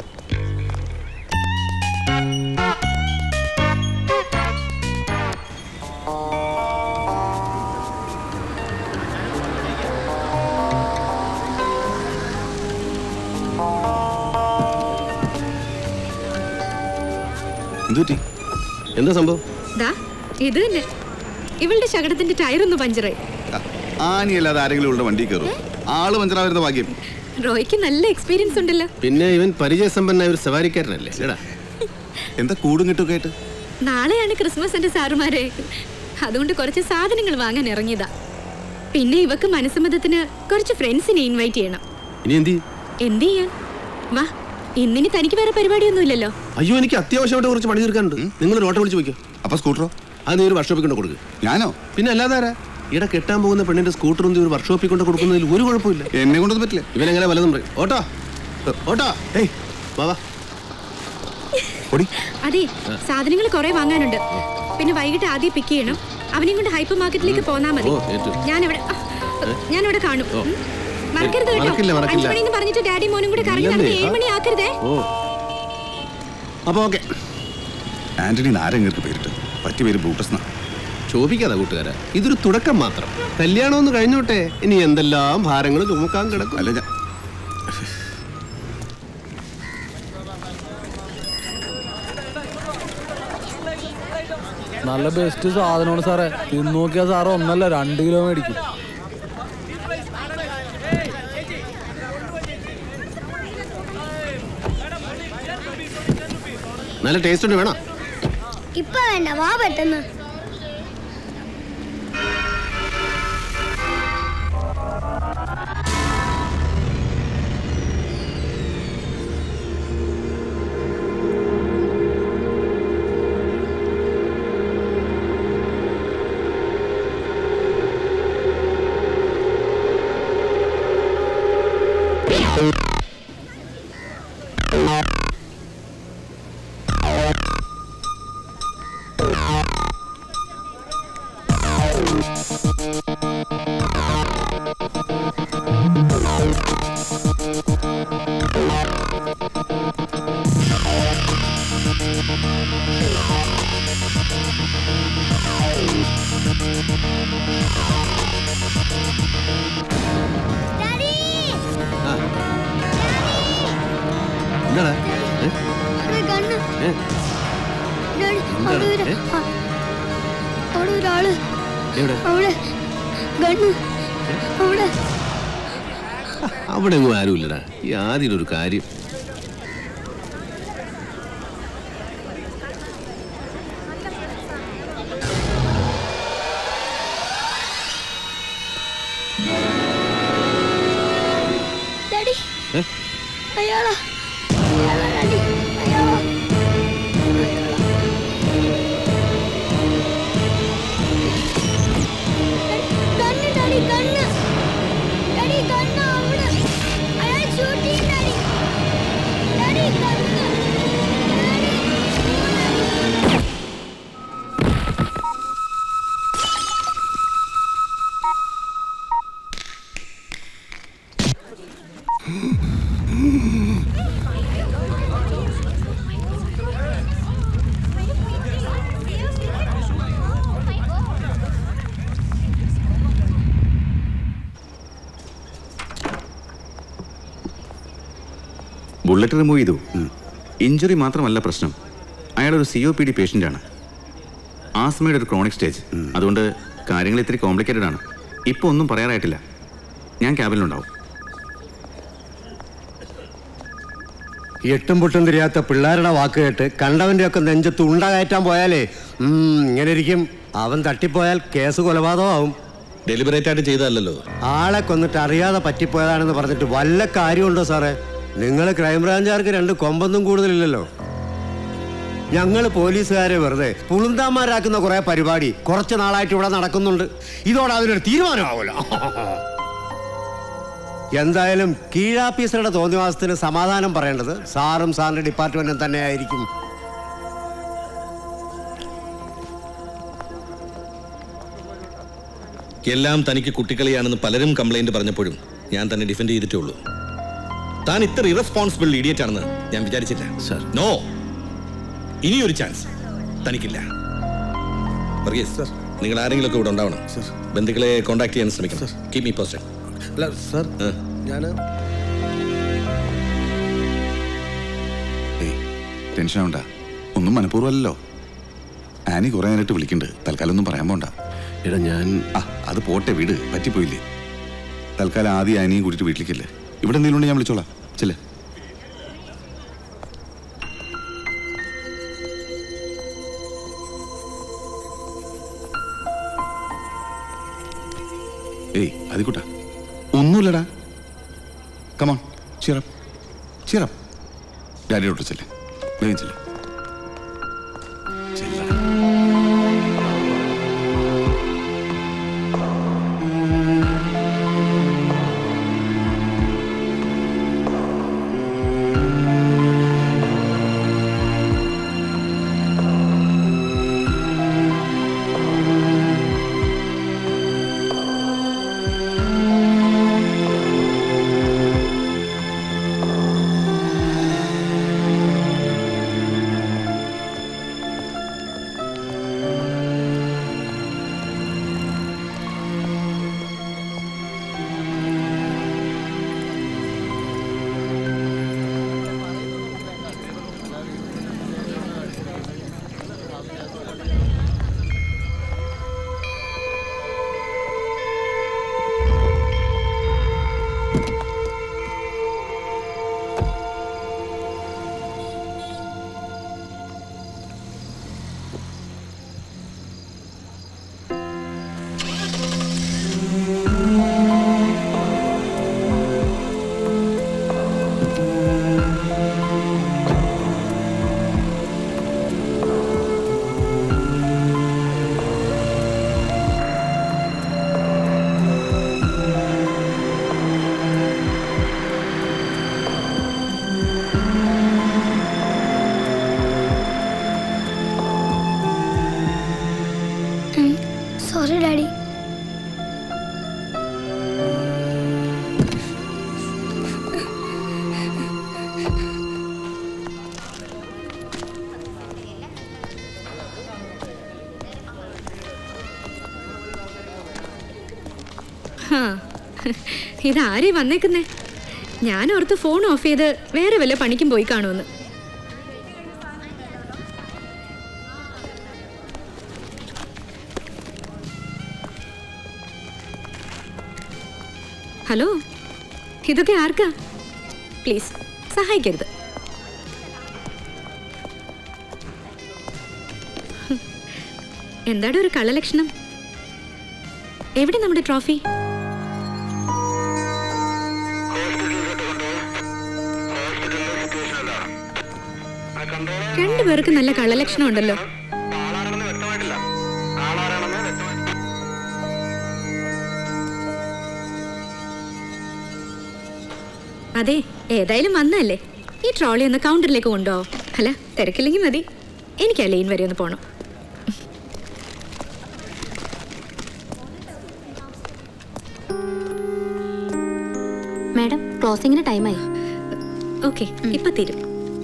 എന്താ സംഭവം? ഇത് തന്നെ, ഇവളുടെ ശകടത്തിന്റെ ടയർ ഒന്ന് പഞ്ചറായി. ആനിയല്ലാതെ ആരെങ്കിലും ഇവിടെ വണ്ടി കയറും? ആള് പഞ്ചറാവുന്ന ഭാഗ്യം. റോയ്ക്ക് നല്ല എക്സ്പീരിയൻസ് ഉണ്ടല്ലോ. പിന്നെ ഇവൻ പരിചയസമ്പന്നായ ഒരു സവാരിക്കാരനല്ലേ. എന്താ കൂടും കിട്ടുക ആയിട്ട്? നാളെയാണ് ക്രിസ്മസിന്റെ സാറുമാരെ, അതുകൊണ്ട് കുറച്ച് സാധനങ്ങൾ വാങ്ങാൻ ഇറങ്ങിയതാ. പിന്നെ ഇവക്ക് മനസ്സമ്മതത്തിന് കുറച്ച് ഫ്രണ്ട്സിനെ ഇൻവൈറ്റ് ചെയ്യണം. എന്ത് ചെയ്യാൻ? വാ, ഇന്നിനി തനിക്ക് വേറെ പരിപാടിയൊന്നും ഇല്ലല്ലോ. അയ്യോ, എനിക്ക് അത്യാവശ്യമായിട്ട് കുറച്ച് പണി തീർക്കാനുണ്ട്. നിങ്ങൾ ഒരു ഓട്ടോ വിളിച്ച് പോയിക്കോ. അപ്പൊ സ്കൂട്ടറോ? അത് നീ ഒരു വർക്ക്ഷോപ്പിൽ കൊണ്ട് കൊടുക്കുക. ഞാനോ? പിന്നെ അല്ലാതാരാ? ഇവിടെ കെട്ടാൻ പോകുന്ന പെണ്ണിന്റെ സ്കൂട്ടറും ഒരു വർക്ക്ഷോപ്പിൽ കൊണ്ട് കൊടുക്കുന്നതിൽ ഒരു കുഴപ്പമില്ല. എന്നെ കൊണ്ടൊന്നും പറ്റില്ല. ഇവനെങ്ങനെ വലതും പറയും. Auto auto. ഏയ് വാ. അതെ, സാധനങ്ങൾ കുറെ വാങ്ങാനുണ്ട്. പിന്നെ വൈകിട്ട് ആദ്യം പിക്ക് ചെയ്യണം. അവനെയും കൊണ്ട് ഹൈപ്പർ മാർക്കറ്റിലേക്ക് പോന്നാ മതി. ഞാനിവിടെ കാണും. മറക്കരുത് കേട്ടോ. 5 മണിന്ന് പറഞ്ഞിട്ട് ഡാഡി മോനും കൂടെ കറങ്ങി നടന്ന് 7 മണി ആക്കരുതേ. അപ്പൊ ഓക്കെ. ആന്റണി നാരങ്ങൾക്ക് പേരിട്ട് പറ്റി പേര് ബ്രൂട്ടസ്. ചോദിക്കാതെ കൂട്ടുകാരാ, ഇതൊരു തുടക്കം മാത്രം. കല്യാണം ഒന്ന് കഴിഞ്ഞോട്ടെ, ഇനി എന്തെല്ലാം ഭാരങ്ങൾ ചുമക്കാൻ കിടക്കും. അല്ല, നല്ല ബെസ്റ്റ് സാധനമാണ് സാറേ. ഇന്ന് നോക്കിയാ സാറ് 1 അല്ല 2 കിലോ മേടിക്കും. നല്ല ടേസ്റ്റ് ഉണ്ട്. വേണം? ഇപ്പൊ വേണ്ട, വാ പെട്ടെന്ന്. അവിടെ ഒന്നും ആരുമില്ലടാ. ഈ ആദ്യം ഒരു കാര്യം, അയാളാ ഡാഡി, അയാളാ. കണ്ണ് ഡാഡി, കണ്ണ് ഡാഡി, കണ്ണ് അവിടെ. അയാൾ ഷൂട്ട് ചെയ്യും ഡാഡി. ഡാഡി, കണ്ണ് ഡാഡി. ബുള്ളറ്റ് റിമൂവ് ചെയ്തു. ഇഞ്ചുറി മാത്രമല്ല പ്രശ്നം, അയാളൊരു COPD പേഷ്യൻ്റാണ്. ആസ്മയുടെ ഒരു ക്രോണിക് സ്റ്റേജ്. അതുകൊണ്ട് കാര്യങ്ങൾ ഇത്തിരി കോംപ്ലിക്കേറ്റഡ് ആണ്. ഇപ്പോൾ ഒന്നും പറയാറായിട്ടില്ല. ഞാൻ ക്യാബിനിലുണ്ടാവും. എട്ടും പൊട്ടും തിരിയാത്ത പിള്ളേരുടെ വാക്ക് കേട്ട് കണ്ടവന്റെ ഒക്കെ നെഞ്ചത്ത് ഉണ്ട കയറ്റാൻ പോയാലേ ഇങ്ങനെ ഇരിക്കും. അവൻ തട്ടിപ്പോയാൽ കേസ് കൊലപാതകമാവും. ഡെലിബറേറ്റ് ആയിട്ട് ചെയ്തതല്ലോ. ആളെ കൊന്നിട്ട് അറിയാതെ പറ്റിപ്പോയതാണെന്ന് പറഞ്ഞിട്ട് വല്ല കാര്യമുണ്ടോ സാറേ? നിങ്ങൾ ക്രൈംബ്രാഞ്ചുകാർക്ക് 2 കൊമ്പൊന്നും കൂടുതലില്ലല്ലോ. ഞങ്ങൾ പോലീസുകാരെ വെറുതെ പുളുന്താന്മാരാക്കുന്ന കുറെ പരിപാടി കുറച്ച് നാളായിട്ട് ഇവിടെ നടക്കുന്നുണ്ട്. ഇതോടെ അതിനൊരു തീരുമാനമാവുമല്ലോ. എന്തായാലും കീഴാഫീസറുടെ തോന്നിവാസത്തിന് സമാധാനം പറയേണ്ടത് സാറും സാറിന്റെ ഡിപ്പാർട്ട്മെന്റും തന്നെയായിരിക്കും. എല്ലാം തനിക്ക് കുട്ടിക്കളിയാണെന്ന് പലരും കംപ്ലൈന്റ് പറഞ്ഞപ്പോഴും ഞാൻ തന്നെ ഡിഫെൻഡ് ചെയ്തിട്ടേ ഉള്ളൂ. താൻ ഇത്ര ഇറസ്പോൺസിബിൾ ഇഡിയറ്റ് ആണെന്ന് ഞാൻ വിചാരിച്ചില്ല. സർ, നോ, ഇനിയൊരു ചാൻസ് തനിക്കില്ല. നിങ്ങൾ ആരെങ്കിലും ഒക്കെ ഇവിടെ ഉണ്ടാവണം. ബന്ധുക്കളെ കോൺടാക്ട് ചെയ്യാൻ ശ്രമിക്കണം. Keep me posted. സർ, ഞാൻ ടെൻഷൻ ആവണ്ട. ഒന്നും മനഃപൂർവ്വമല്ലോ. ആനി കുറെ നേരിട്ട് വിളിക്കുന്നുണ്ട്. തൽക്കാലം ഒന്നും പറയാൻ പോണ്ട. എടാ ഞാൻ അത് പോട്ടെ, വീട് പറ്റിപ്പോയില്ലേ. തൽക്കാലം ആദ്യം ആനിയും കൂട്ടിയിട്ട് വീട്ടിലേക്കില്ലേ. ഇവിടെ എന്തെങ്കിലും ഉണ്ടെങ്കിൽ ഞാൻ വിളിച്ചോളാം. ചെല്ലേ. ഏയ് അതിക്കൂട്ടാ, ഒന്നുമില്ലടാ. കമോൺ, ചിറപ്പ് ചിറപ്പ്. ഡാഡിയോട്ട് ചെല്ലേ, വേഗം ചെല്ലേ. Sorry daddy. ഇതാരേ വന്നേക്കുന്നേ? ഞാൻ ഓർത്ത് ഫോൺ ഓഫ് ചെയ്ത് വേറെ വല്ല പണിക്കും പോയി കാണുമെന്ന്. ഹലോ, ഇതൊക്കെ ആർക്കാ? പ്ലീസ് സഹായിക്കരുത്. എന്താണ് ഒരു കള്ളലക്ഷണം? എവിടെ നമ്മുടെ ട്രോഫി? രണ്ടുപേർക്ക് നല്ല കള്ളലക്ഷണം ഉണ്ടല്ലോ. അതെ, ഏതായാലും വന്നല്ലേ, ഈ ട്രോളി ഒന്ന് കൗണ്ടറിലേക്ക് കൊണ്ടുപോകും. അല്ല, തിരക്കില്ലെങ്കിൽ മതി. എനിക്ക് ആ ലൈൻ വരെ ഒന്ന് പോണം. മാഡം, ക്ലോസിങ്ങിന് ടൈമായി. ഓക്കെ, ഇപ്പൊ തീരും.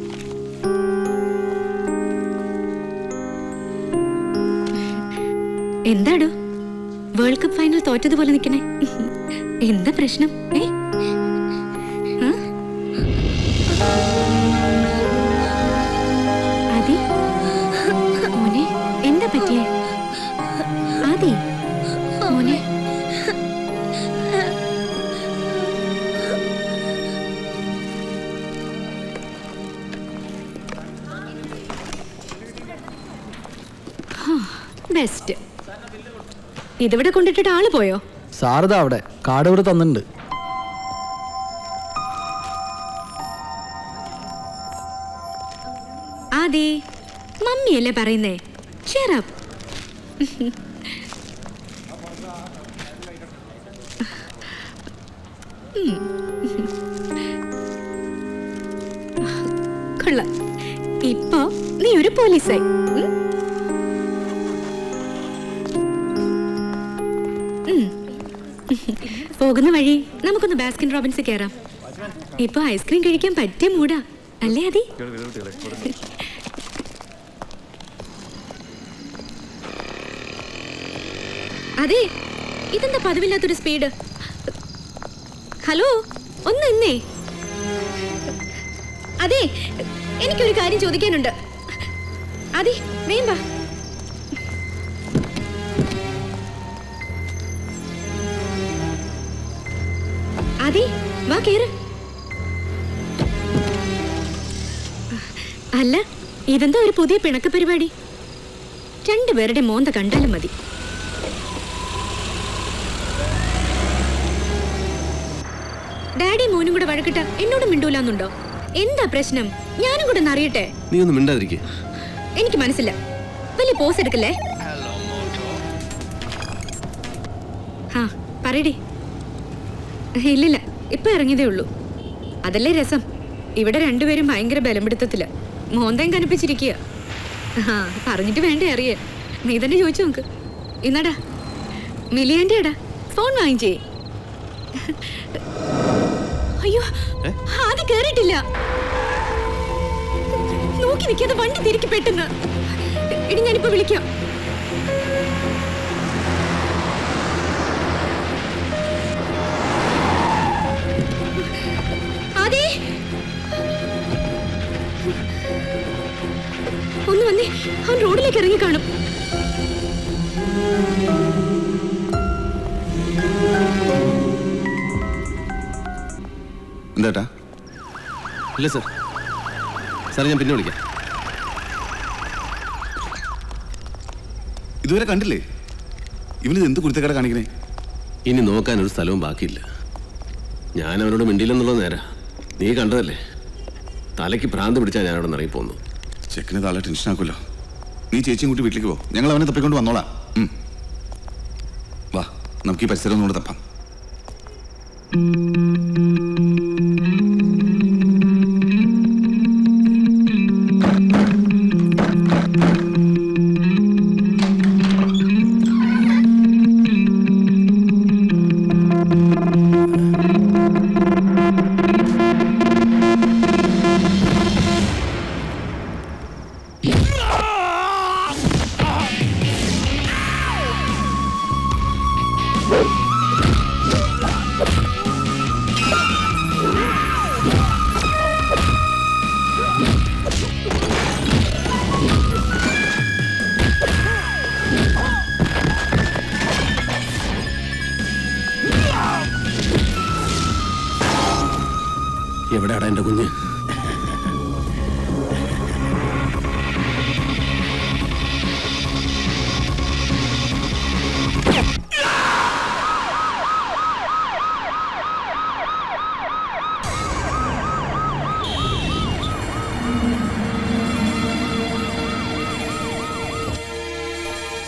എന്താടോ വേൾഡ് കപ്പ് ഫൈനൽ തോറ്റതുപോലെ നിൽക്കണേ? എന്താ പ്രശ്നം? ആദി മോനെ, എന്താ പറ്റിയേ? ആദി മോനെ, ബെസ്റ്റ്. ഇതിവിടെ കൊണ്ടിട്ടിട്ട് ആള് പോയോ? സാറിതാ അവിടെ കാർഡ് ഇവിടെ തന്നിട്ടുണ്ട്. ആദി, മമ്മിയല്ലേ പറയുന്നേ? cheer up. കൊള്ളാം, ഇപ്പൊ നീ ഒരു പോലീസായി. പോകുന്ന വഴി നമുക്കൊന്ന് ബാസ്കിൻ റോബിൻസ് കയറാം. ഇപ്പൊ ഐസ്ക്രീം കഴിക്കാൻ പറ്റിയ മൂടാ അല്ലേ ആദി? അതെ, ഇതെന്താ പതിവില്ലാത്തൊരു സ്പീഡ്? ഹലോ, ഒന്ന് നിന്നേ. അതെ, എനിക്കൊരു കാര്യം ചോദിക്കാനുണ്ട്. അതെ, വേം വാ. അതെ, വാ കേറ്. അല്ല, ഇതെന്താ ഒരു പുതിയ പിണക്ക പരിപാടി? രണ്ടുപേരുടെ മോന്ത കണ്ടാലും മതി. ഡാഡി മോനും കൂടെ വഴക്കിട്ട എന്നോട് മിണ്ടൂലെന്നുണ്ടോ? എന്താ പ്രശ്നം? ഞാനും കൂടെ അറിയട്ടെ. നീ ഒന്നും മിണ്ടാതിരിക്കേ. എനിക്ക് മനസ്സില്ല. വലിയ പോസ് എടുക്കല്ലേ. ആ പറയടി. ഇല്ലില്ല, ഇപ്പൊ ഇറങ്ങിയതേ ഉള്ളൂ. അതല്ലേ രസം. ഇവിടെ രണ്ടുപേരും ഭയങ്കര ബലം പിടുത്തത്തില്ല. മോന്തയും കനപ്പിച്ചിരിക്കുക. ആ പറഞ്ഞിട്ട് വേണ്ടേ അറിയേ. നീ തന്നെ ചോദിച്ചു നോക്ക്. ഇന്നടാ മിലിയന്റെ എടാ ഫോൺ വാങ്ങിച്ചേ. അയ്യോ, ആദ്യം കേറിയിട്ടില്ല. നോക്കി നിൽക്കാതെ വണ്ടി തിരിക്കി പെട്ടെന്ന്. എടി, ഞാനിപ്പോ വിളിക്കാം. ഒന്ന് വന്നേ, അവൻ റോഡിലേക്ക് ഇറങ്ങി കാണും. എന്താ? ഇല്ല സാർ, സാർ ഞാൻ പിന്നെ വിളിക്കാം. ഇതുവരെ കണ്ടില്ലേ? ഇവന് എന്ത് കുരുത്തക്കേട് കാണിക്കണേ? ഇനി നോക്കാൻ ഒരു സ്ഥലവും ബാക്കിയില്ല. ഞാൻ അവനോട് മിണ്ടിയില്ലെന്നുള്ളത് നേരാ. നീ കണ്ടതല്ലേ, തലയ്ക്ക് ഭ്രാന്ത് പിടിച്ചാൽ ഞാൻ അവിടെ നിന്ന് ഇറങ്ങിപ്പോന്നു. ചെക്കിന് താളെ ടെൻഷൻ ആക്കുമല്ലോ. നീ ചേച്ചിയും കൂട്ടി വീട്ടിലേക്ക് പോ, ഞങ്ങൾ അവനെ തപ്പിക്കൊണ്ട് വന്നോളാം. വാ, നമുക്ക് ഈ പരിസരം ഒന്നുകൂടെ തപ്പാം. എവിടെയാടാ എൻ്റെ കുഞ്ഞ്?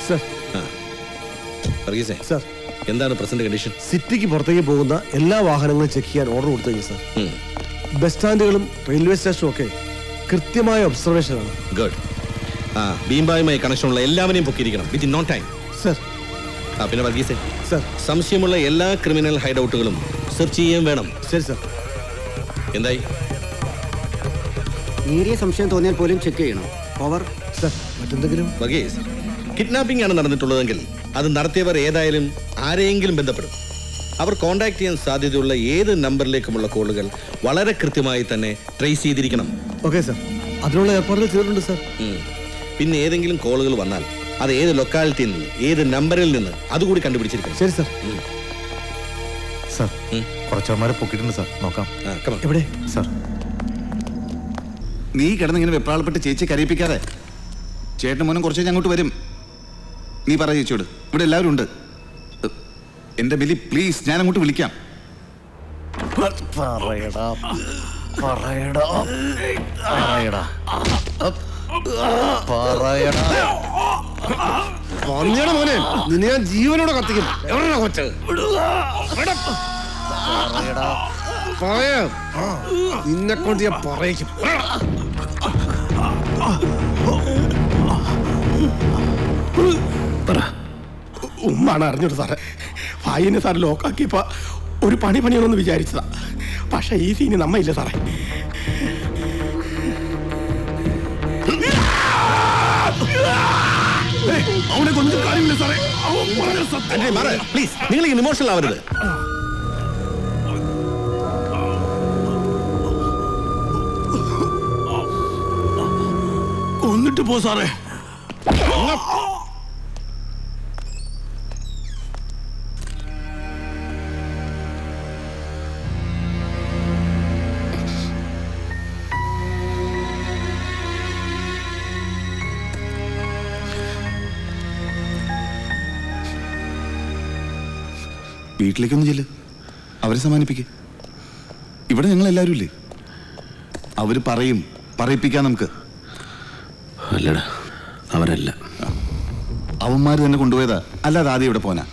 സർ എന്താണ് പ്രസന്റ് കണ്ടീഷൻ? സിറ്റിക്ക് പുറത്തേക്ക് പോകുന്ന എല്ലാ വാഹനങ്ങളും ചെക്ക് ചെയ്യാൻ ഓർഡർ കൊടുത്തു കഴിഞ്ഞു സാർ. ബസ് സ്റ്റാൻഡുകളും റെയിൽവേ സ്റ്റേഷനും ഒക്കെ കൃത്യമായ ഒബ്സർവേഷനാണ്. ഗുഡ്. ബീംബായുമായി കണക്ഷനുള്ള എല്ലാവരെയും പൊക്കിയിരിക്കണം വിത്തിൻ നോ ടൈം. സർ. പിന്നെ വർഗീസേ, സർ, സംശയമുള്ള എല്ലാ ക്രിമിനൽ ഹൈഡൌട്ടുകളും സെർച്ച് ചെയ്യാൻ വേണം. ശരി സർ. എന്തായി? നേരിയ സംശയം തോന്നിയാൽ പോലും ചെക്ക് ചെയ്യണം. ഓവർ. സർ, മറ്റെന്തെങ്കിലും? വർഗീസ്, കിഡ്നാപ്പിംഗ് ആണ് നടന്നിട്ടുള്ളതെങ്കിൽ അത് നടത്തിയവർ ഏതായാലും ആരെയെങ്കിലും ബന്ധപ്പെടും. അവർ കോണ്ടാക്ട് ചെയ്യാൻ സാധ്യതയുള്ള ഏത് നമ്പറിലേക്കുമുള്ള കോളുകൾ വളരെ കൃത്യമായി തന്നെ ട്രേസ് ചെയ്തിരിക്കണം. ഓക്കെ സർ, അതിനുള്ള ഏർപ്പാടുകൾ ചെയ്തിട്ടുണ്ട് സർ. പിന്നെ ഏതെങ്കിലും കോളുകൾ വന്നാൽ അത് ഏത് ലൊക്കാലിറ്റിയിൽ നിന്ന് ഏത് നമ്പറിൽ നിന്ന് അതുകൂടി കണ്ടുപിടിച്ചിരിക്കണം. ശരി സർ. സർ, കുറച്ചവന്മാരെ പൊക്കിയിട്ടുണ്ട് സർ, നോക്കാം. എവിടെ സർ? നീ കിടന്നിങ്ങനെ വെപ്രാളപ്പെട്ട് ചേച്ചി കരയിപ്പിക്കാതെ. ചേട്ടൻ മോനും കുറച്ച് കഴിഞ്ഞ് അങ്ങോട്ട് വരും. നീ പറ ചേച്ചിയോട്, ഇവിടെ എല്ലാവരും ഉണ്ട്. എന്റെ ബിലി പ്ലീസ്, ഞാൻ അങ്ങോട്ട് വിളിക്കാം. മോനെ, നിന്നെ ഞാൻ ജീവനോടെ കത്തിക്കും. എവിടെയാ കൊച്ച്? നിന്നെ കൊണ്ട് ഞാൻ പറയിക്കും. ഉമ്മാണ് അറിഞ്ഞോട് സാറേ. വായിനെ സാറ് ലോക്കാക്കിയപ്പോ ഒരു പണിയണമെന്ന് വിചാരിച്ചതാ. പക്ഷെ ഈ സീന് നമ്മയില്ല സാറേ. അവനെ കൊന്നിട്ട് കാര്യമില്ല സാറേ. പ്ലീസ്, നിങ്ങൾ ഇമോഷണൽ ആവരുത്. കൊന്നിട്ട് പോ സാറേ. വീട്ടിലേക്കൊന്ന് ചെല്ല്, അവരെ സമ്മാനിപ്പിക്കേ. ഇവിടെ ഞങ്ങൾ എല്ലാവരും ഇല്ലേ? അവര് പറയും, പറയിപ്പിക്കാം നമുക്ക്. അല്ലടാ, അവരല്ല. അവന്മാര് തന്നെ കൊണ്ടുപോയതാ, അല്ലാതെ ആദ്യം ഇവിടെ പോനാ.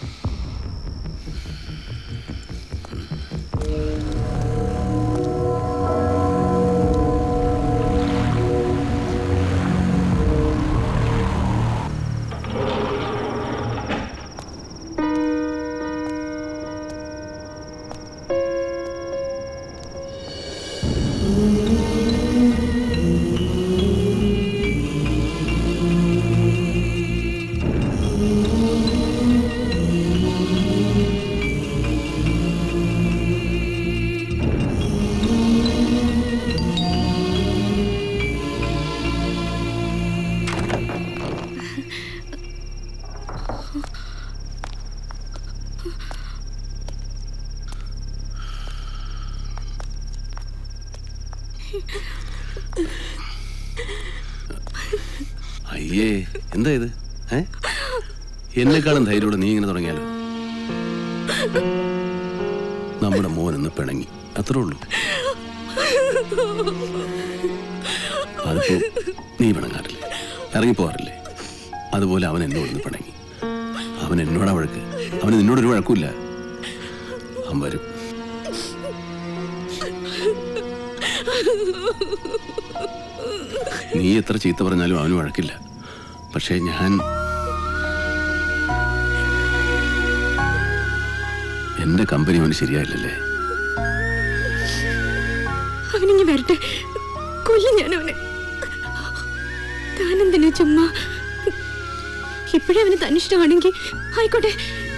അയ്യേ, എന്താ ഇത്? എന്നെക്കാളും ധൈര്യത്തോടെ നീ ഇങ്ങനെ തുടങ്ങിയാലോ? നമ്മുടെ മോനൊന്ന് പിണങ്ങി, അത്രേ ഉള്ളൂ. അതിപ്പോ നീ പിണങ്ങാറില്ലേ, ഇറങ്ങിപ്പോവാറില്ലേ? അതുപോലെ അവൻ എന്നോടൊന്ന് പിണങ്ങി. അവൻ എന്നോടാ വഴക്ക്, അവന് നിന്നോടൊരു വഴക്കുമില്ല. അവൻ വരും. നീ എത്ര ചീത്ത പറഞ്ഞാലും അവന് വഴക്കില്ല. പക്ഷേ എന്റെ കമ്പനി അവന് ശരിയായില്ലല്ലേ? അവനിങ്ങി വരട്ടെ, കൊല്ലും ഞാൻ അവനെ. താനെന്തിനാ ചുമ്മാ? ഇപ്പോഴേ അവന് തന്നിഷ്ടമാണെങ്കിൽ ആയിക്കോട്ടെ.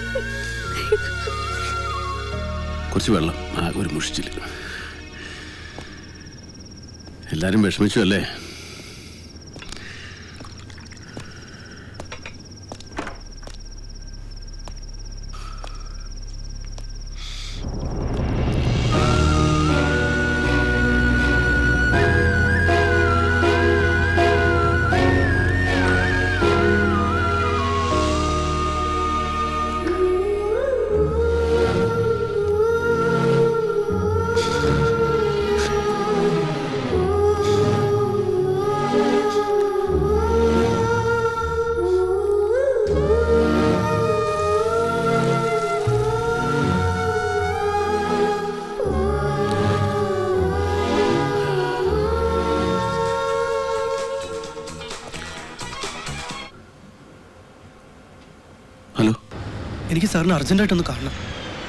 കുറച്ച് വെള്ളം, ആകെ ഒരു മുഷിച്ചില്ല. എല്ലാരും വിഷമിച്ചു അല്ലേ? എനിക്ക് സാറിന് അർജന്റായിട്ടൊന്ന് കാണണം.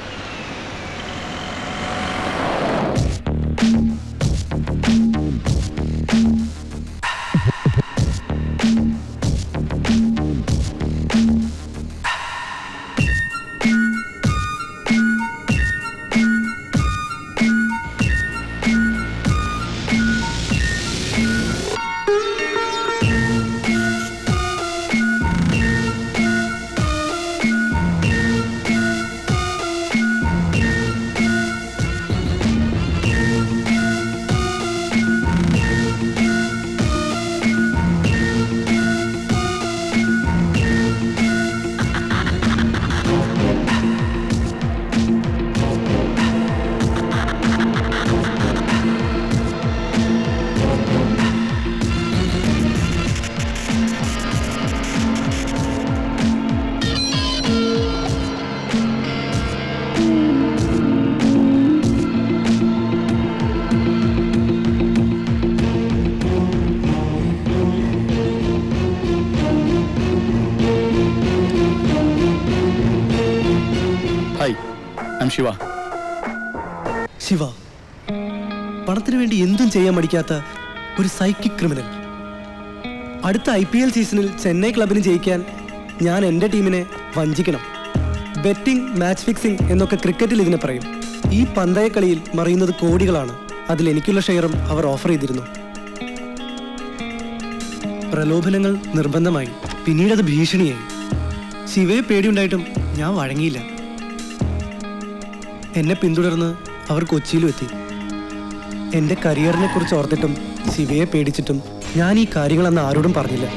ശിവ ശിവ പണത്തിന് വേണ്ടി എന്തും ചെയ്യാൻ മടിക്കാത്ത ഒരു സൈക്കിക് ക്രിമിനൽ. അടുത്ത IPL സീസണിൽ ചെന്നൈ ക്ലബിന് ജയിക്കാൻ ഞാൻ എൻ്റെ ടീമിനെ വഞ്ചിക്കണം. ബെറ്റിംഗ്, മാച്ച് ഫിക്സിംഗ് എന്നൊക്കെ ക്രിക്കറ്റിൽ ഇതിനെ പറയും. ഈ പന്തയക്കളിയിൽ മറിയുന്നത് കോടികളാണ്. അതിൽ എനിക്കുള്ള ഷെയറും അവർ ഓഫർ ചെയ്തിരുന്നു. പ്രലോഭനങ്ങൾ നിർബന്ധമായി, പിന്നീടത് ഭീഷണിയായി. ശിവയെ പേടിയുണ്ടായിട്ടും ഞാൻ വഴങ്ങിയില്ല. എന്നെ പിന്തുടർന്ന് അവർ കൊച്ചിയിലും എത്തി. എൻ്റെ കരിയറിനെ കുറിച്ച് ഓർത്തിട്ടും ശിവയെ പേടിച്ചിട്ടും ഞാൻ ഈ കാര്യങ്ങളെന്ന് ആരോടും പറഞ്ഞില്ല.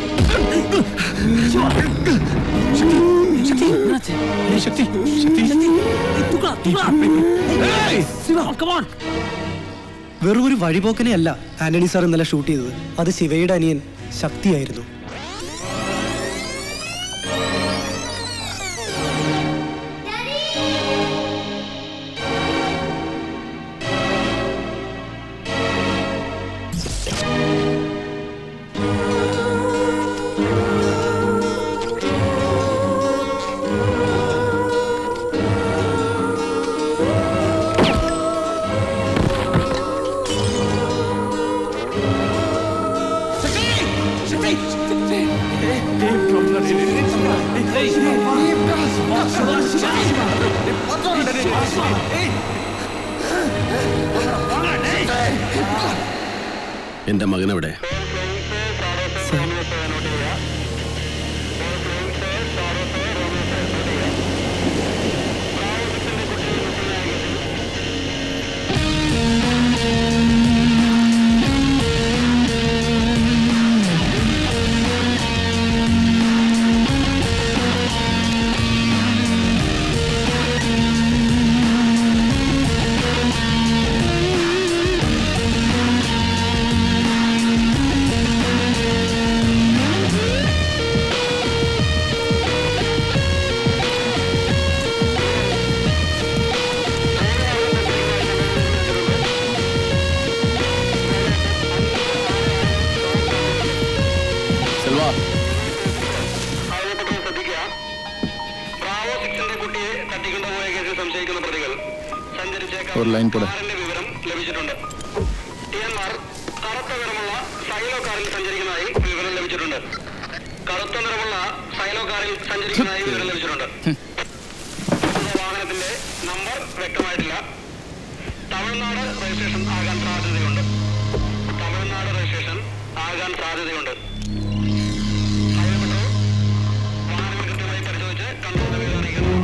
വെറും ഒരു വഴിപോക്കനെ അല്ല ആന്റണി സാർ ഇന്നലെ ഷൂട്ട് ചെയ്തത്. അത് ശിവയുടെ അനിയൻ ശക്തിയായിരുന്നു. എന്റെ മകനെവിടെ? ഒരു ലൈൻ കൂടെ. വാഹനത്തിന്റെ നമ്പർ വ്യക്തമായിട്ടില്ല. തമിഴ്നാട് രജിസ്ട്രേഷൻ ആകാൻ സാധ്യതയുണ്ട്. വാഹനങ്ങൾ കൃത്യമായി പരിശോധിച്ച് കൺട്രോൾ അറിയിക്കുന്നു.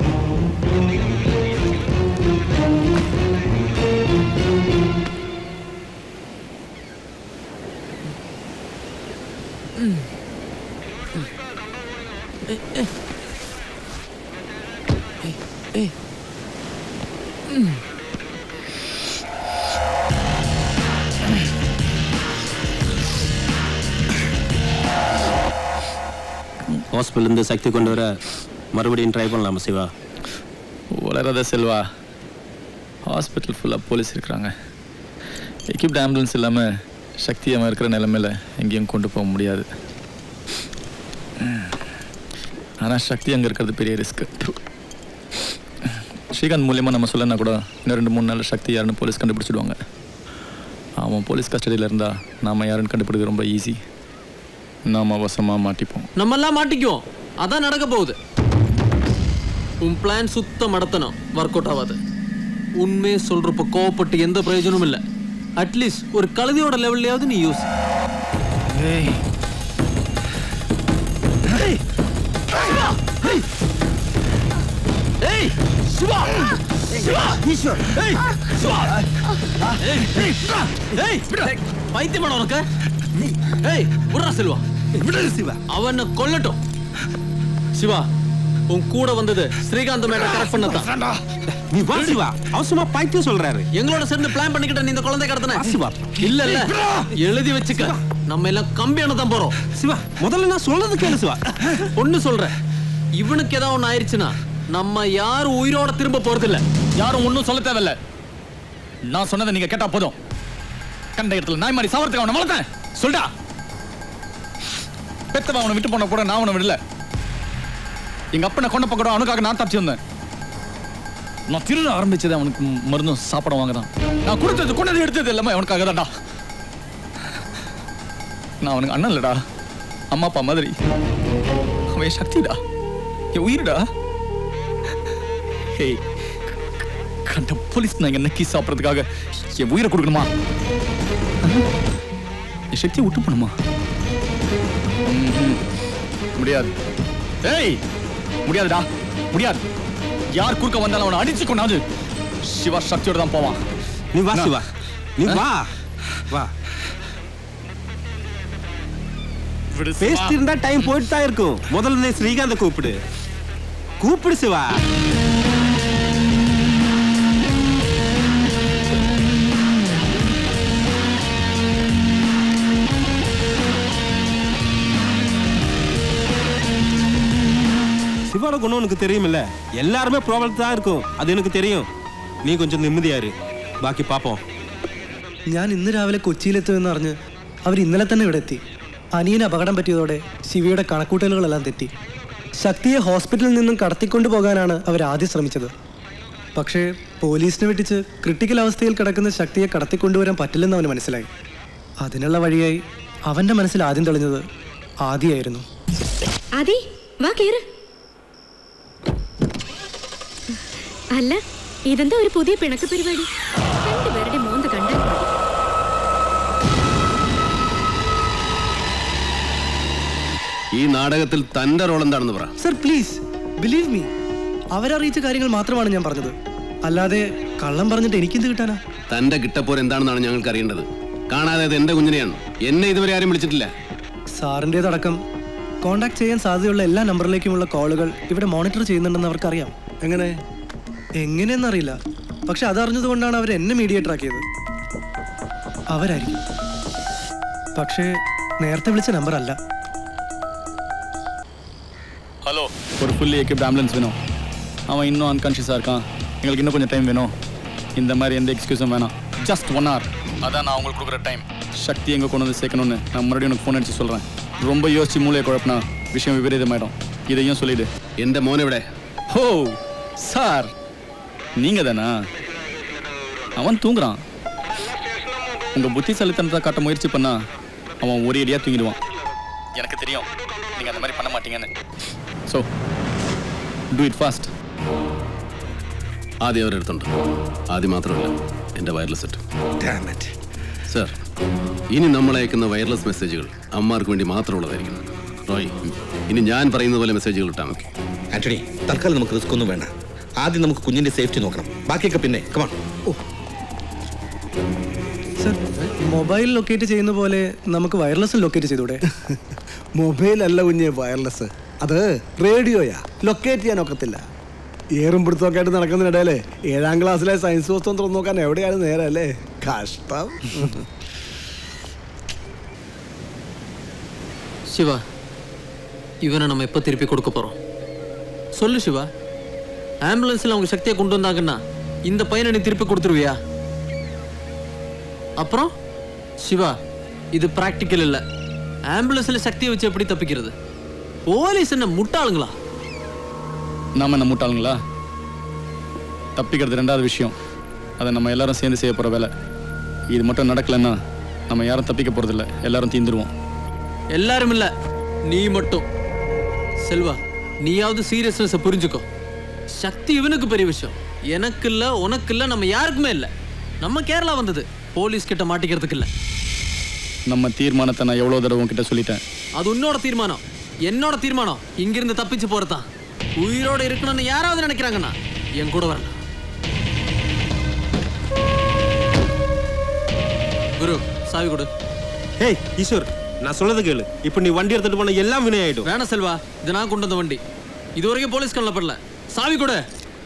ஹாஸ்பிட்டலேருந்து சக்தி கொண்டு வர மறுபடியும் ட்ரை பண்ணலாமா சிவா? வளராத செல்வா, ஹாஸ்பிட்டல் ஃபுல்லாக போலீஸ் இருக்கிறாங்க. எக்யூப்ட் ஆம்புலன்ஸ் இல்லாமல் சக்தி அவன் இருக்கிற நிலைமையில் எங்கேயும் கொண்டு போக முடியாது. ஆனால் சக்தி அங்கே இருக்கிறது பெரிய ரிஸ்க்கு. ஸ்ரீகாந்த் மூலியமாக நம்ம சொல்லனா கூட இன்னும் 2-3 நாள் சக்தி யாருன்னு போலீஸ் கண்டுபிடிச்சிடுவாங்க. அவன் போலீஸ் கஸ்டடியில் இருந்தால் நாம் யாருன்னு கண்டுபிடிக்கிறது ரொம்ப ஈஸி. நாம் வசமாக மாட்டிப்போம். நம்மெல்லாம் மாட்டிக்குவோம். அதான் நடக்க போகுது. உன் பிளான் சுத்த மடத்தனம், ஒர்க் அவுட் ஆகாது. உண்மையை சொல்றப்ப கோவப்பட்டு எந்த பிரயோஜனமும் இல்லை. அட்லீஸ்ட் ஒரு கழுதியோட லெவல்லையாவது நீ யூஸ். பைத்தியமான உனக்கு செல்வா அவனை கொல்லட்டும். சிவா, உன் கூட வந்தது ஸ்ரீகாந்த் மேட்டர் கரெக்ட் பண்ணதா? நீ வா சிவா, அவசரமா பைத்தியம் சொல்றாரு. எங்களோட சேர்ந்து பிளான் பண்ணிக்கிட்ட நீ இந்த குழந்தை கடத்தன சிவா. இல்ல இல்ல, எழுதி வச்சுக்க. நம்ம எல்லாம் கம்பியான தான் போறோம். சிவா, முதல்ல நான் சொல்றது கேளு சிவா. ஒண்ணு சொல்றேன், இவனுக்கு ஏதாவது ஒண்ணு ஆயிடுச்சுன்னா நம்ம யாரும் உயிரோட திரும்ப போறது இல்ல. யாரும் ஒன்றும் சொல்ல தேவையில்ல. நான் சொன்னதை நீங்க கேட்டா போதும். கண்ட இடத்துல நாய் மாதிரி சாவறதுக்கு அவனை வளர்த்தேன். சொல்டா. பெத்தவன் அவனை விட்டு போன கூட நான் அவனை விடல. எங்க அப்பனை கொண்ட பக்கம் அவனுக்காக நான் தப்பிச்சு வந்தேன். நான் திருட ஆரம்பிச்சது அவனுக்கு மருந்தும் சாப்பிட வாங்கதான். நான் கொடுத்தது கொண்டது எடுத்தது எல்லாமே அவனுக்காக தான்டா. நான் அவனுக்கு அண்ணன் இல்லடா, அம்மா அப்பா மாதிரி. அவன் சக்திடா, என் உயிரிடா. ஹே, கண்ட போலீஸ் நான் என்ன கீ சாப்பிட்றதுக்காக என் உயிரை கொடுக்கணுமா? என் சக்தியை விட்டு போணுமா? முடியாது. ஏய், முடியாதுடா, முடியாது. யார் குறுக்க வந்தாலும் அவனை அடிச்சு கொண்டாது சிவா சக்தியோட தான் போவான். நீ வா சிவா, நீ வா வா. பேசிட்டு இருந்தா டைம் போயிட்டு தான் இருக்கும். முதல்ல ஸ்ரீகாந்த கூப்பிடு, கூப்பிடு சிவா. சிவாட குணம் உனக்கு தெரியுமில்ல, எல்லாருமே ப்ராப்ளம் தான் இருக்கும். அது எனக்கு தெரியும். നീ കൊഞ്ചം നിമ്മതിയാര് ബാക്കി പാപ്പോ. ഞാൻ ഇന്ന് രാവിലെ കൊച്ചിയിലെത്തുമെന്ന് അറിഞ്ഞ് അവർ ഇന്നലെ തന്നെ ഇവിടെ എത്തി. അനിയന് അപകടം പറ്റിയതോടെ ശിവയുടെ കണക്കൂട്ടലുകളെല്ലാം തെറ്റി. ശക്തിയെ ഹോസ്പിറ്റലിൽ നിന്നും കടത്തിക്കൊണ്ടു പോകാനാണ് അവർ ആദ്യം ശ്രമിച്ചത്. പക്ഷേ പോലീസിനെ വെട്ടിച്ച് ക്രിട്ടിക്കൽ അവസ്ഥയിൽ കിടക്കുന്ന ശക്തിയെ കടത്തിക്കൊണ്ടുവരാൻ പറ്റില്ലെന്ന് അവന് മനസ്സിലായി. അതിനുള്ള വഴിയായി അവൻ്റെ മനസ്സിൽ ആദ്യം തെളിഞ്ഞത് ആദിയായിരുന്നു. ആദി, വാ കേറ്. അല്ല, ഇതെന്താ ഒരു പുതിയ പിണക്ക് പരിപാടി? രണ്ടുപേരുടെ മോന്ത കണ്ടാൽ ഈ നാടകത്തിൽ തന്റെ റോൾ എന്താണെന്ന് പറ. സർ പ്ലീസ് ബിലീവ് മീ, അവരറിയിച്ച കാര്യങ്ങൾ മാത്രമാണ് ഞാൻ പറഞ്ഞത്. അല്ലാതെ കള്ളം പറഞ്ഞിട്ട് എനിക്കെന്ത് കിട്ടാനാ? തന്റെ കിട്ടപ്പോർ എന്താണെന്നാണ് ഞങ്ങൾക്ക് അറിയേണ്ടത്. കാണാതെ അത് എന്റെ കുഞ്ഞിനെയാണ്. എന്നെ ഇതുവരെ ആരും വിളിച്ചിട്ടില്ല. സാറിൻ്റെതടക്കം കോണ്ടാക്ട് ചെയ്യാൻ സാധ്യതയുള്ള എല്ലാ നമ്പറിലേക്കുമുള്ള കോളുകൾ ഇവിടെ മോണിറ്റർ ചെയ്യുന്നുണ്ടെന്ന് അവർക്കറിയാം. എങ്ങനെയെന്നറിയില്ല, പക്ഷെ അതറിഞ്ഞതുകൊണ്ടാണ് അവർ എന്നെ മീഡിയേറ്റർ ആക്കിയത്. അവരായിരിക്കും, പക്ഷേ നേരത്തെ വിളിച്ച നമ്പർ അല്ല. ஹலோ, ஒரு ஃபுல்லி எக்யூப்ட் ஆம்புலன்ஸ் வேணும். அவன் இன்னும் அன்கான்ஷியஸாக இருக்கான். எங்களுக்கு இன்னும் கொஞ்சம் டைம் வேணும். இந்த மாதிரி எந்த எக்ஸ்கியூஸும் வேணாம். Just 1 hour. அதான் நான் உங்களுக்கு கொடுக்குற டைம். சக்தி எங்கே கொண்டு வந்து சேர்க்கணும்னு நான் மறுபடியும் உனக்கு ஃபோன் அடிச்சு சொல்கிறேன். ரொம்ப யோசிச்சு மூளையை குழப்பினா விஷயம் விபரீதமாயிடும். இதையும் சொல்லிடு. எந்த மோனை விட. ஹோ சார், நீங்கள் தானா? அவன் தூங்குறான். உங்கள் புத்திசாலித்தனத்தை காட்ட முயற்சி பண்ணா அவன் ஒரு அடியாக தூங்கிடுவான். எனக்கு தெரியும் நீங்கள் அந்த மாதிரி பண்ண மாட்டீங்கன்னு. So do it fast. ആദ്യം അവരെടുത്തുണ്ട്. ആദ്യം മാത്രമല്ല, എൻ്റെ വയർലെസ് സെറ്റ്. സർ, ഇനി നമ്മൾ അയക്കുന്ന വയർലെസ് മെസ്സേജുകൾ അമ്മമാർക്ക് വേണ്ടി മാത്രമുള്ളതായിരിക്കും. റോയ്, ഇനി ഞാൻ പറയുന്ന പോലെ മെസ്സേജുകൾ ഇട്ടാൽ മതി. ആന്റണി, തൽക്കാലം നമുക്ക് റിസ്ക് ഒന്നും വേണ്ട. ആദ്യം നമുക്ക് കുഞ്ഞിന്റെ സേഫ്റ്റി നോക്കണം. ബാക്കിയൊക്കെ പിന്നെ. കമാൺ. സർ, മൊബൈൽ ലൊക്കേറ്റ് ചെയ്യുന്ന പോലെ നമുക്ക് വയർലെസ് ലൊക്കേറ്റ് ചെയ്തൂടെ? മൊബൈൽ അല്ല കുഞ്ഞ്, വയർലെസ്. അത് റേഡിയോയാ, ലൊക്കേറ്റ് ചെയ്യാൻ ഒക്കത്തില്ല. ഏറും പിടുത്തമൊക്കെ ആയിട്ട് നടക്കുന്നതിനിടയിലെ 7ാം ക്ലാസ്സിലെ സയൻസ് പുസ്തകം തുറന്നു നോക്കാൻ എവിടെയാണ് നേരം അല്ലേ? കഷ്ടം. சிவா, இவனை நம்ம எப்போ திருப்பி கொடுக்க போகிறோம்? சொல்லு சிவா. ஆம்புலன்ஸில் அவங்க சக்தியை கொண்டு வந்தாங்கன்னா இந்த பையனை நீ திருப்பி கொடுத்துருவியா? அப்புறம் சிவா, இது ப்ராக்டிக்கல் இல்லை. ஆம்புலன்ஸில் சக்தியை வச்சு எப்படி தப்பிக்கிறது? போலீஸ் என்ன முட்டாளுங்களா? நாம என்ன முட்டாளுங்களா? தப்பிக்கிறது ரெண்டாவது விஷயம், அதை நம்ம எல்லாரும் சேர்ந்து செய்ய போகிற வேலை. இது மட்டும் நடக்கலைன்னா நம்ம யாரும் தப்பிக்க போகிறதில்ல, எல்லாரும் தீந்துருவோம். எல்லாரும் இல்லை, நீ மட்டும். செல்வா, நீயாவது சீரியஸ்னஸை புரிஞ்சுக்கோ. சக்தி இவனுக்கு பெரிய விஷயம், எனக்கு இல்லை, உனக்கு இல்லை, நம்ம யாருக்குமே இல்லை. நம்ம கேரளா வந்தது போலீஸ் கிட்ட மாட்டிக்கிறதுக்கு இல்லை. நம்ம தீர்மானத்தை நான் எவ்வளோ தடவை உங்ககிட்ட சொல்லிட்டேன். அது உன்னோட தீர்மானம், என்னோட தீர்மானம் இங்கிருந்து தப்பிச்சு போறதான். உயிரோட இருக்கணும்னு யாராவது நினைக்கிறாங்கண்ணா என் கூட வரணும். குரு, சாவி கொடு. ஏய் ஈஸ்வர், நான் சொல்லது கேளு. இப்போ நீ வண்டி எடுத்துட்டு போன எல்லாம் வினையாயிடும். வேணா செல்வா, இது நான் கொண்டு வந்த வண்டி. இது வரைக்கும் போலீஸ் கண்ணில் படல. சாவி கொடு.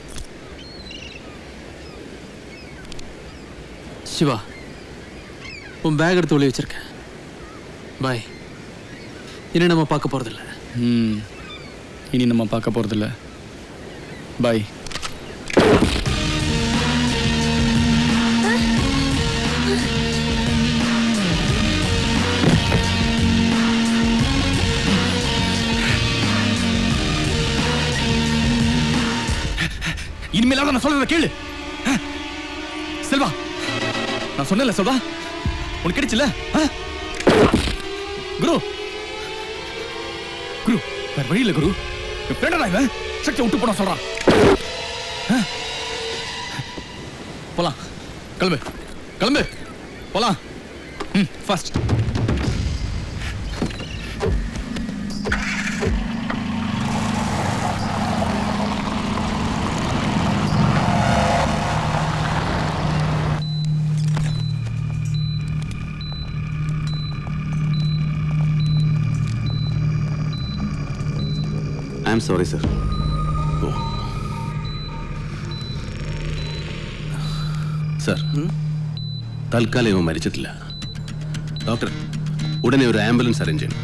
சிவா, உன் பேக் எடுத்து ஒளி வச்சிருக்கேன். பாய். இனி நம்ம பார்க்க போறதில்ல. இனி நம்ம பார்க்க போறதில்ல. பாய். இனிமேலாவது நான் சொல்றத கேளு. செல்வா, நான் சொன்னேன்ல செல்வா, உனக்கு கிடைச்சுல. குரு, குரு வேற வழி இல்ல குரு. ஃப்ரெண்டா இவன் சக்தியை விட்டு போன சொல்றான். போலாம், கிளம்பு கிளம்பு, போலாம். First I am sorry, sir. Oh. Sir, തൽക്കാലം ഇവൻ മരിച്ചിട്ടില്ല. ഡോക്ടർ, ഉടനെ ഒരു ആംബുലൻസ് അറേഞ്ച് ചെയ്യണം.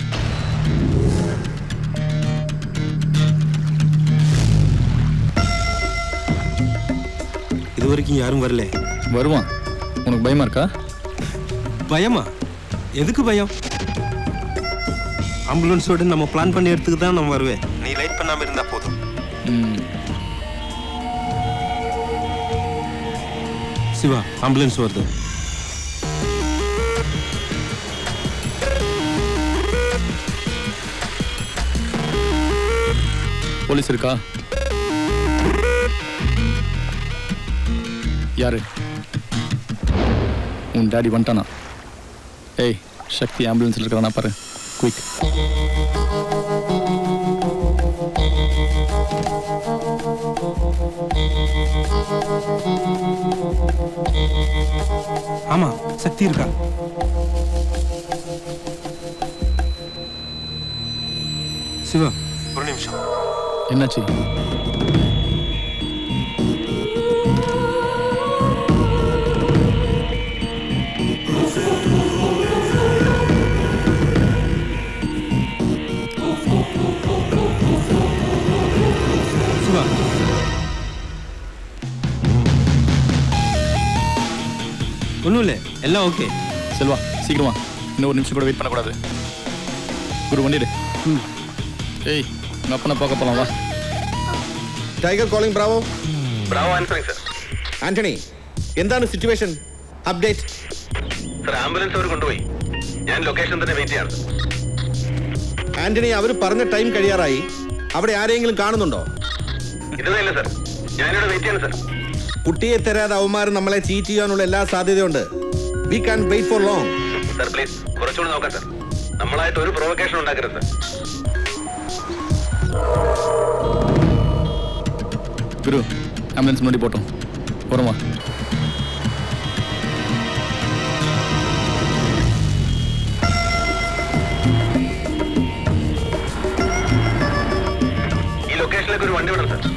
இதுவரைக்கும் யாரும் வரல. வருவான். உனக்கு பயமா இருக்கா? பயமா? எதுக்கு பயம்? ஆம்புலன்ஸோட நம்ம பிளான் பண்ணி இடத்துக்கு தான் நான் வருவேன். நீ லைட் பண்ணாம இருந்தா போதும். சிவா, ஆம்புலன்ஸ் வருது. போலீஸ் இருக்கா? யாரு? உன் டாடி வந்துட்டானா? ஏய், சக்தி ஆம்புலன்ஸ்ல இருக்கிறானா பாரு. குயிக். ஆமா, சக்தி இருக்கா? சிவா, ஒரு நிமிஷம். என்னாச்சு? ஒன்றும் இல்லை, எல்லாம் ஓகே. செல்வா, சீக்கிரமா, இன்னும் ஒரு நிமிஷம் கூட வெயிட் பண்ணக்கூடாது. குரு, வண்டிடு. ஏய், உங்கள் அப்பனை பார்க்க போகலாம், வா. Tiger calling bravo. Bravo answering sir. Antony, എന്താണ് സിറ്റുവേഷൻ? അപ്ഡേറ്റ്. സർ, ആംബുലൻസ് അവർ കൊണ്ടുപോയി. ഞാൻ ലൊക്കേഷൻ തന്നെ വെയിറ്റ് ചെയ്യാണ്. ആന്റണി, അവർ പറഞ്ഞ ടൈം കഴിയാറായി. അവിടെ ആരെങ്കിലും കാണുന്നുണ്ടോ? ഇല്ല സർ, ഞാനിവിടെ വെയിറ്റ് ചെയ്യാണ് സർ. കുട്ടിയെ തരാതെ അവന്മാർ നമ്മളെ ചീറ്റ് ചെയ്യാനുള്ള എല്ലാ സാധ്യതയുണ്ട്. We can wait for long. Sir, please കുറച്ചുകൂടി നോക്കാം സർ. നമ്മളായിട്ട് ഒരു പ്രൊവക്കേഷൻ ഉണ്ടാക്കരുത് സർ. குரு, ஆம்புலன்ஸ் முன்னாடி போட்டோம். போகிறோமா? ഈ ലൊക്കേഷനിലേക്ക് ഒരു വണ്ടി വിടണം സർ.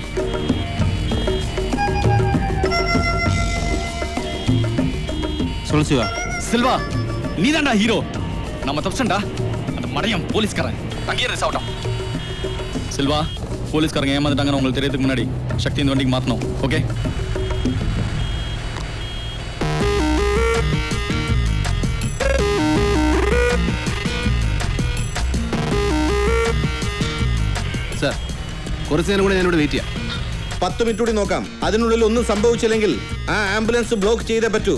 சொல்லு சிவா. செல்வா, நீ தான்டா ஹீரோ. நம்ம தப்பிச்சண்டா. அந்த மடையம் போலீஸ்காரன் தங்கிய ரெஸ் ஆகட்டும். செல்வா, போலீஸ்காரங்க ஏமாந்துட்டாங்கன்னு உங்களுக்கு தெரியறதுக்கு முன்னாடி சக்தி இந்த வண்டிக்கு மாற்றணும். ஓகே? സാർ, കുറച്ച് നേരം കൂടെ ഞാനിവിടെ വെയിറ്റ് ചെയ്യാം. 10 മിനിറ്റ് കൂടി നോക്കാം. അതിനുള്ളിൽ ഒന്നും സംഭവിച്ചില്ലെങ്കിൽ ആ ആംബുലൻസ് ബ്ലോക്ക് ചെയ്തേ പറ്റൂ.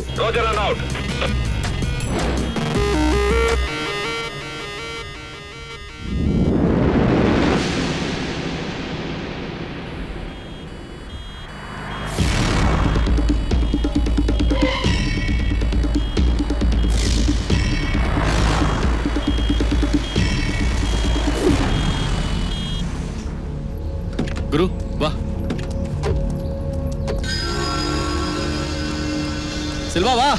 गुरु वाह सिल्वा वाह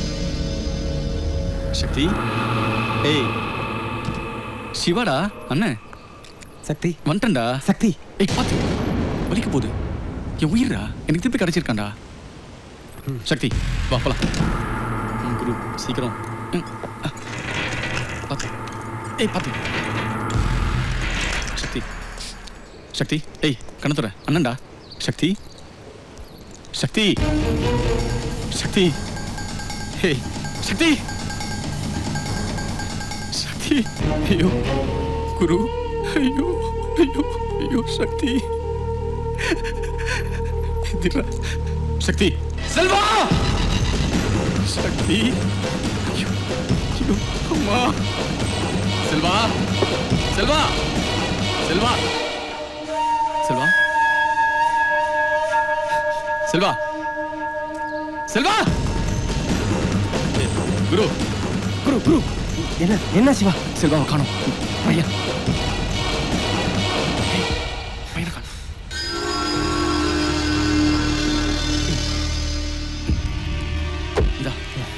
शक्ति ஏய் சிவாடா அண்ணே சக்தி வந்துட்டேன்டா சக்தி ஏய் பாத்து வலிக்க போகுது என் உயிரா எனக்கு திருப்பி கிடைச்சிருக்கான்டா சக்தி வா போலாம் குரு சீக்கிரம் பாத்து ஏய் பாத்து சக்தி சக்தி ஏய் கண்ணத்துற அண்ணன்டா சக்தி சக்தி சக்தி ஏய் சக்தி சக்தி ஐயோ குரு ஐயோ ஐயோ ஐயோ சக்தி எதிரா சக்தி செல்வா சக்தி ஐயோ ஐயோ அம்மா செல்வா செல்வா செல்வா செல்வா செல்வா செல்வா குரு குரு குரு என்ன என்ன சிவா செல்வாவை காணோம் பையன் பையனை காணோம் இதா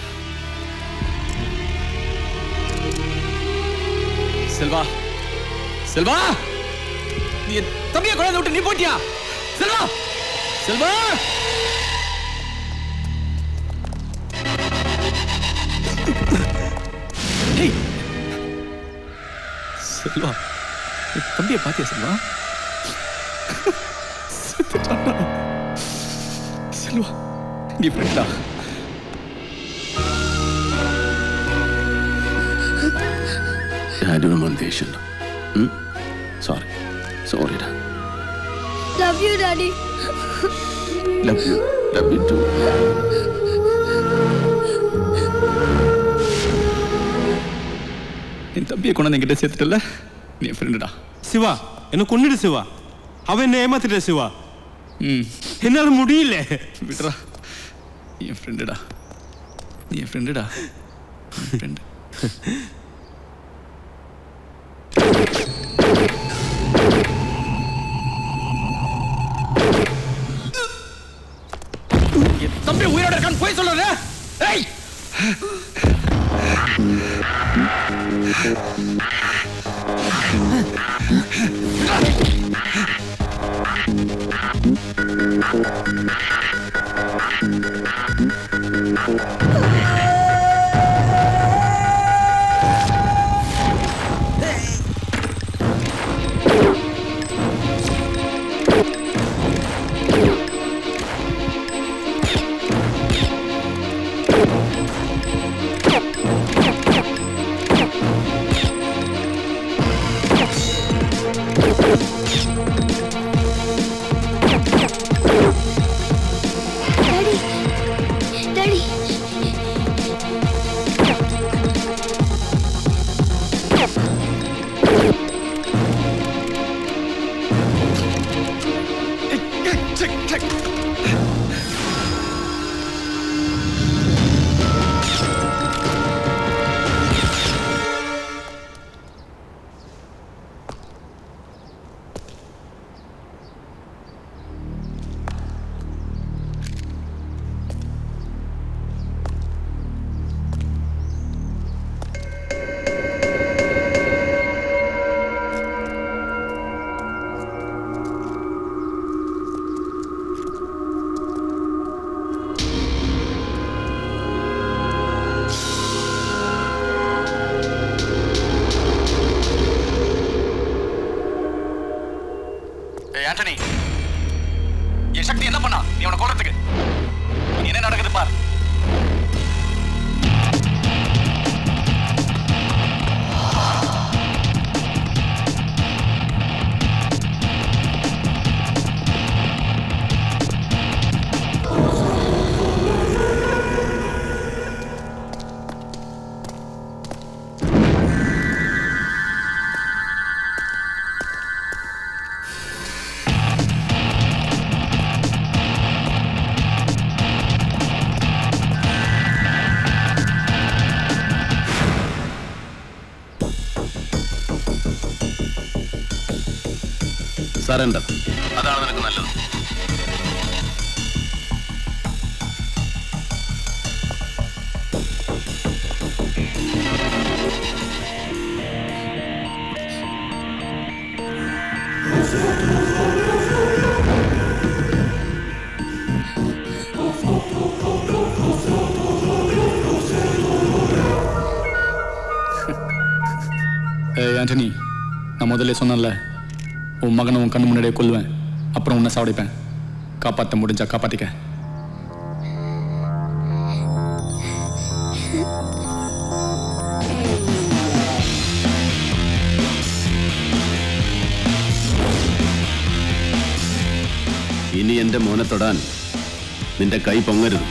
செல்வா செல்வா நீ தம்பியை குழந்தை விட்டு நீ போட்டியா செல்வா செல்வா செல்வா தம்பியை பாத்தியா செல்வா செல்வா நீ ஃப்ரெண்டா ഡാഡിയുടെ മോൻ ദേഷ്യം സോറി സോറിടാ Love you, Daddy. Love you too என் தம்பியை கொண்டாந்து என்கிட்ட சேர்த்துட்டல நீ ஃப்ரெண்டுடா சிவா என்ன கொன்னிடு சிவா அவன் என்ன ஏமாத்திட்ட சிவா என்னால முடியல விடுறா நீ என் ஃப்ரெண்டுடா நீ என் ஃப்ரெண்டுடா ஃப்ரெண்டு தம்பி உயிரோட இருக்கான்னு போய் சொல்லுற ஏய் സറണ്ടർ. അതാണ് നിനക്ക് നല്ലത്. ஆண்டனி, நான் முதல்ல சொன்னேன்ல, உன் மகனை உன் கண்ணு முன்னாடியே கொல்லுவேன், அப்புறம் உன்னை சாவடிப்பேன். காப்பாற்ற முடிஞ்சா காப்பாற்றிக்க. ഇനി എന്റെ മോനെ തൊടാൻ നിന്റെ കൈ പൊങ്ങരുത്.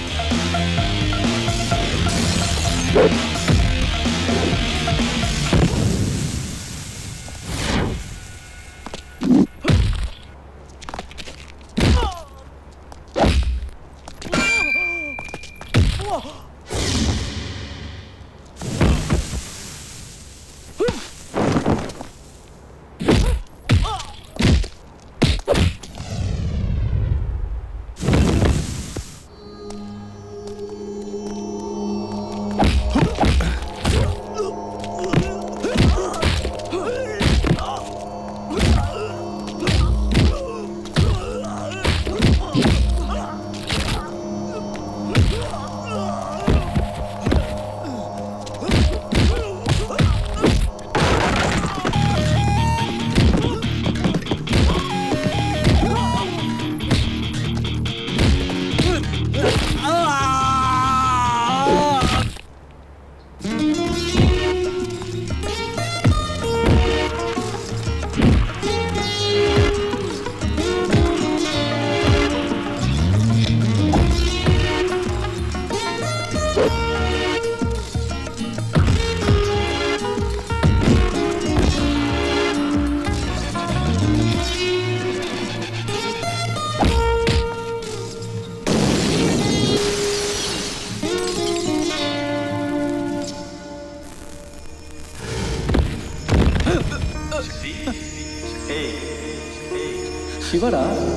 ശിവടാ,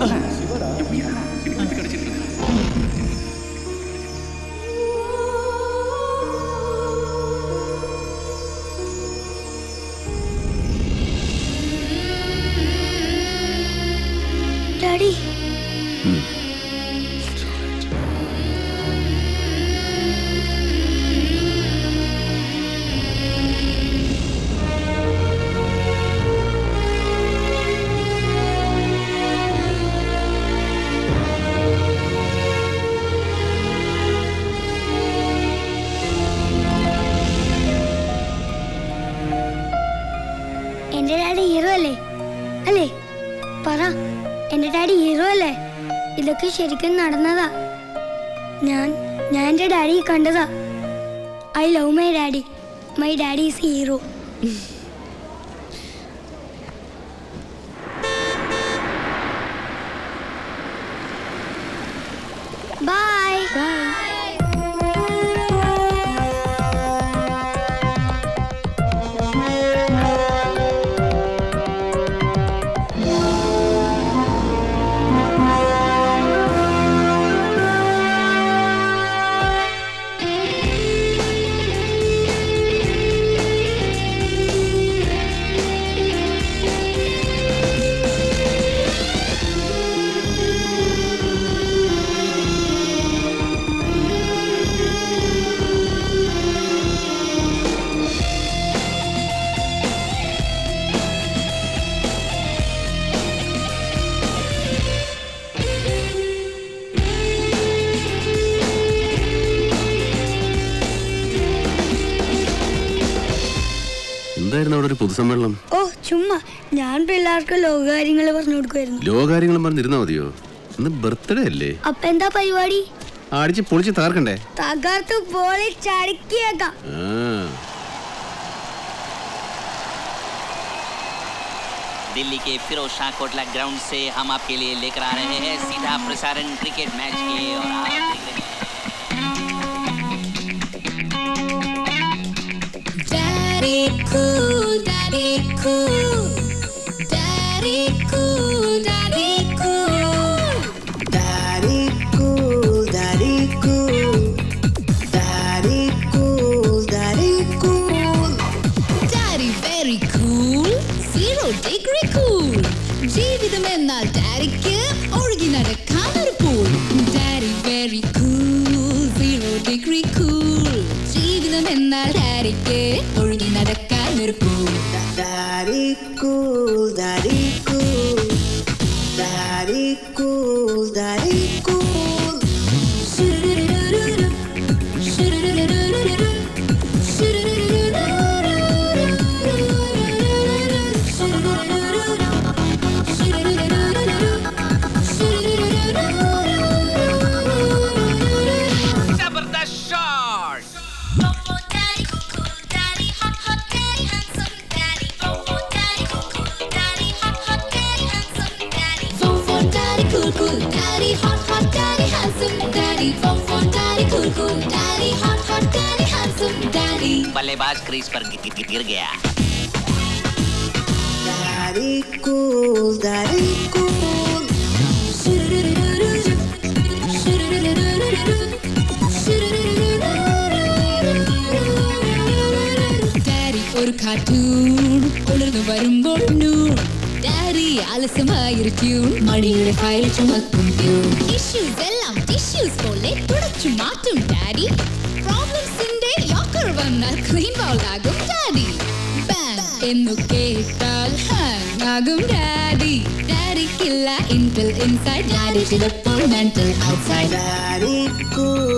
ഡാഡി. എന്റെ ഡാഡി ഹീറോ അല്ലേ? അല്ലേ പറ, എന്റെ ഡാഡി ഹീറോ അല്ലേ? ഇതൊക്കെ ശരിക്കും നടന്നതാ. ഞാൻ എന്റെ ഡാഡിയെ കണ്ടതാ. I love my daddy. My daddy is hero. Bye bye. എന്തായിരുന്നു അവിടെ ഒരു പൊതുസമ്മേളനം? ഓ ചുമ്മാ, ഞാൻ പിള്ളേർക്ക് ലോകകാര്യങ്ങൾ പറഞ്ഞു കൊടുക്കുമായിരുന്നു. ലോകകാര്യങ്ങളും പറഞ്ഞിരുന്നാ മതിയോ? ഇന്ന് ബർത്ത്ഡേ അല്ലേ? അപ്പൊ എന്താ പരിപാടി? അടിച്ച് പൊളിച്ച് തകർക്കണ്ടേ? തകർത്ത് പൊളിച്ചടിക്കിയേക്കാം. दिल्ली के फिरोज शाह कोटला ग्राउंड से हम आपके लिए लेकर आ रहे हैं सीधा प्रसारण क्रिकेट मैच के, और आप देख रहे हैं Daddy cool, daddy cool, daddy cool, cool. ജീവിതം എന്നാൽ ഡാഡിക്ക് ഒഴുകി നടക്കാൻ ഒരു pool. Daddy cool, daddy cool, daddy cool, daddy cool. Shoo-doo-doo-doo-doo, shoo-doo-doo-doo-doo, Zabardast shot. Cool, daddy, hot, hot, daddy, handsome, daddy, fun, fun, daddy, cool, daddy, hot, hot, daddy, handsome, daddy. बल्लेबाज crease पर गिर गया. Daddy cool, daddy cool. Daddy ഒരു cartoon ഉണർന്നു വരുമ്പോൾ noon. Daddy ആലസ്യമായൊരു tune മണിയുടെ file ചുമക്കും ട്യൂൺ. ഇഷ്യൂസ് എല്ലാം ടിഷ്യൂസ് പോലെ തുടച്ചു മാറ്റും ഡാഡി. പ്രോബ്ലംസിന്റെ ലോക്കർ വന്നാൽ ക്ലീൻ ബൗൾ ആകും ഡാഡി. ബാങ് എന്നു കേട്ടാൽ ഹാങ് ആകും ഡാഡി. ഡാഡിക്കില്ല ഇന്റൽ ഇൻസൈഡ്, ഡാഡി ചിലപ്പോൾ മെന്റൽ ഔട്ട്സൈഡ്. Daddy cool,